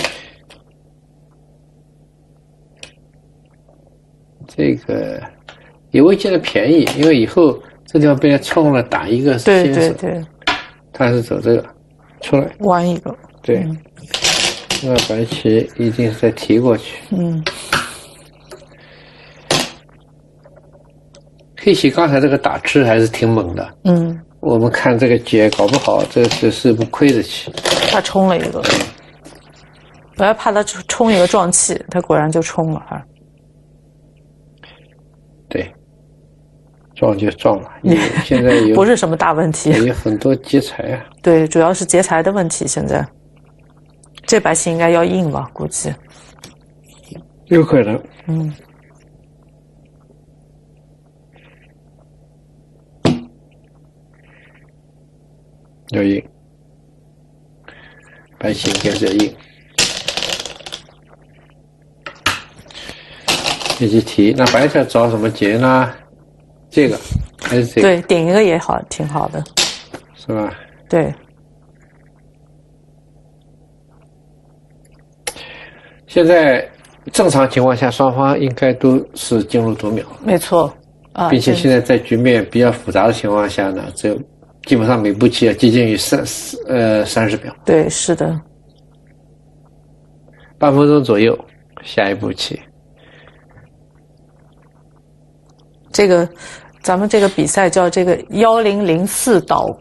这个也为见了便宜，因为以后这地方被人冲了，打一个对对对， 他是走这个出来弯一个， 对，嗯、那白棋一定是再提过去， 嗯。 黑棋刚才这个打吃还是挺猛的， 嗯， 我们看这个劫搞不好这只是不亏的棋。 他冲了一个，我还怕他冲一个撞气，他果然就冲了哈。 对，撞就撞了，现在有不是什么大问题， 有很多劫财啊。 对，主要是劫财的问题。现在这白棋应该要硬吧？估计有可能， 嗯。 要硬，白棋应该是要硬。这棋提，那白棋找什么劫呢？这个还是这个？ 对，顶一个也好，挺好的， 是吧？ 对。 现在正常情况下，双方应该都是进入读秒。 没错，啊， 并且现在在局面比较复杂的情况下呢，只有。基本上每步棋要接近于三呃三十秒。 对，是的。 半分钟左右，下一步棋。 这个，咱们这个比赛叫这个幺零零四倒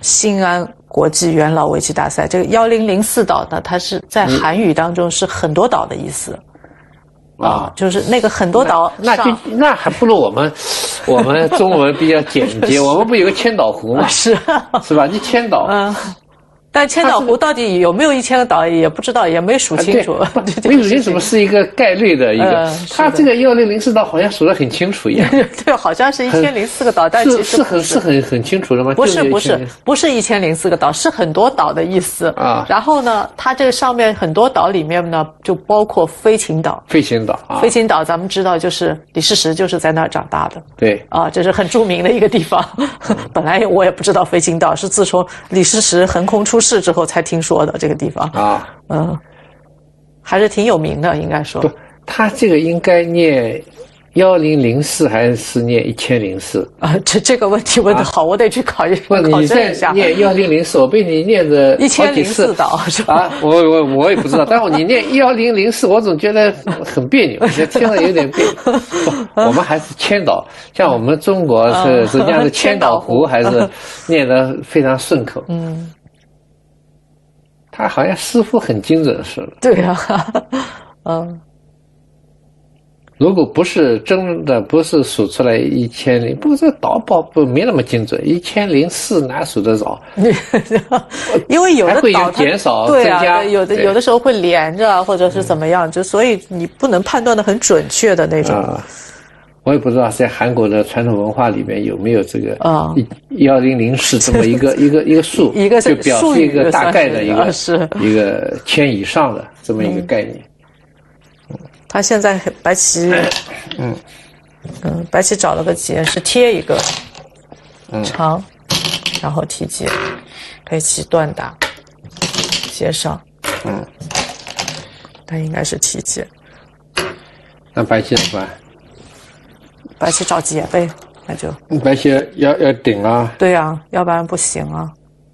新安国际元老围棋大赛。这个幺零零四岛呢，它是在韩语当中是很多岛的意思。啊，就是那个很多岛， 那就那还不如我们，我们中文比较简洁。我们不有个千岛湖吗？ 是是吧？一千岛。 嗯。但千岛湖到底有没有一千个岛也不知道，也没数清楚。 啊、没数清楚是一个概率的一个。嗯、它这个幺零零四岛好像数得很清楚一样。 对，好像是一千零四个岛，但其实是很是很很清楚的吗？ 不是不是不是一千零四个岛，是很多岛的意思啊。然后呢，它这个上面很多岛里面呢，就包括飞禽岛。 飞禽岛啊， 飞禽岛咱们知道，就是李世石就是在那儿长大的。 对啊，这是很著名的一个地方。本来我也不知道飞禽岛，是自从李世石横空出世之后才听说的这个地方啊，嗯，还是挺有名的，应该说。 不，他这个应该念幺零零四还是念一千零四啊？这这个问题问得好，啊、我得去考一考证一下。你念幺零零四，我被你念的一千零四岛是吧？ 啊，我我我也不知道，但是你念幺零零四，我总觉得很别扭，听着有点别扭。我们还是千岛，像我们中国是浙江的千岛湖，还是念得非常顺口。嗯。他好像师傅很精准似的。 对啊，嗯。 如果不是真的，不是数出来一千零，不过这岛宝不没那么精准，一千零四哪数得着？ 因为有的岛它会有减少对增加， 啊，有的有的时候会连着或者是怎么样，就所以你不能判断的很准确的那种。 啊我也不知道在韩国的传统文化里面有没有这个啊幺零零四这么一个一个一个数， 一个就表示一个大概的一个是一个千以上的这么一个概念。 嗯，他现在白棋，嗯嗯，白棋找了个结是贴一个长，然后提结，黑棋断打，接上，嗯，他应该是提结。 那白棋怎么办？ 白棋找结呗，那就白棋要要顶啊。 对啊，要不然不行啊。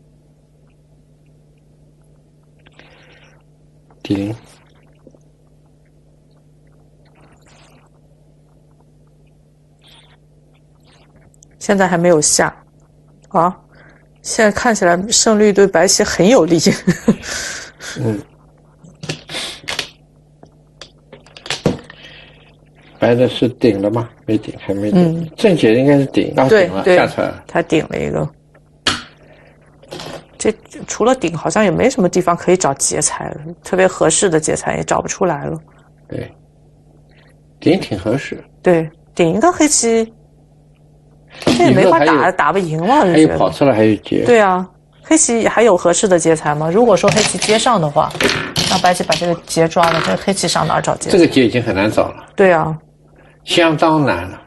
顶。 现在还没有下，啊，现在看起来胜率对白棋很有利。 嗯。白的是顶了吗？没顶，还没顶。嗯、正解应该是顶，刚顶了，下出来了。 他顶了一个。这除了顶，好像也没什么地方可以找劫财了，特别合适的劫财也找不出来了。 对，顶挺合适。 对，顶一个黑棋，这也没法打，打不赢了。 还有跑出来，还有劫。 对啊，黑棋还有合适的劫财吗？如果说黑棋接上的话，那白棋把这个劫抓了，这黑棋上哪儿找劫？ 这个劫已经很难找了。 对啊。 相当难了，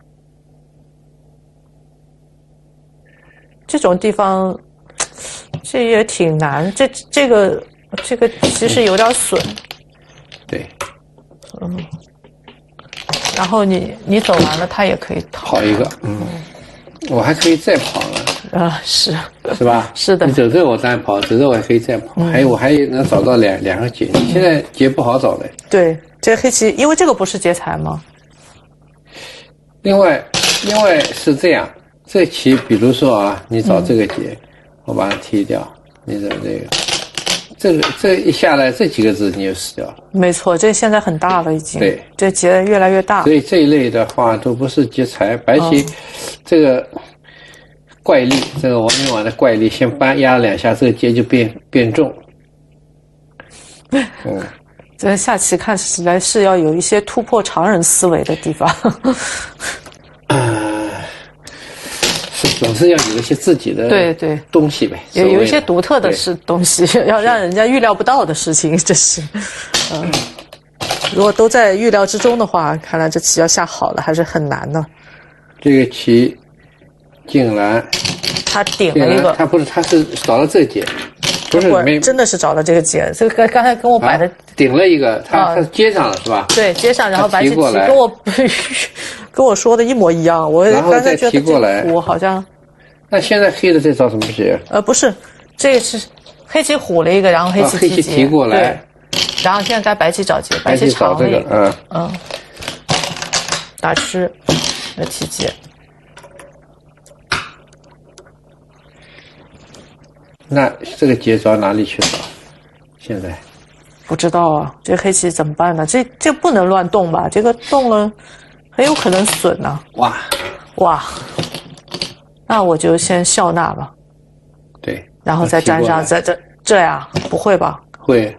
这种地方，这也挺难。这这个这个其实有点损。 对。 嗯。然后你你走完了，他也可以跑一个，嗯，我还可以再跑了。 啊，是。 是吧？ 是的。 你走这我当然跑，走这我还可以再跑，嗯、还有我还能找到两两个劫。你现在劫不好找的。 对，这个黑棋，因为这个不是劫财吗？ 另外，另外是这样，这棋，比如说啊，你找这个劫，嗯、我把它踢掉，你找这个，这个这一下来，这几个字你就死掉了。 没错，这现在很大了，已经。 对， 这劫越来越大。 所以这一类的话都不是劫财，白棋、哦、这个怪力，这个王明婉的怪力，先扳压两下，这个劫就变变重。 嗯。这下棋看起来是要有一些突破常人思维的地方。 呃，是总是要有一些自己的对对东西呗， 有有一些独特的是东西，要让人家预料不到的事情，这是。嗯、呃，如果都在预料之中的话，看来这棋要下好了还是很难的。 这个棋竟然他顶了一个， 他不是，他是找了这劫。不是没真的是找了这个劫，这个刚才跟我摆的、啊、 顶了一个，他他接上了是吧？ 对，接上，然后白棋提跟我跟我说的一模一样，我刚才觉得这虎好像。 那现在黑的这招什么劫？ 呃，不是，这是黑棋虎了一个，然后黑棋提劫、啊、黑棋提过来， 然后现在该白棋找劫， 白棋长了一个，嗯嗯，打吃，那提劫。 那这个劫找哪里去找？现在不知道啊，这黑棋怎么办呢？这这不能乱动吧？这个动了，很有可能损呢、啊。 哇哇，那我就先笑纳吧。 对， 然后再粘上，这这这呀？不会吧？ 会，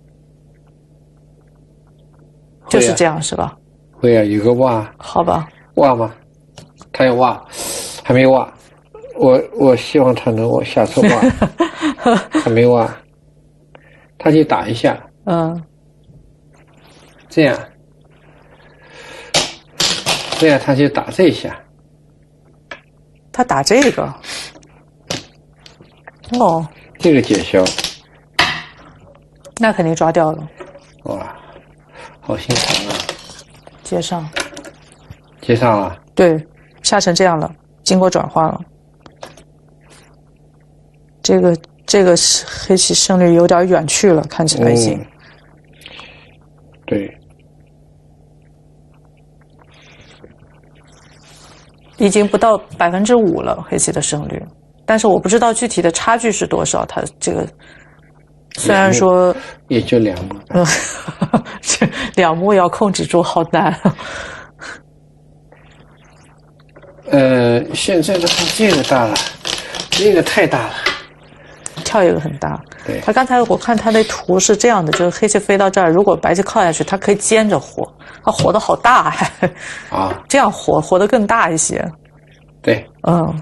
就是这样是吧？ 会啊，有个挖。 好吧。 挖吗？他要挖，还没挖。我我希望他能我下次挖，还没挖，他去打一下。 嗯。 这样，这样他就打这一下。 他打这个。哦。 这个解消。 那肯定抓掉了。 哇，好心疼啊！ 接上。 接上了。 对，下成这样了，经过转化了。这个这个黑棋胜率有点远去了，看起来已经。 嗯、对。 已经不到百分之五了，黑棋的胜率，但是我不知道具体的差距是多少。它这个虽然说也就两目， 嗯，这两目要控制住好难。 呃，现在的话，这个大了，这个太大了， 跳一个很大。 对， 他刚才我看他那图是这样的，就是黑棋飞到这儿，如果白棋靠下去，它可以尖着活，它活得好大还啊， 这样活活得更大一些。 对， 嗯，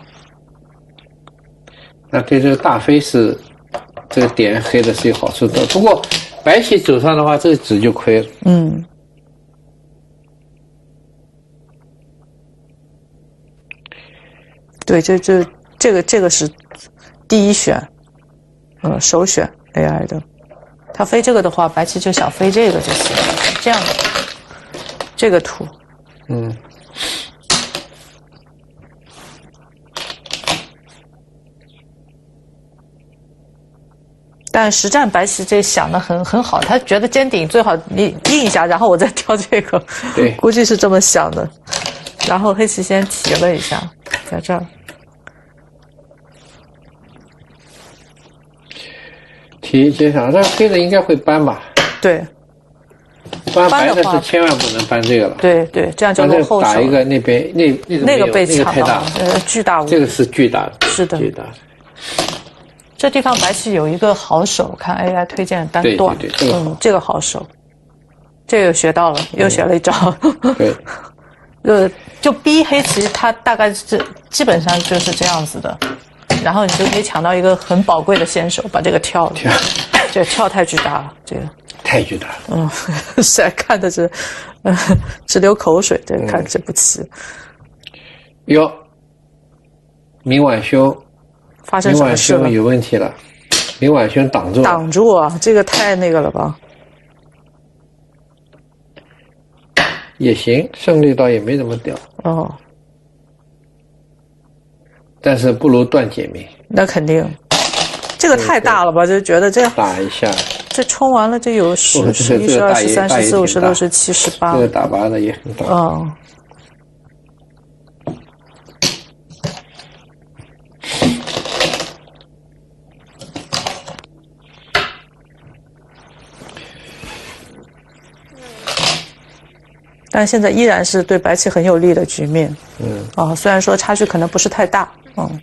那对这个大飞是这个点黑的是有好处的，不过白棋走上的话，这个子就亏了。 嗯。对，这这这个这个是第一选，呃，首选 A I 的。他飞这个的话，白棋就想飞这个就行了，这样的这个图， 嗯。 但实战白棋这想的很很好，他觉得尖顶最好你印一下，然后我再挑这个， 对， 估计是这么想的。然后黑棋先提了一下，在这儿。 提接上，这黑的应该会搬吧？ 对。 搬白的是千万不能搬这个了。 对对，这样就落后手。 打一个那边那那个那个被抢到了， 呃，巨大无。 这个是巨大的。 是的。 巨大的。 这地方白棋有一个好手，看 A I 推荐单段， 对对对，这个嗯，这个好手，这个学到了，又学了一招。 对。 呃，就逼黑棋，它大概是基本上就是这样子的，然后你就可以抢到一个很宝贵的先手，把这个跳了。 跳， 这跳太巨大了，这个太巨大了。 嗯，实在看的是，呃，直流口水。这个、看这步棋， 哟，明晚兄， 发生什么事了？ 明晚兄有问题了，明晚兄挡住了。 挡住啊！这个太那个了吧？ 也行，胜率倒也没怎么掉。 哦。 但是不如断解明。 那肯定，这个太大了吧？就觉得这打一下， 这冲完了，这有十、十一、十二、十三、十四、五、十六、十七、十八。 这个打八的也很大。 嗯。但现在依然是对白棋很有利的局面。 嗯。 啊，虽然说差距可能不是太大，嗯。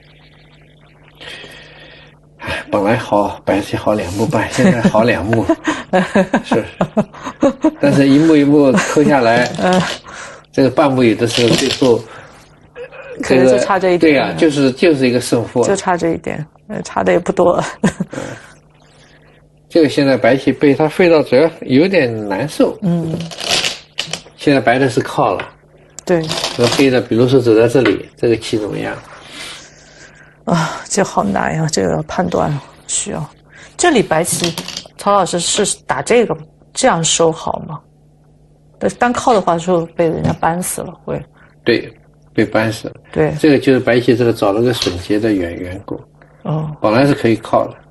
哎，本来好白棋好两目半，现在好两目，是。但是一目一目抠下来， 嗯， 这个半目有的时候最后， 可能就差这一点。 对呀，就是就是一个胜负， 就差这一点，呃，差的也不多。 嗯。这个现在白棋被他飞到，主要有点难受。 嗯。 现在白的是靠了， 对。 和黑的，比如说走在这里，这个棋怎么样？ 啊，这好难呀！这个判断需要。这里白棋，曹老师是打这个这样收好吗？单靠的话就被人家扳死了，会。 对，被扳死了。 对， 这个就是白棋这个找了个损劫的缘缘故。 哦。 本来是可以靠的。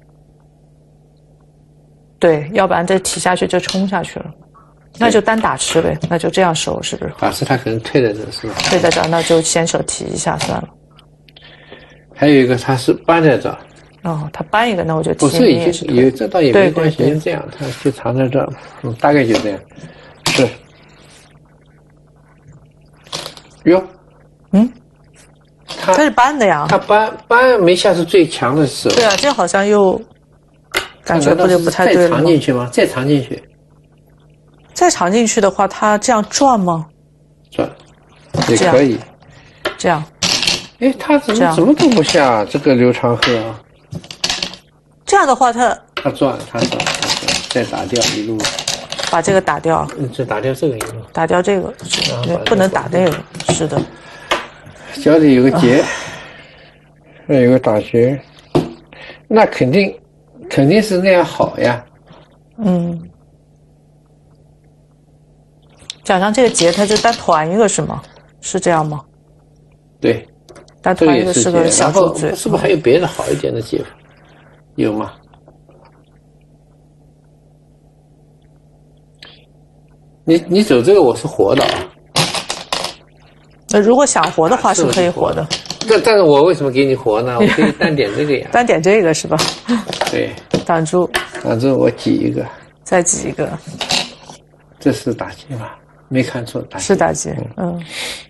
对，要不然这提下去就冲下去了。那就单打吃呗，那就这样收，是不是？ 打吃他可能退在这，是吧？ 退在这儿，那就先手提一下算了。 还有一个，他是搬在这儿， 哦，它搬一个，那我就不是已经有，这倒也没关系，就这样，它就藏在这儿，嗯，大概就这样。是。哟， 嗯，它是搬的呀。 它搬搬没下是最强的时候。 对啊，这好像又感觉不就不太对了。 再藏进去吗？再藏进去。 再藏进去的话，它这样转吗？ 转，也可以。 这样。 哎，它怎么怎么都不下这个刘长鹤啊？ 这样的话，它它转，它转，它转，再打掉一路。 把这个打掉， 嗯，再打掉这个一路， 打掉这个，是的，不能打那个，是的。 脚底有个结，那、啊、有个打结，那肯定肯定是那样好呀。 嗯，脚上这个结，它就单团一个是吗？是这样吗？ 对， 单团一个是个小猪嘴， 是不是还有别的好一点的解法？有吗？你你走这个我是活的啊。 那如果想活的话是可以活的。 但但是我为什么给你活呢？我可以单点这个呀。 单点这个是吧？ 对。 挡住。 挡住我挤一个。再挤一个。 这是打击吧？没看错，打击。 是打击，嗯。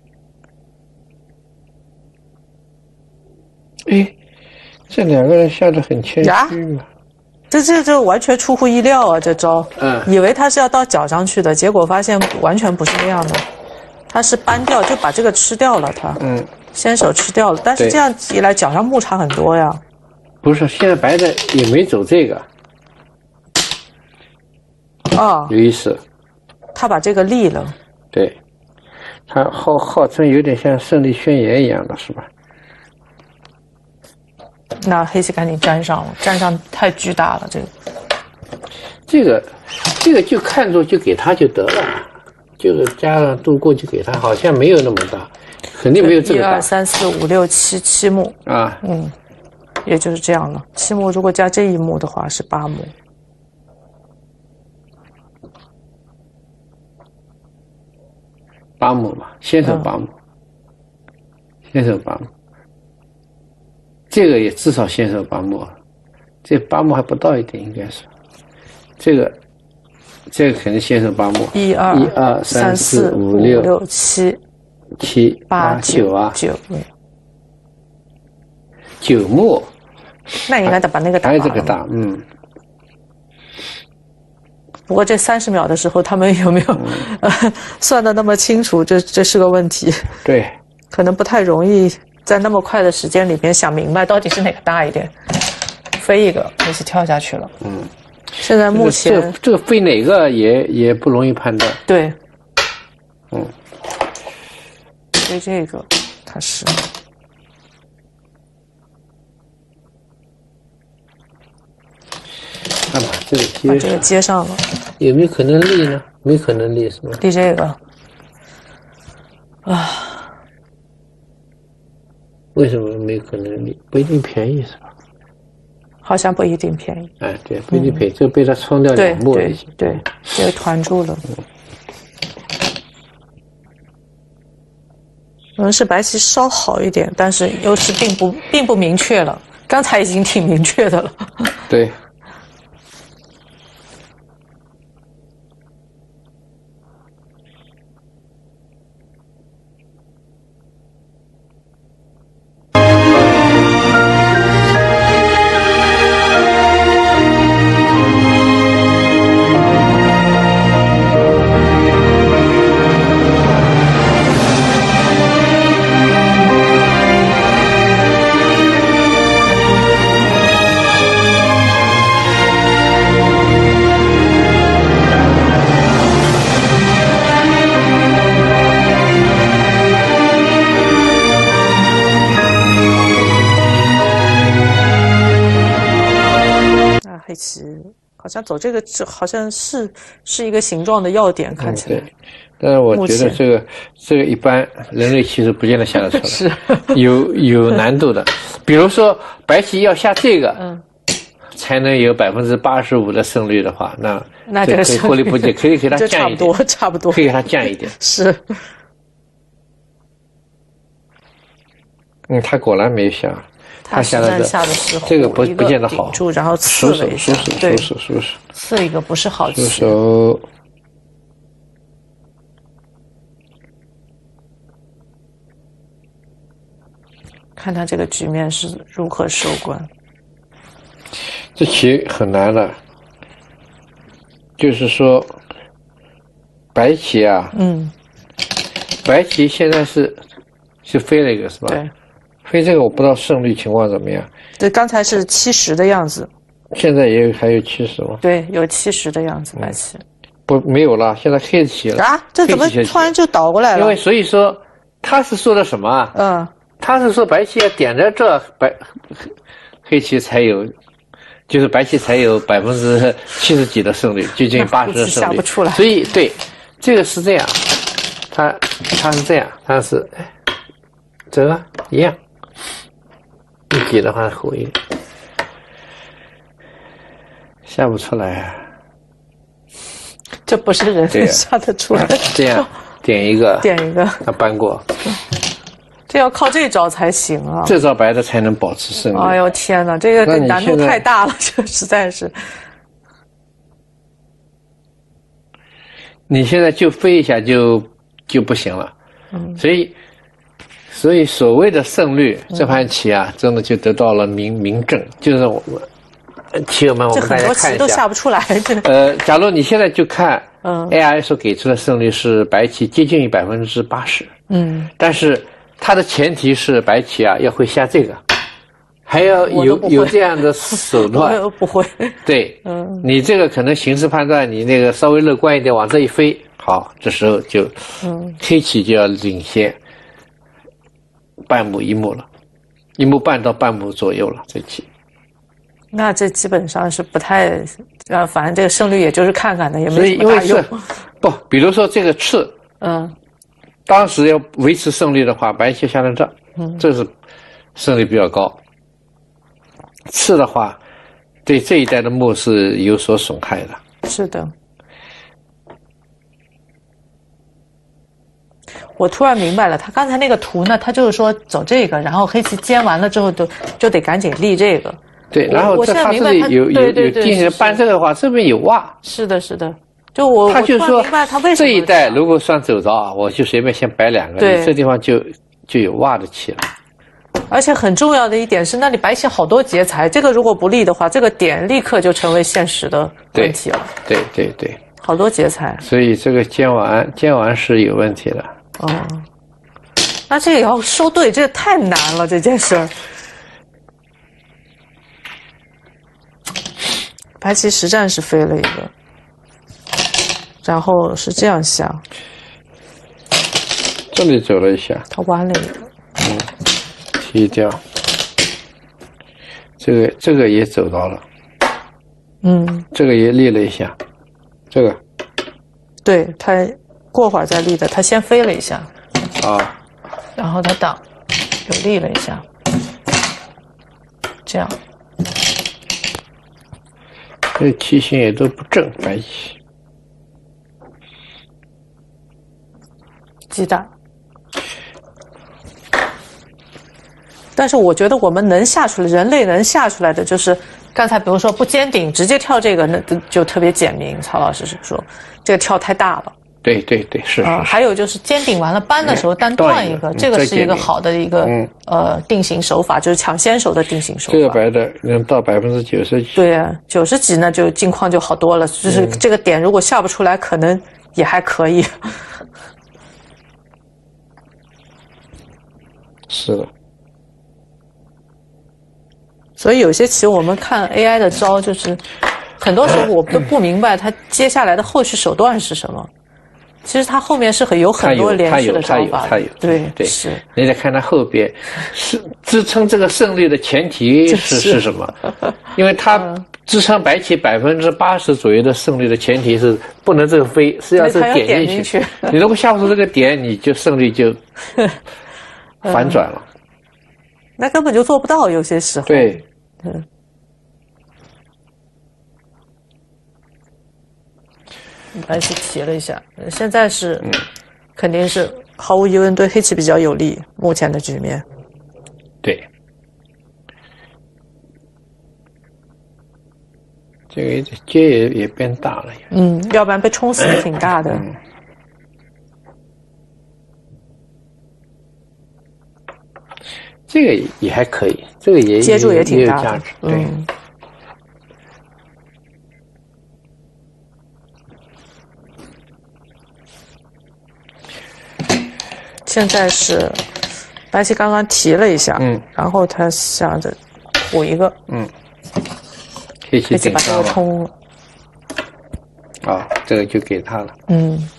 哎，这两个人下得很谦虚嘛。 这这这完全出乎意料啊！这招，嗯，以为他是要到脚上去的，结果发现完全不是那样的，他是搬掉，就把这个吃掉了，他，嗯，先手吃掉了。但是这样一来，脚上木差很多呀。 不是，现在白的也没走这个。 啊， 有意思。 他把这个立了。 对，他号号称有点像胜利宣言一样的，是吧？ 那黑棋赶紧粘上了，粘上太巨大了，这个。 这个，这个就看作就给他就得了，就是加上度过就给他，好像没有那么大，肯定没有这个大。 一二三四五六七七目啊，嗯，也就是这样了。七目如果加这一目的话是八目。 八目嘛，先手八目，嗯、先手八目。这个也至少先手八目，这八目还不到一点，应该是。这个，这个肯定先手八目。 一二一二三四五六六七七八九啊， 九九目。 那应该得把那个打。 还有这个打，嗯。 不过这三十秒的时候，他们有没有、嗯呃、算的那么清楚？这这是个问题。 对， 可能不太容易在那么快的时间里边想明白到底是哪个大一点。飞一个，黑棋跳下去了。嗯，现在目前、 这个、这个飞哪个也也不容易判断。 对， 嗯， 飞这个它是。 看把这个接把这个接上了， 有没有可能立呢？没可能立是吧？ 立这个啊？ 为什么没可能立？不一定便宜是吧？ 好像不一定便宜。 哎，对，不一定便宜，这、嗯、被他冲掉两目了。对对，这个团住了。嗯，可能是白棋稍好一点，但是优势并不并不明确了。刚才已经挺明确的了。 对。 黑棋好像走这个，这好像是是一个形状的要点，看起来。 嗯、对，但是我觉得这个这个一般人类其实不见得下得出来， 是有有难度的。比如说白棋要下这个，嗯，才能有百分之八十五的胜率的话，那那这个可以获利不减，可以给它降一点， 差不多，差不多， 可以给它降一点。 是。 嗯，他果然没下。 他下的下的是这个不不见得好， 住然后刺了一下， 对，收手收手， 刺一个不是好棋。 收手。 看他这个局面是如何收官。 这棋很难的，就是说，白棋啊， 嗯， 白棋现在是是飞了一个是吧？ 对， 飞这个我不知道胜率情况怎么样。 对，刚才是七十的样子。现在也有还有七十吗？ 对，有七十的样子，白棋。嗯、 不，没有了，现在黑棋了。 啊，这怎么突然就倒过来了？ 因为所以说他是说的什么啊？ 嗯。 他是说白棋点在这，白黑棋才有，就是白棋才有百分之七十几的胜率，接近八十的胜率。 下不出来。 所以对，这个是这样，他他是这样，他是哎，这个一样，一挤的话厚一点，下不出来啊。 这不是人下得出来。 这样点一个， 点一个， 他搬过。 这要靠这招才行啊！ 这招白的才能保持胜利。 哎呦天哪，这个难度太大了，这实在是。 你现在就飞一下就就不行了，嗯，所以所以所谓的胜率，这盘棋啊，真的就得到了明明证，就是我们棋友们，我们大家看一下， 很多棋都下不出来。 呃，假如你现在就看，嗯 ，A I 所给出的胜率是白棋接近于百分之八十，嗯，但是。它的前提是白棋啊要会下这个，还要有有这样的手段。 我不会。 对，嗯，你这个可能形势判断，你那个稍微乐观一点，往这一飞，好，这时候就，嗯，黑棋就要领先半目一目了，一目半到半目左右了，这棋。 那这基本上是不太，啊，反正这个胜率也就是看看的，也没什么大用。 不，比如说这个刺，嗯。当时要维持胜率的话，白棋下到这，嗯，这是胜率比较高。刺的话，对这一带的目是有所损害的。 是的。我突然明白了，他刚才那个图呢，他就是说走这个，然后黑棋尖完了之后就就得赶紧立这个。 对，然后这他这里有有有进行搬这个的话，这边有挖。 是的，是的。就我， 他就说这一带如果算算走着啊，我就随便先摆两个，你这地方就就有挖的棋了。 而且很重要的一点是，那里白棋好多劫财，这个如果不立的话，这个点立刻就成为现实的问题了。 对对对对， 好多劫财。 所以这个尖完尖完是有问题的。 哦，那这个要收对，这个太难了，这件事儿。白棋实战是飞了一个。然后是这样下， 这里走了一下， 他弯了一个， 嗯，踢掉，这个这个也走到了，嗯，这个也立了一下，这个， 对他过会儿再立的，他先飞了一下， 啊， 然后他挡，又立了一下，这样， 这棋形也都不正，白棋。 鸡蛋，但是我觉得我们能下出来，人类能下出来的就是，刚才比如说不尖顶，直接跳这个，那就特别简明。曹老师是说，这个跳太大了。 对对对，是。 啊、呃，还有就是尖顶完了搬的时候单断一个，这个是一个好的一个、嗯、呃定型手法，就是抢先手的定型手法。 这个白的能到百分之九十几。 对呀，九十几那就境况就好多了，就是这个点如果下不出来，可能也还可以。 是的， 所以有些棋我们看 A I 的招，就是很多时候我们都不明白它接下来的后续手段是什么。其实它后面是很有很多连续的招法， 它有， 对对是。 你得看它后边是支撑这个胜率的前提是是什么？因为它支撑白棋百分之八十左右的胜率的前提是不能这个飞，是要这个点进去。你如果下不出这个点，你就胜率就。反转了、嗯， 那根本就做不到，有些时候。 对， 嗯。白棋提了一下，现在是，嗯、肯定是毫无疑问对黑棋比较有利，目前的局面。 对。 这个结也也变大了。 嗯，要不然被冲死也挺大的。嗯、 这个也还可以，这个也接住也挺大的， 也有价值。对。嗯现在是白棋刚刚提了一下， 嗯， 然后他想着补一个， 嗯，黑棋把这个冲了， 啊，这个就给他了， 嗯，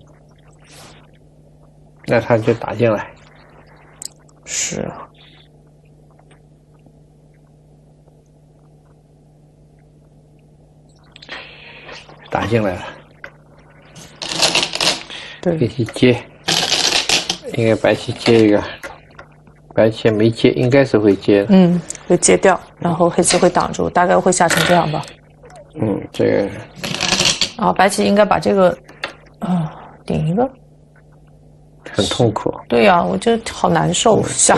那他就打进来， 是， 打进来了， 对， 黑棋接。应该白棋接一个，白棋没接，应该是会接的。 嗯，会接掉，然后黑棋会挡住，大概会下成这样吧。 嗯，这个。 然后白棋应该把这个，啊，顶一个。 很痛苦。 对呀、啊，我觉得好难受，嗯、下。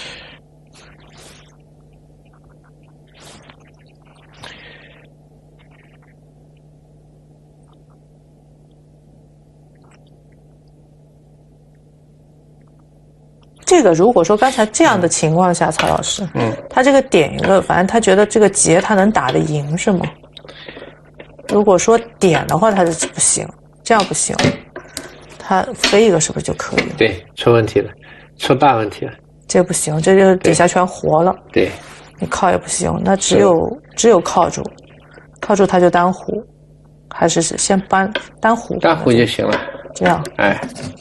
这个如果说刚才这样的情况下，曹老师，嗯，他这个点一个，反正他觉得这个劫他能打得赢是吗？如果说点的话，他是不行，这样不行，他飞一个是不是就可以了？ 对，出问题了，出大问题了。 这不行，这就底下全活了。 对， 你靠也不行，那只有只有靠住，靠住他就单胡，还是先搬单胡？ 单胡就行了。 这样， 哎。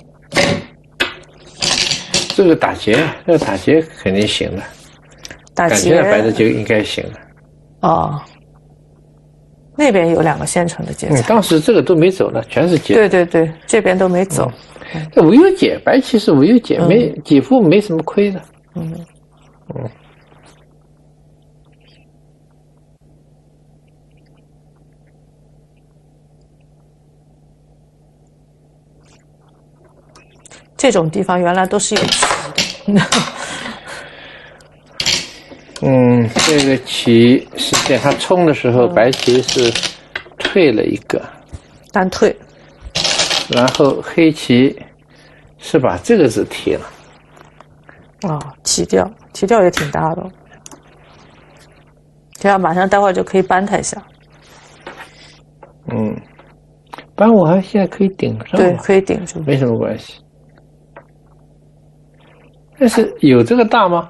这个打劫，这个打劫肯定行的， 打劫感觉白的就应该行了。 哦，那边有两个现成的劫材。 嗯，当时这个都没走呢，全是劫。 对对对，这边都没走。 这、嗯、无忧解，白棋是无忧解，嗯、没几步没什么亏的。嗯嗯。 这种地方原来都是有棋的。 嗯，这个棋是在他冲的时候，嗯、白棋是退了一个， 单退。 然后黑棋是把这个子提了。 啊、哦，提掉，提掉也挺大的。这样马上待会儿就可以扳他一下。 嗯，扳我还现在可以顶上。 对，可以顶住， 没什么关系。但是有这个大吗？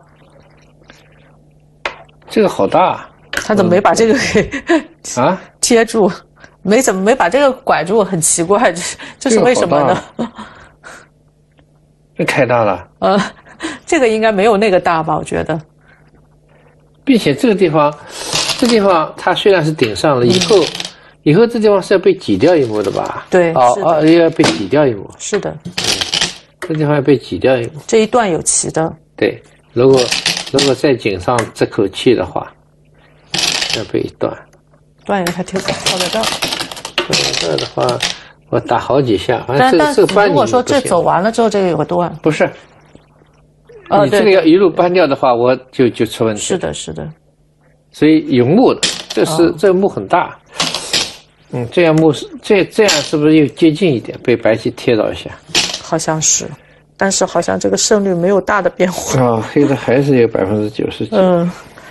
这个好大， 他怎么没把这个给啊贴住？没怎么没把这个拐住，很奇怪，这是这是为什么呢？ 这太大了。 呃，这个应该没有那个大吧？我觉得。 并且这个地方，这地方它虽然是顶上了，以后、嗯、以后这地方是要被挤掉一幕的吧？ 对， 哦哦，要被挤掉一幕。 是的。 嗯，这地方要被挤掉一幕。 这一段有棋的。 对，如果如果再井上这口气的话，要被一断。 断一个，它跳跳在这儿。 跳在这儿的话，我打好几下，反正这但这个扳如果说这走完了之后，这个有个断。 不是。 哦， 你这个要一路扳掉的话，我就就出问题。 是的，是的。 所以有目的，这是、哦、这个目很大。嗯，这样目是这这样是不是又接近一点？被白棋贴到一下。 好像是，但是好像这个胜率没有大的变化。 啊、哦，黑的还是有百分之九十几。 嗯。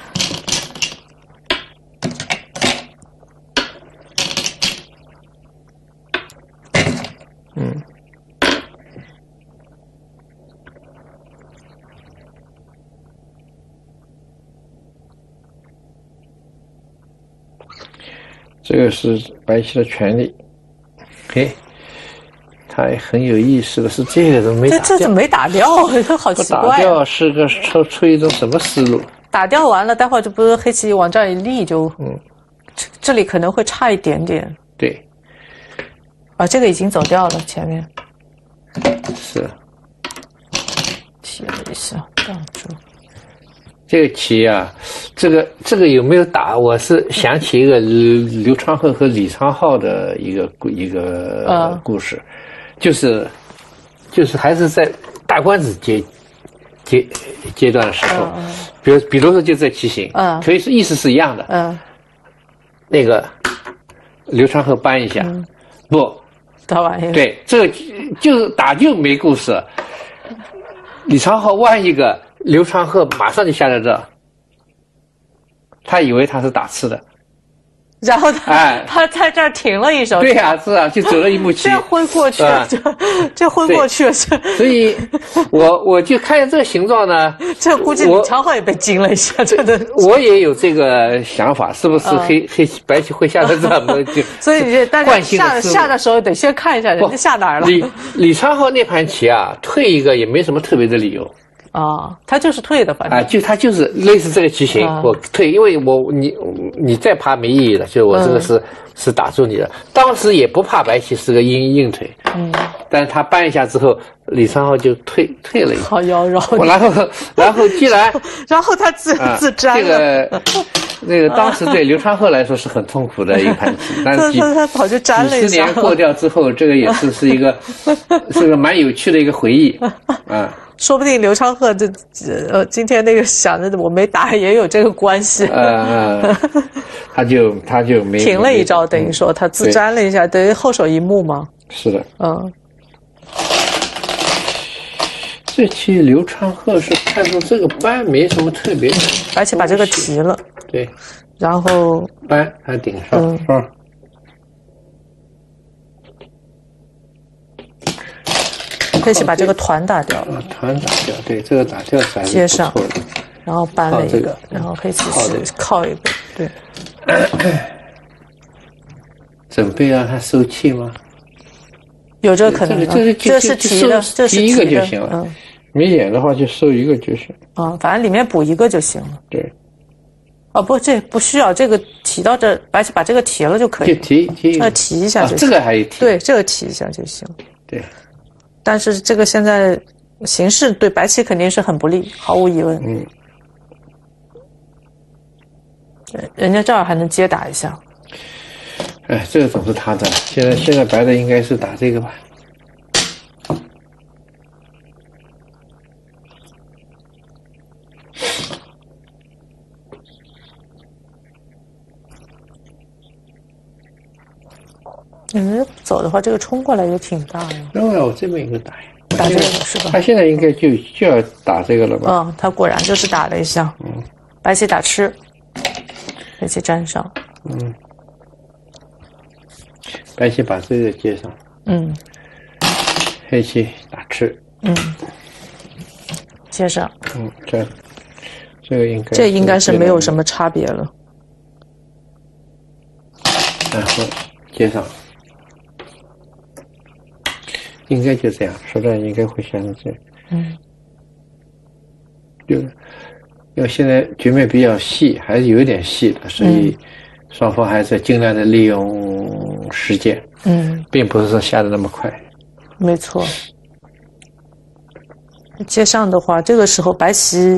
嗯。这个是白棋的权利，嘿，他也很有意思的是这个都没打掉， 这这没打掉，好奇怪、啊。 打掉是个出出一种什么思路？ 打掉完了，待会儿就不是黑棋往这儿一立就， 嗯， 这这里可能会差一点点。 对， 啊，这个已经走掉了，前面是提了一下，挡住。 这个棋啊，这个这个有没有打？我是想起一个刘昌鹤和李昌镐的一个一个故事，嗯、就是就是还是在大官子阶阶阶段的时候，嗯、比如比如说就这棋形，嗯，可以是意思是一样的， 嗯， 那个刘长鹤搬一下，嗯、不， 打完一个， 对，这就打就没故事。李长鹤弯一个，刘长鹤马上就下在这，他以为他是打刺的。 然后他、哎、他在这儿停了一手， 对呀、啊，是啊，就走了一步棋， 这挥过去了，这这挥过去了，这。 所以我我就看见这个形状呢， 这估计李长鹤也被惊了一下，真的。 我也有这个想法，是不是黑、嗯、黑白棋会下到这么就？ 所以你但是下下的时候得先看一下人家下哪儿了。 李李长鹤那盘棋啊，退一个也没什么特别的理由。 啊，他就是退的，反正啊，就他就是类似这个棋形，啊、我退，因为我你你再爬没意义了，就我这个是、嗯、是打住你的。当时也不怕白棋是个硬硬腿，嗯，但是他搬一下之后，李长鹤就退退了一下， 好妖娆。 然后然后既然然后他自、啊、自粘了。这个那个当时对刘长鹤来说是很痛苦的一盘棋，但是他他跑去粘了一下。 几十年过掉之后，这个也是是一个是个蛮有趣的一个回忆，啊。 说不定刘长鹤这呃今天那个想着我没打也有这个关系， 呃，呃他就他就没停了一招，等于说他自粘了一下，等于后手一目嘛。 是的， 嗯。 这期刘长鹤是看出这个扳没什么特别的， 而且把这个提了， 对， 然后扳还顶上，嗯、是吧？ 可以去把这个团打掉了， 啊，团打掉，对，这个打掉才是接上，然后搬了一个，这个然后可以去靠一个，对。 准备让他收气吗？ 有这可能， 这是这是提的，这是提一个就行了。嗯，没眼的话就收一个就行。 啊，反正里面补一个就行了。 对。 哦不，这不需要，这个提到这，白棋把这个提了就可以。 就提提， 那提一下就行。 这个还有提。 对，这个提一下就行。 对。 但是这个现在形势对白棋肯定是很不利，毫无疑问。 嗯。 人家这儿还能接打一下。 哎，这个总是他的。现在现在白的应该是打这个吧。 嗯，走的话，这个冲过来也挺大的。 那我这边一个打呀， 打这个是吧？ 他现在应该就就要打这个了吧？ 嗯，他果然就是打了一下。嗯，白棋打吃，白棋粘上。 嗯，白棋把这个接上。 嗯， 黑棋打吃。 嗯，接上。 嗯，这这个应该这应该是没有什么差别了。 然后接上。应该就这样，手段应该会像这样。 嗯， 就要现在局面比较细，还是有一点细的，所以双方还是尽量的利用时间。 嗯， 并不是说下的那么快。 没错。接上的话，这个时候白棋，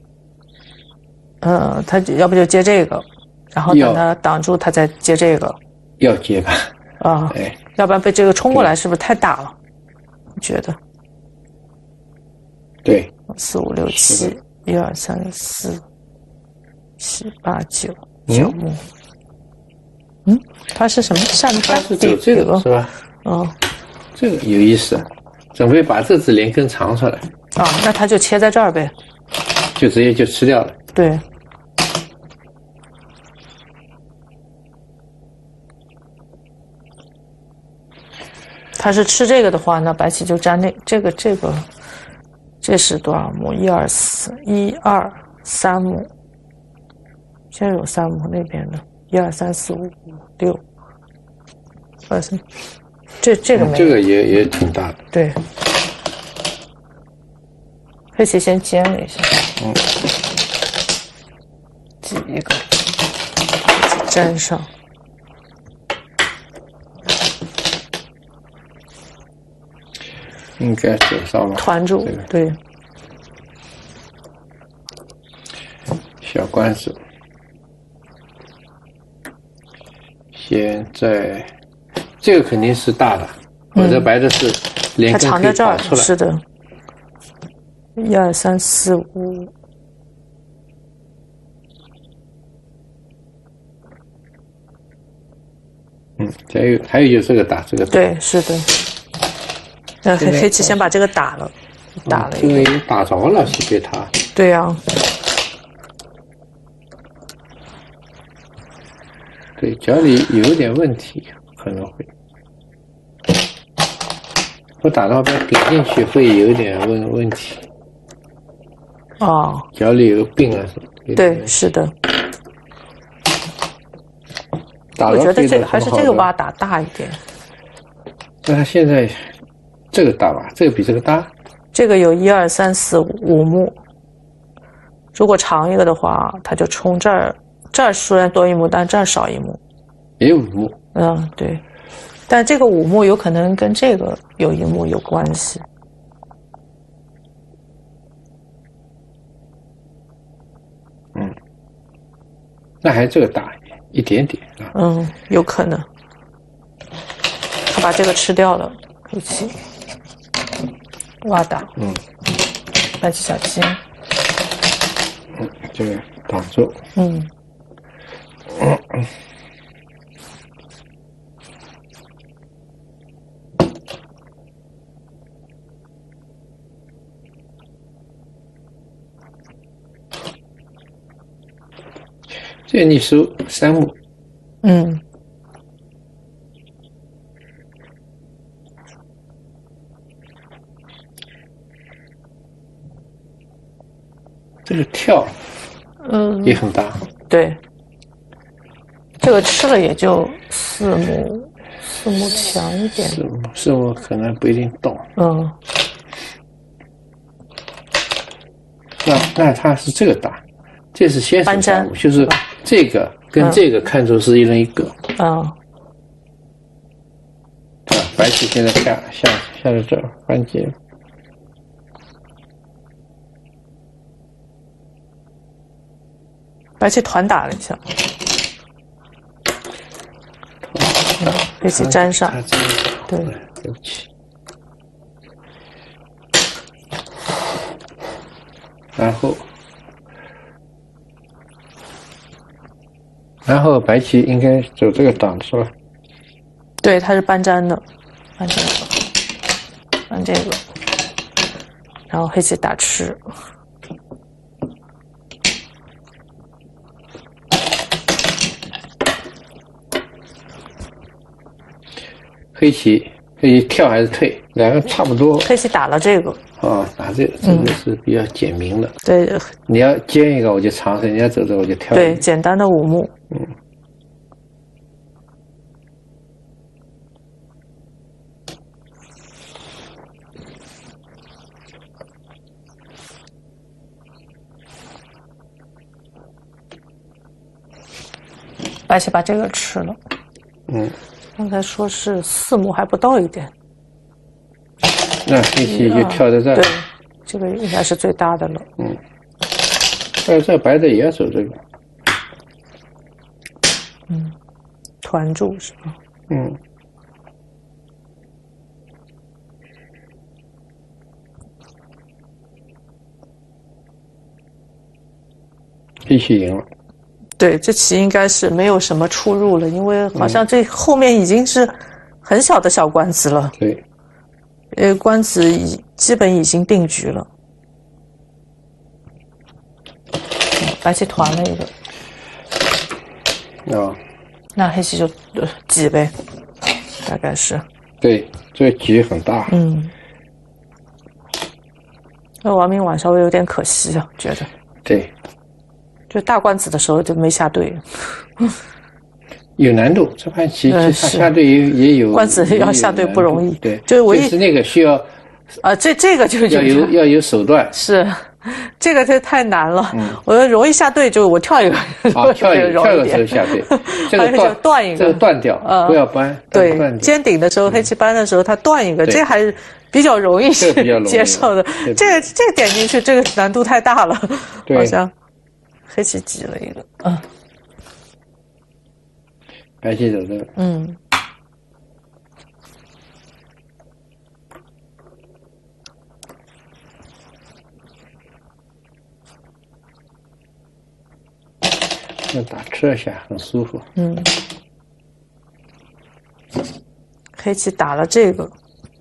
呃，他要不就接这个，然后等他挡住，他再接这个。 要接吧？ 啊， 哎， 要不然被这个冲过来，是不是太大了？你觉得？ 对， 四五六七，一二三四，七八九，九目。嗯，它是什么？上它是走这个是吧？ 哦， 这个有意思，准备把这支连根长出来。 啊，那他就切在这儿呗。 就直接就吃掉了。 对。他是吃这个的话，那白棋就粘那这个这个，这是多少目？一二四，一二三目，现在有三目那边的，一二三四五六，二三，这这个没有、嗯， 这个也也挺大的。 对，黑棋先尖了一下， 嗯， 挤一个，粘上。 应该走上了， 团住，这个、对， 小官手。现在这个肯定是大的，否则白的是连根可以打出来。 是的，一二三四五， 嗯，还有还有就是这个打这个打。 对，是的。那黑黑棋先把这个打了，打了一个。 因为打着了，是对他。 对呀、啊。 对，脚里有点问题，可能会。我打到边顶进去会有点问问题。 哦。 脚里有病啊什么？ 对，是的。 打我觉得这个还是这个蛙打大一点。 那他现在这个大吧？这个比这个大。 这个有一二三四五目，如果长一个的话，他就冲这儿。这儿虽然多一目，但这儿少一目。 也有五目。 嗯，对。但这个五目有可能跟这个有一目有关系。 嗯，那还这个大一点点啊。 嗯，有可能。他把这个吃掉了，黑棋。蛙打。 嗯。 白棋小金。 嗯，这个挡住。 嗯。 嗯嗯。这你收三目。 嗯。 这个跳， 嗯， 也很大。 对。这个吃了也就四目，四目强一点。 四目，四目可能不一定动。 嗯。 那那它是这个大，这是先手三目，就是这个跟这个看出是一人一个。 嗯。 啊，白棋现在下下下到这儿关节。 白棋团打了一下。黑棋粘上。对。 对不起。然后，然后白棋应该走这个挡是吧？ 对，它是搬粘的，搬这个，搬这个，然后黑棋打吃。 黑棋，黑棋跳还是退？两个差不多。 黑棋打了这个。 啊，打这个，这个是比较简明的。 对。 你要尖一个，我就长身；你要走这个，我就跳。 对，简单的五目。 嗯。 白棋把这个吃了。 嗯。 刚才说是四目还不到一点。 那黑棋就跳在这儿。 对，这个应该是最大的了。 嗯。但是这白的也要走这个。 嗯，团住是吧？ 嗯。黑棋赢了。 对，这棋应该是没有什么出入了，因为好像这后面已经是很小的小官子了。 对。 呃，官子已基本已经定局了。白棋团了一个。 啊。 那黑棋就挤呗，大概是。 对，这个局很大。 嗯。那王明婉稍微有点可惜啊，觉得。 对。 就大官子的时候就没下对。 有难度，这盘棋其实下对也也有。 官子要下对不容易。 对。 就是我就是那个需要。 啊，这这个就要有要有手段。 是。这个就太难了。 嗯。 我容易下对，就我跳一个。 啊，跳一个，跳一个时候下对。这个断断一个。 这个断掉，不要扳。 对。尖顶的时候，黑棋扳的时候，它断一个，这还是比较容易接受的。这个这个点进去，这个难度太大了，好像。黑棋挤了一个。嗯。 白棋走这个。 嗯。 那打吃一下很舒服。 嗯。 黑棋打了这个，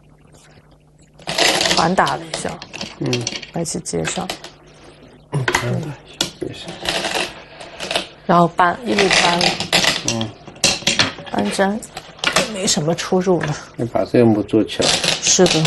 反打了一下， 嗯， 白棋接上， 嗯，反打一下接上， 然后搬一路搬了， 嗯， 搬粘，没什么出入了。 你把这个目做起来。 是的。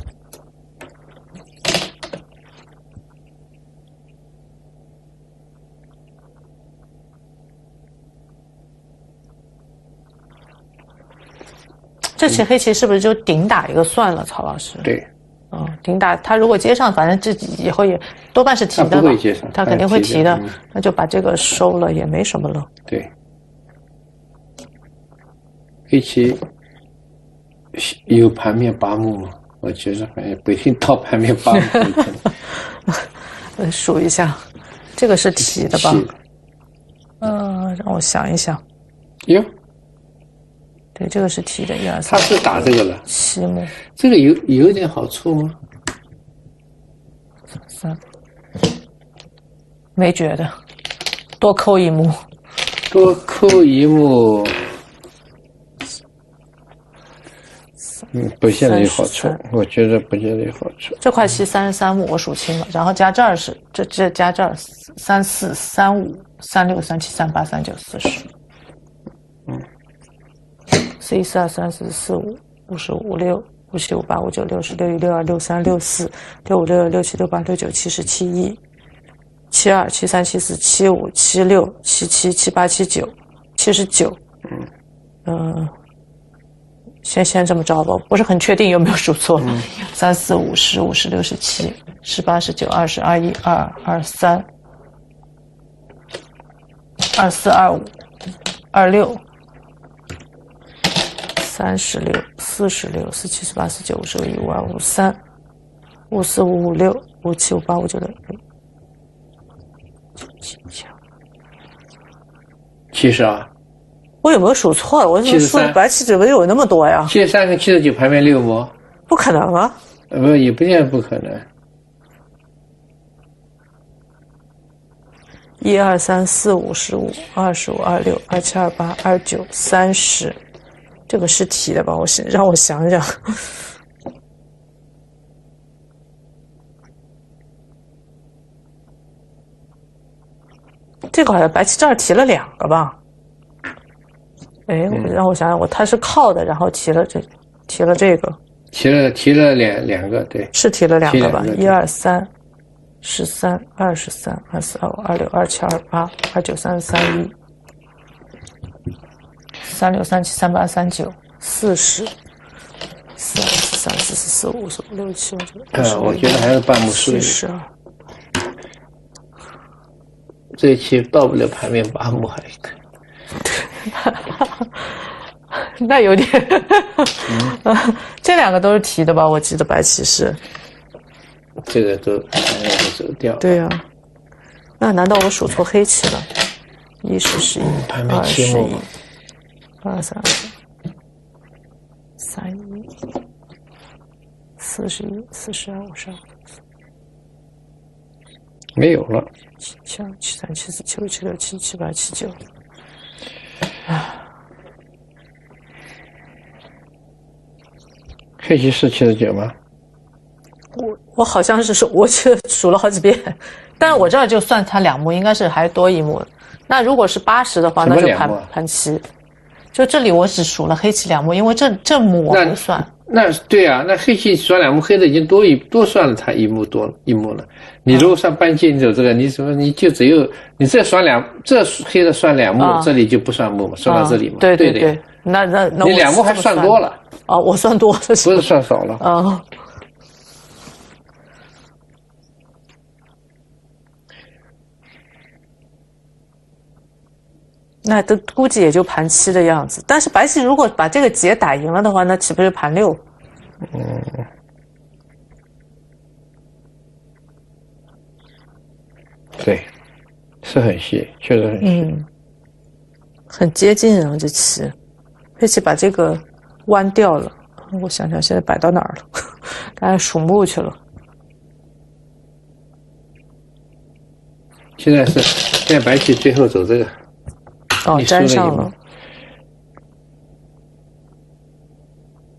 这棋黑棋是不是就顶打一个算了，曹老师？ 对， 嗯，顶打他如果接上，反正自己以后也多半是提的吧？ 他不会接上， 他肯定会提的， 嗯、 那就把这个收了，也没什么了。 对，黑棋有盘面八目吗？我觉得好像不一定到盘面八目。 我数一下，这个是提的吧？嗯、呃，让我想一想。 哟。 对，这个是提的，一二三。 他是打这个了。 七目。 这个有有点好处吗？ 三，没觉得，多扣一目。 多扣一目。嗯，不见得有好处，我觉得不见得有好处。 这块棋三十三目，我数清了，然后加这儿是这这加这儿三四三五三六三七三八三九四十。 嗯。 四一四二三四四五五十五六五七五八五九六十六一六二六三六四六五六六六七六八六九七十七一七二七三七四七五七六七七七八七九七十九。嗯嗯，先先这么着吧，不是很确定有没有数错。嗯，三四五十五十六十七十八十九二十二一二二三二四二五二六。三十六、四十六、四七、四八、四九、五十五、一五二、五三、五四、五五六、五七、五八、五九六、 七十二。 我有没有数错了？我怎么数白棋怎么有那么多呀？ 七十三跟七十九盘面六目？ 不可能啊！ 呃，不，也不见得不可能。 一二三四五十五、二十五、二六、二七、二八、二九、三十。这个是提的吧？我想让我想想，这个好像白棋这儿提了两个吧？哎，我让我想想，我他是靠的，然后提了这，提了这个， 提了提了两两个，对， 是提了两个吧？一二三，十三、二十三、二四、二五、二六、二七、二八、二九、三十三一。三六三七三八三九四十，四二四三四四四五四五六七五九。 呃，我觉得还是半目数一十二。 这一期到不了盘面八目还可以。那有点。嗯、这两个都是提的吧？我记得白棋是。 这个都盘面都走掉。 对呀、啊。那难道我数错黑棋了？一十十一，二十一。二三三一四十一四十二五十二没有了。 七七二七三七四七五七六七七八七九。啊， 黑棋是七十九吗？ 我我好像是数，我就数了好几遍，但是我这儿就算它两目，应该是还多一目。那如果是八十的话，那就盘盘七。就这里我只数了黑棋两目，因为这这目我不算。 那, 那对啊，那黑棋算两目，黑的已经多一多算了它一目多一目了。你如果算半截，你走这个，你什么你就只有你这算两这黑的算两目，啊、这里就不算目嘛，算到这里嘛。 啊、对对对对，那那那你两目还算多了。 哦，我算多了，不是算少了。 啊。那都估计也就盘七的样子，但是白棋如果把这个劫打赢了的话，那岂不是盘六？ 嗯，对，是很细，确实很细， 嗯，很接近啊，这棋，黑棋把这个弯掉了，我想想现在摆到哪儿了？刚才数目去了。 现在是现在白棋最后走这个。 哦，粘上了。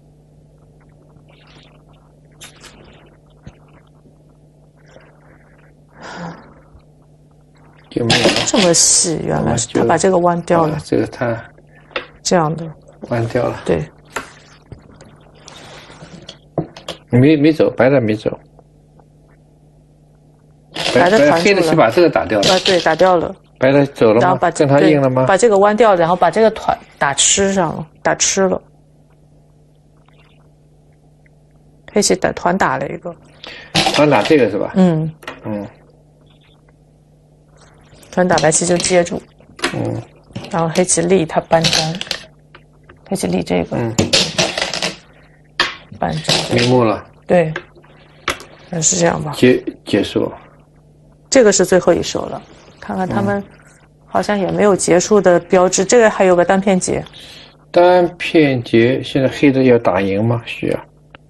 就没有了。 这么细，原来是他把这个弯掉了。 这个他这样的弯掉了。 对， 没没走，白的没走。 白的团黑的去把这个打掉了。 啊，对，打掉了。 白的走了吗？ 然后把跟他硬了吗？ 把这个弯掉，然后把这个团打吃上了，打吃了。黑棋打团打了一个。 团打这个是吧？ 嗯嗯。 团打白棋就接住。 嗯。 然后黑棋立他搬砖，黑棋立这个。 嗯。 搬砖。 明目了。 对。那是这样吧？ 结结束。 这个是最后一手了，看看他们好像也没有结束的标志。嗯、这个还有个单片结。 单片结，现在黑的要打赢吗？需要。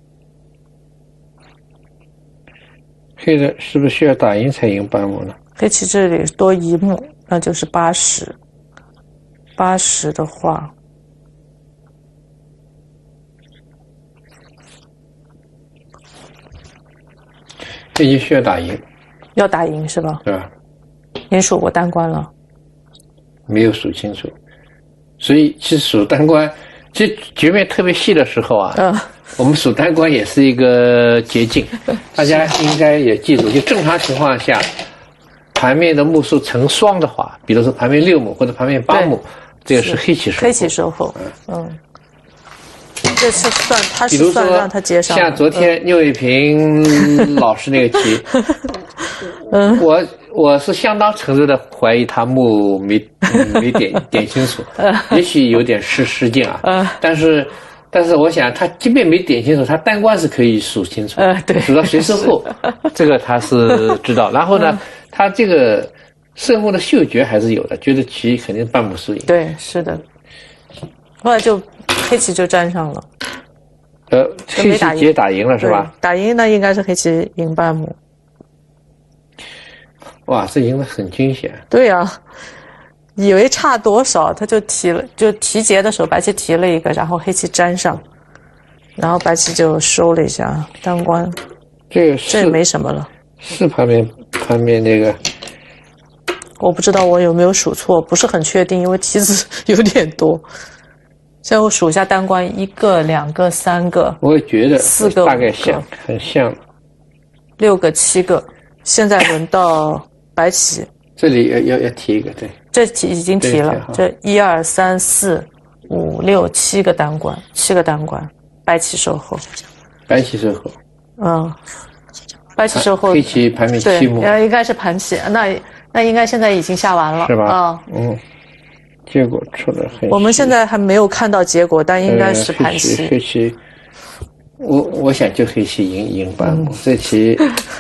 黑的是不是需要打赢才赢半目呢？ 黑棋这里多一目，那就是八十。八十的话， 这局需要打赢。 要打赢是吧？ 对吧？ 您数过单关了？ 没有数清楚，所以其实数单关，其实局面特别细的时候啊，嗯，我们数单关也是一个捷径。大家应该也记住，就正常情况下，盘面的目数成双的话，比如说盘面六目或者盘面八目，这个是黑棋收获。 黑棋收获，嗯。嗯这次算他是算让他接上， 像昨天聂卫平老师那个题，嗯，我我是相当程度的怀疑他目没、嗯、没点点清楚，也许有点失失敬啊，嗯，但是但是我想他即便没点清楚，他单关是可以数清楚，嗯，对，数到谁收后，这个他是知道。然后呢，他这个胜负的嗅觉还是有的，觉得棋肯定半目输赢。对，是的。后来就黑棋就粘上了，呃，黑棋直接打赢了是吧？打赢那应该是黑棋赢半目。哇，这赢得很惊险。对呀、啊，以为差多少，他就提了，就提劫的时候白棋提了一个，然后黑棋粘上，然后白棋就收了一下单关。这个这也没什么了。是盘面盘面那个。我不知道我有没有数错，不是很确定，因为题字有点多。现在我数一下单关，一个、两个、三个，我也觉得四个、大概像，很像，六个、七个。现在轮到白棋，这里要要要提一个，对，这题已经提了，这一二三四五六七个单关，七个单关，白棋收后，白棋收后，嗯，白棋收后，黑棋盘面七目，对，应该是盘棋，那那应该现在已经下完了，是吧？啊，嗯。结果出来很，我们现在还没有看到结果，但应该是盘棋。黑棋，我我想就黑棋赢赢半目，这棋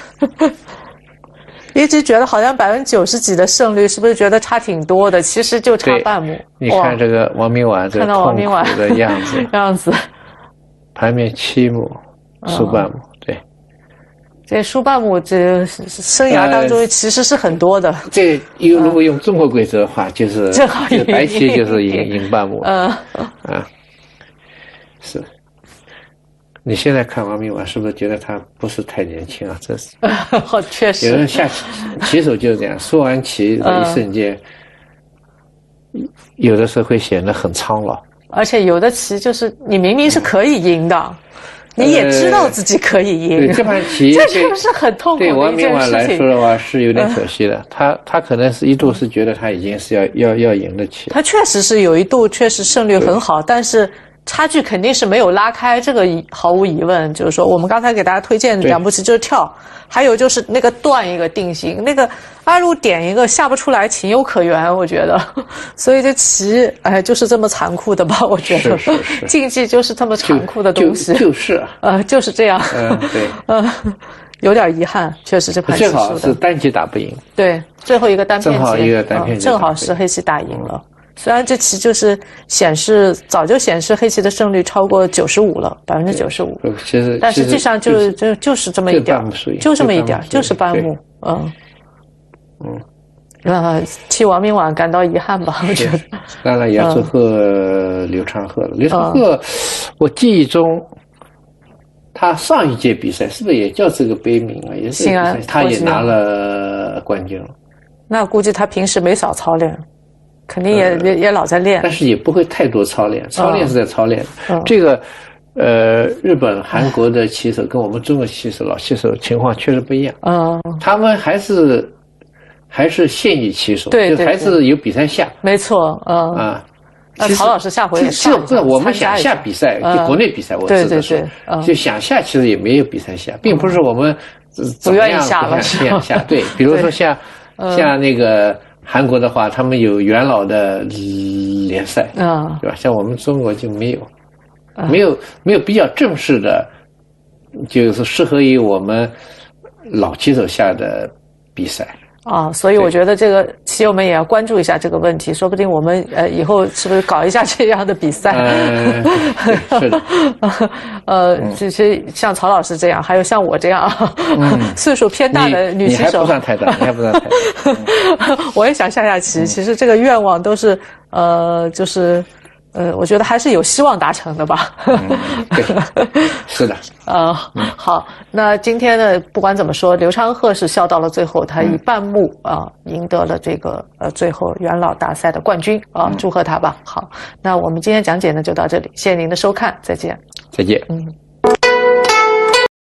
一直觉得好像百分之九十几的胜率，是不是觉得差挺多的？其实就差半目。你看这个王明婉，这个痛苦的样子，样子，盘面七目输半目，对。这输半目，这生涯当中其实是很多的。呃、这用如果用中国规则的话，就是正好赢白棋就是赢赢半目。嗯啊，是。你现在看王明婉，是不是觉得他不是太年轻啊？这是。哦，确实。有人下棋棋手就是这样，输完棋的一瞬间，嗯、有的时候会显得很苍老。而且有的棋就是你明明是可以赢的。嗯你也知道自己可以赢，对这盘棋，这是不是很痛苦的一件事情？对王明婉来说的话是有点可惜的，他他可能是一度是觉得他已经是要要要赢的棋，他确实是有一度确实胜率很好，但是差距肯定是没有拉开，这个毫无疑问。就是说，我们刚才给大家推荐的两步棋就是跳，还有就是那个断一个定型，那个二路点一个下不出来，情有可原，我觉得。所以这棋，哎，就是这么残酷的吧？我觉得，是是是竞技就是这么残酷的东西，就就是，呃，就是这样。嗯，对，嗯。有点遗憾，确实这盘棋输的。最好是单棋打不赢。对，最后一个单片棋，正好一个单片棋，正好是黑棋打赢了。虽然这棋就是显示早就显示黑棋的胜率超过九十五了，百分之九十五。其实，但实际上就就就是这么一点，就这么一点，就是半目。嗯嗯，呃，替王明婉感到遗憾吧，我觉得。当然也要祝贺刘长鹤了。刘长鹤，我记忆中，他上一届比赛是不是也叫这个杯名啊？也是，他也拿了冠军了。 那估计他平时没少操练，肯定也、呃、也也老在练， 但是也不会太多操练，操练是在操练。嗯、这个，呃，日本、韩国的棋手跟我们中国棋手、老棋手情况确实不一样。嗯，他们还是还是现役棋手， 对， 就还是有比赛下。 没错，嗯啊。那曹老师下回也这不是我们想下比赛，就国内比赛，我指的是，就想下其实也没有比赛下，并不是我们不愿意下了， 不想下。对，比如说像像那个韩国的话，他们有元老的联赛，嗯，对吧？像我们中国就没有，没有没有比较正式的，就是适合于我们老棋手下的比赛。 啊，所以我觉得这个棋友们也要关注一下这个问题，说不定我们呃以后是不是搞一下这样的比赛？ 呃、是的， 呃，其实像曹老师这样，还有像我这样、嗯、岁数偏大的女棋手， 你还不算太大，你还不算太大。 嗯、我也想下下棋，其实这个愿望都是呃，就是呃，我觉得还是有希望达成的吧。 嗯、对，是的。 呃，好，那今天呢，不管怎么说，刘昌鹤是笑到了最后，他以半目啊、呃、赢得了这个呃最后元老大赛的冠军啊、呃，祝贺他吧。好，那我们今天讲解呢就到这里，谢谢您的收看，再见。 再见。 嗯。